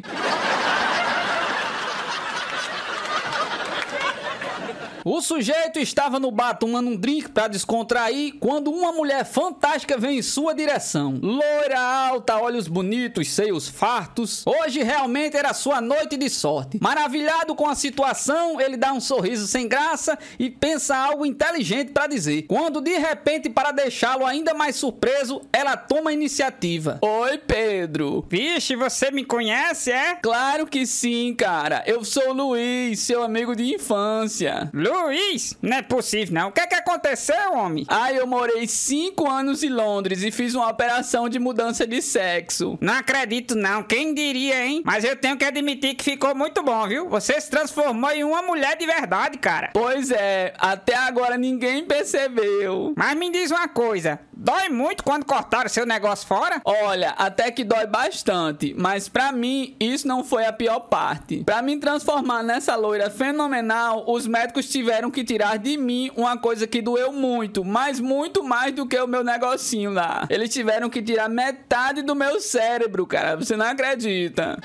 O sujeito estava no bar tomando um drink para descontrair quando uma mulher fantástica veio em sua direção. Loira alta, olhos bonitos, seios fartos. Hoje realmente era sua noite de sorte. Maravilhado com a situação, ele dá um sorriso sem graça e pensa algo inteligente para dizer. Quando de repente, para deixá-lo ainda mais surpreso, ela toma a iniciativa. Oi, Pedro. Vixe, você me conhece, é? Claro que sim, cara. Eu sou o Luiz, seu amigo de infância. Luiz? Não é possível, não. O que é que aconteceu, homem? Ah, eu morei cinco anos em Londres e fiz uma operação de mudança de sexo. Não acredito, não. Quem diria, hein? Mas eu tenho que admitir que ficou muito bom, viu? Você se transformou em uma mulher de verdade, cara. Pois é, até agora ninguém percebeu. Mas me diz uma coisa. Dói muito quando cortaram seu negócio fora? Olha, até que dói bastante, mas pra mim isso não foi a pior parte. Pra me transformar nessa loira fenomenal, os médicos tiveram que tirar de mim uma coisa que doeu muito, mas muito mais do que o meu negocinho lá. Eles tiveram que tirar metade do meu cérebro, cara, você não acredita.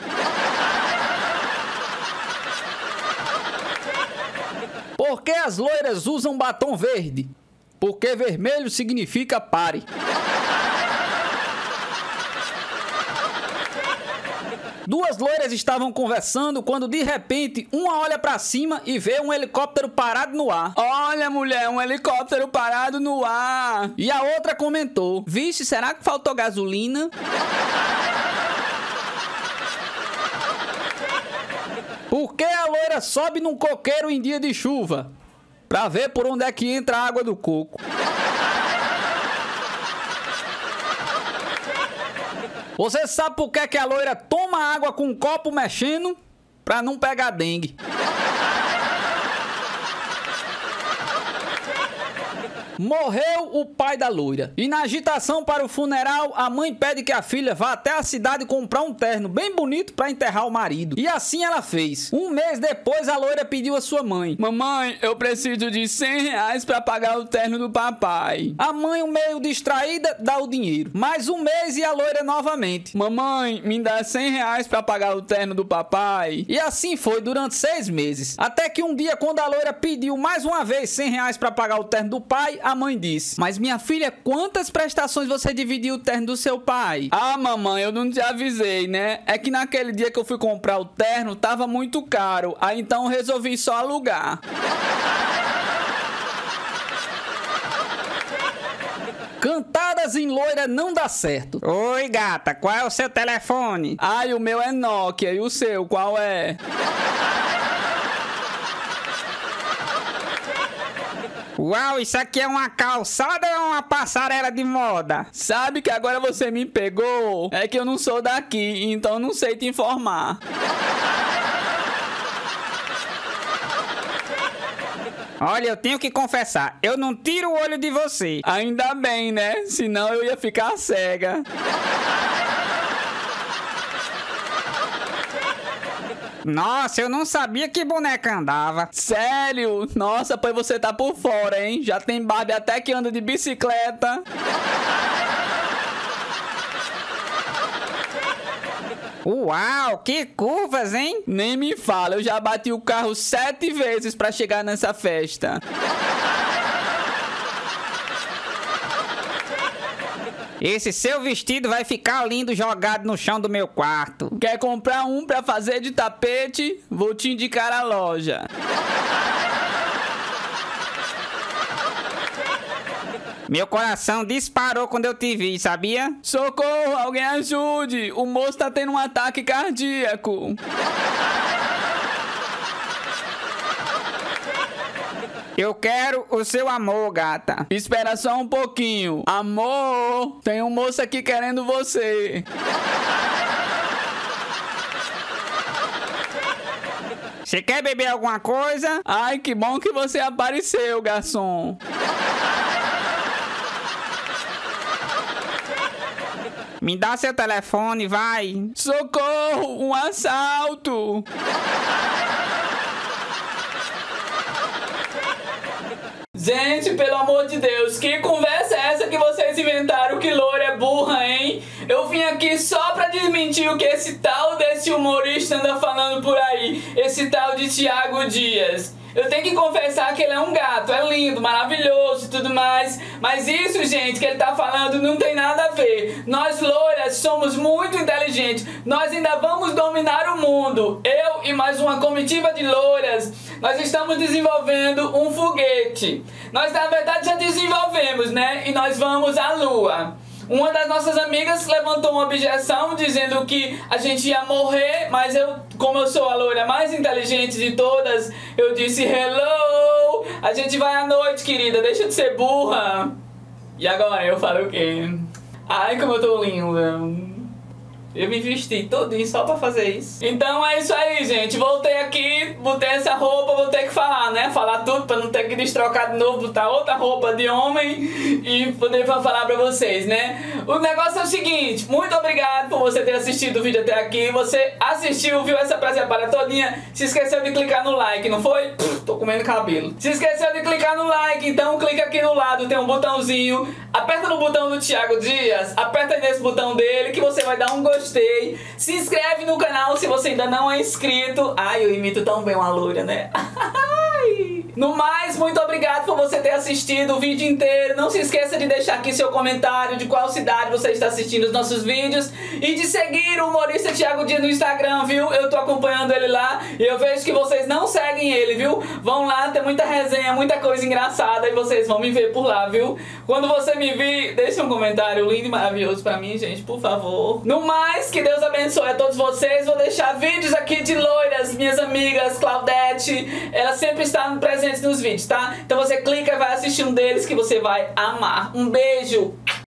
Por que as loiras usam batom verde? Porque vermelho significa pare. Duas loiras estavam conversando quando de repente uma olha pra cima e vê um helicóptero parado no ar. Olha, mulher, um helicóptero parado no ar. E a outra comentou: vixe, será que faltou gasolina? Por que a loira sobe num coqueiro em dia de chuva? Pra ver por onde é que entra a água do coco. Você sabe por que, que a loira toma água com um copo mexendo? Pra não pegar dengue. Morreu o pai da loira. E na agitação para o funeral, a mãe pede que a filha vá até a cidade comprar um terno bem bonito para enterrar o marido. E assim ela fez. Um mês depois, a loira pediu a sua mãe: mamãe, eu preciso de cem reais para pagar o terno do papai. A mãe, meio distraída, dá o dinheiro. Mais um mês e a loira novamente: mamãe, me dá cem reais para pagar o terno do papai. E assim foi durante seis meses. Até que um dia, quando a loira pediu mais uma vez cem reais para pagar o terno do pai, a mãe disse: mas minha filha, quantas prestações você dividiu o terno do seu pai? Ah, mamãe, eu não te avisei, né? É que naquele dia que eu fui comprar o terno, tava muito caro. Aí então eu resolvi só alugar. Cantadas em loira não dá certo. Oi, gata, qual é o seu telefone? Ai, o meu é Nokia. E o seu, qual é? Uau, isso aqui é uma calçada ou é uma passarela de moda? Sabe que agora você me pegou? É que eu não sou daqui, então não sei te informar. Olha, eu tenho que confessar, eu não tiro o olho de você. Ainda bem, né? Senão eu ia ficar cega. Nossa, eu não sabia que boneca andava. Sério? Nossa, pois você tá por fora, hein? Já tem Barbie até que anda de bicicleta. Uau, que curvas, hein? Nem me fala, eu já bati o carro sete vezes pra chegar nessa festa. Esse seu vestido vai ficar lindo jogado no chão do meu quarto. Quer comprar um pra fazer de tapete? Vou te indicar a loja. Meu coração disparou quando eu te vi, sabia? Socorro, alguém ajude! O moço tá tendo um ataque cardíaco. Eu quero o seu amor, gata. Espera só um pouquinho. Amor, tem um moço aqui querendo você. Você quer beber alguma coisa? Ai, que bom que você apareceu, garçom. Me dá seu telefone, vai. Socorro, um assalto. Gente, pelo amor de Deus, que conversa é essa que vocês inventaram que loira é burra, hein? Eu vim aqui só pra desmentir o que esse tal desse humorista anda falando por aí, esse tal de Thiago Dias. Eu tenho que confessar que ele é um gato, é lindo, maravilhoso e tudo mais, mas isso, gente, que ele tá falando não tem nada a ver. Nós loiras somos muito inteligentes, nós ainda vamos dominar o mundo. Eu e mais uma comitiva de loiras, nós estamos desenvolvendo um foguete. Nós, na verdade, já desenvolvemos, né? E nós vamos à Lua. Uma das nossas amigas levantou uma objeção dizendo que a gente ia morrer, mas eu, como eu sou a loira mais inteligente de todas, eu disse hello, a gente vai à noite, querida, deixa de ser burra. E agora eu falo o quê? Ai, como eu tô linda. Eu me vesti todinho só pra fazer isso. Então é isso aí, gente. Voltei aqui, botei essa roupa, vou ter que falar, né? Falar tudo pra não ter que destrocar de novo, botar outra roupa de homem e poder falar pra vocês, né? O negócio é o seguinte, muito obrigado por você ter assistido o vídeo até aqui. Você assistiu, viu essa presepada todinha, se esqueceu de clicar no like, não foi? Pff, tô comendo cabelo. Se esqueceu de clicar no like, então clica aqui no lado, tem um botãozinho. Aperta no botão do Thiago Dias, aperta aí nesse botão dele que você vai dar um gostei. Gostei. Se inscreve no canal se você ainda não é inscrito. Ai, eu imito tão bem uma loira, né? No mais, muito obrigado por você ter assistido o vídeo inteiro. Não se esqueça de deixar aqui seu comentário de qual cidade você está assistindo os nossos vídeos e de seguir o humorista Thiago Dias no Instagram, viu? Eu tô acompanhando ele lá e eu vejo que vocês não seguem ele, viu? Vão lá, tem muita resenha, muita coisa engraçada e vocês vão me ver por lá, viu? Quando você me vir, deixa um comentário lindo e maravilhoso pra mim, gente, por favor. No mais, que Deus abençoe a todos vocês. Vou deixar vídeos aqui de loiras, minhas amigas, Claudete. Ela sempre está presente nos vídeos, tá? Então você clica e vai assistir um deles que você vai amar. Um beijo!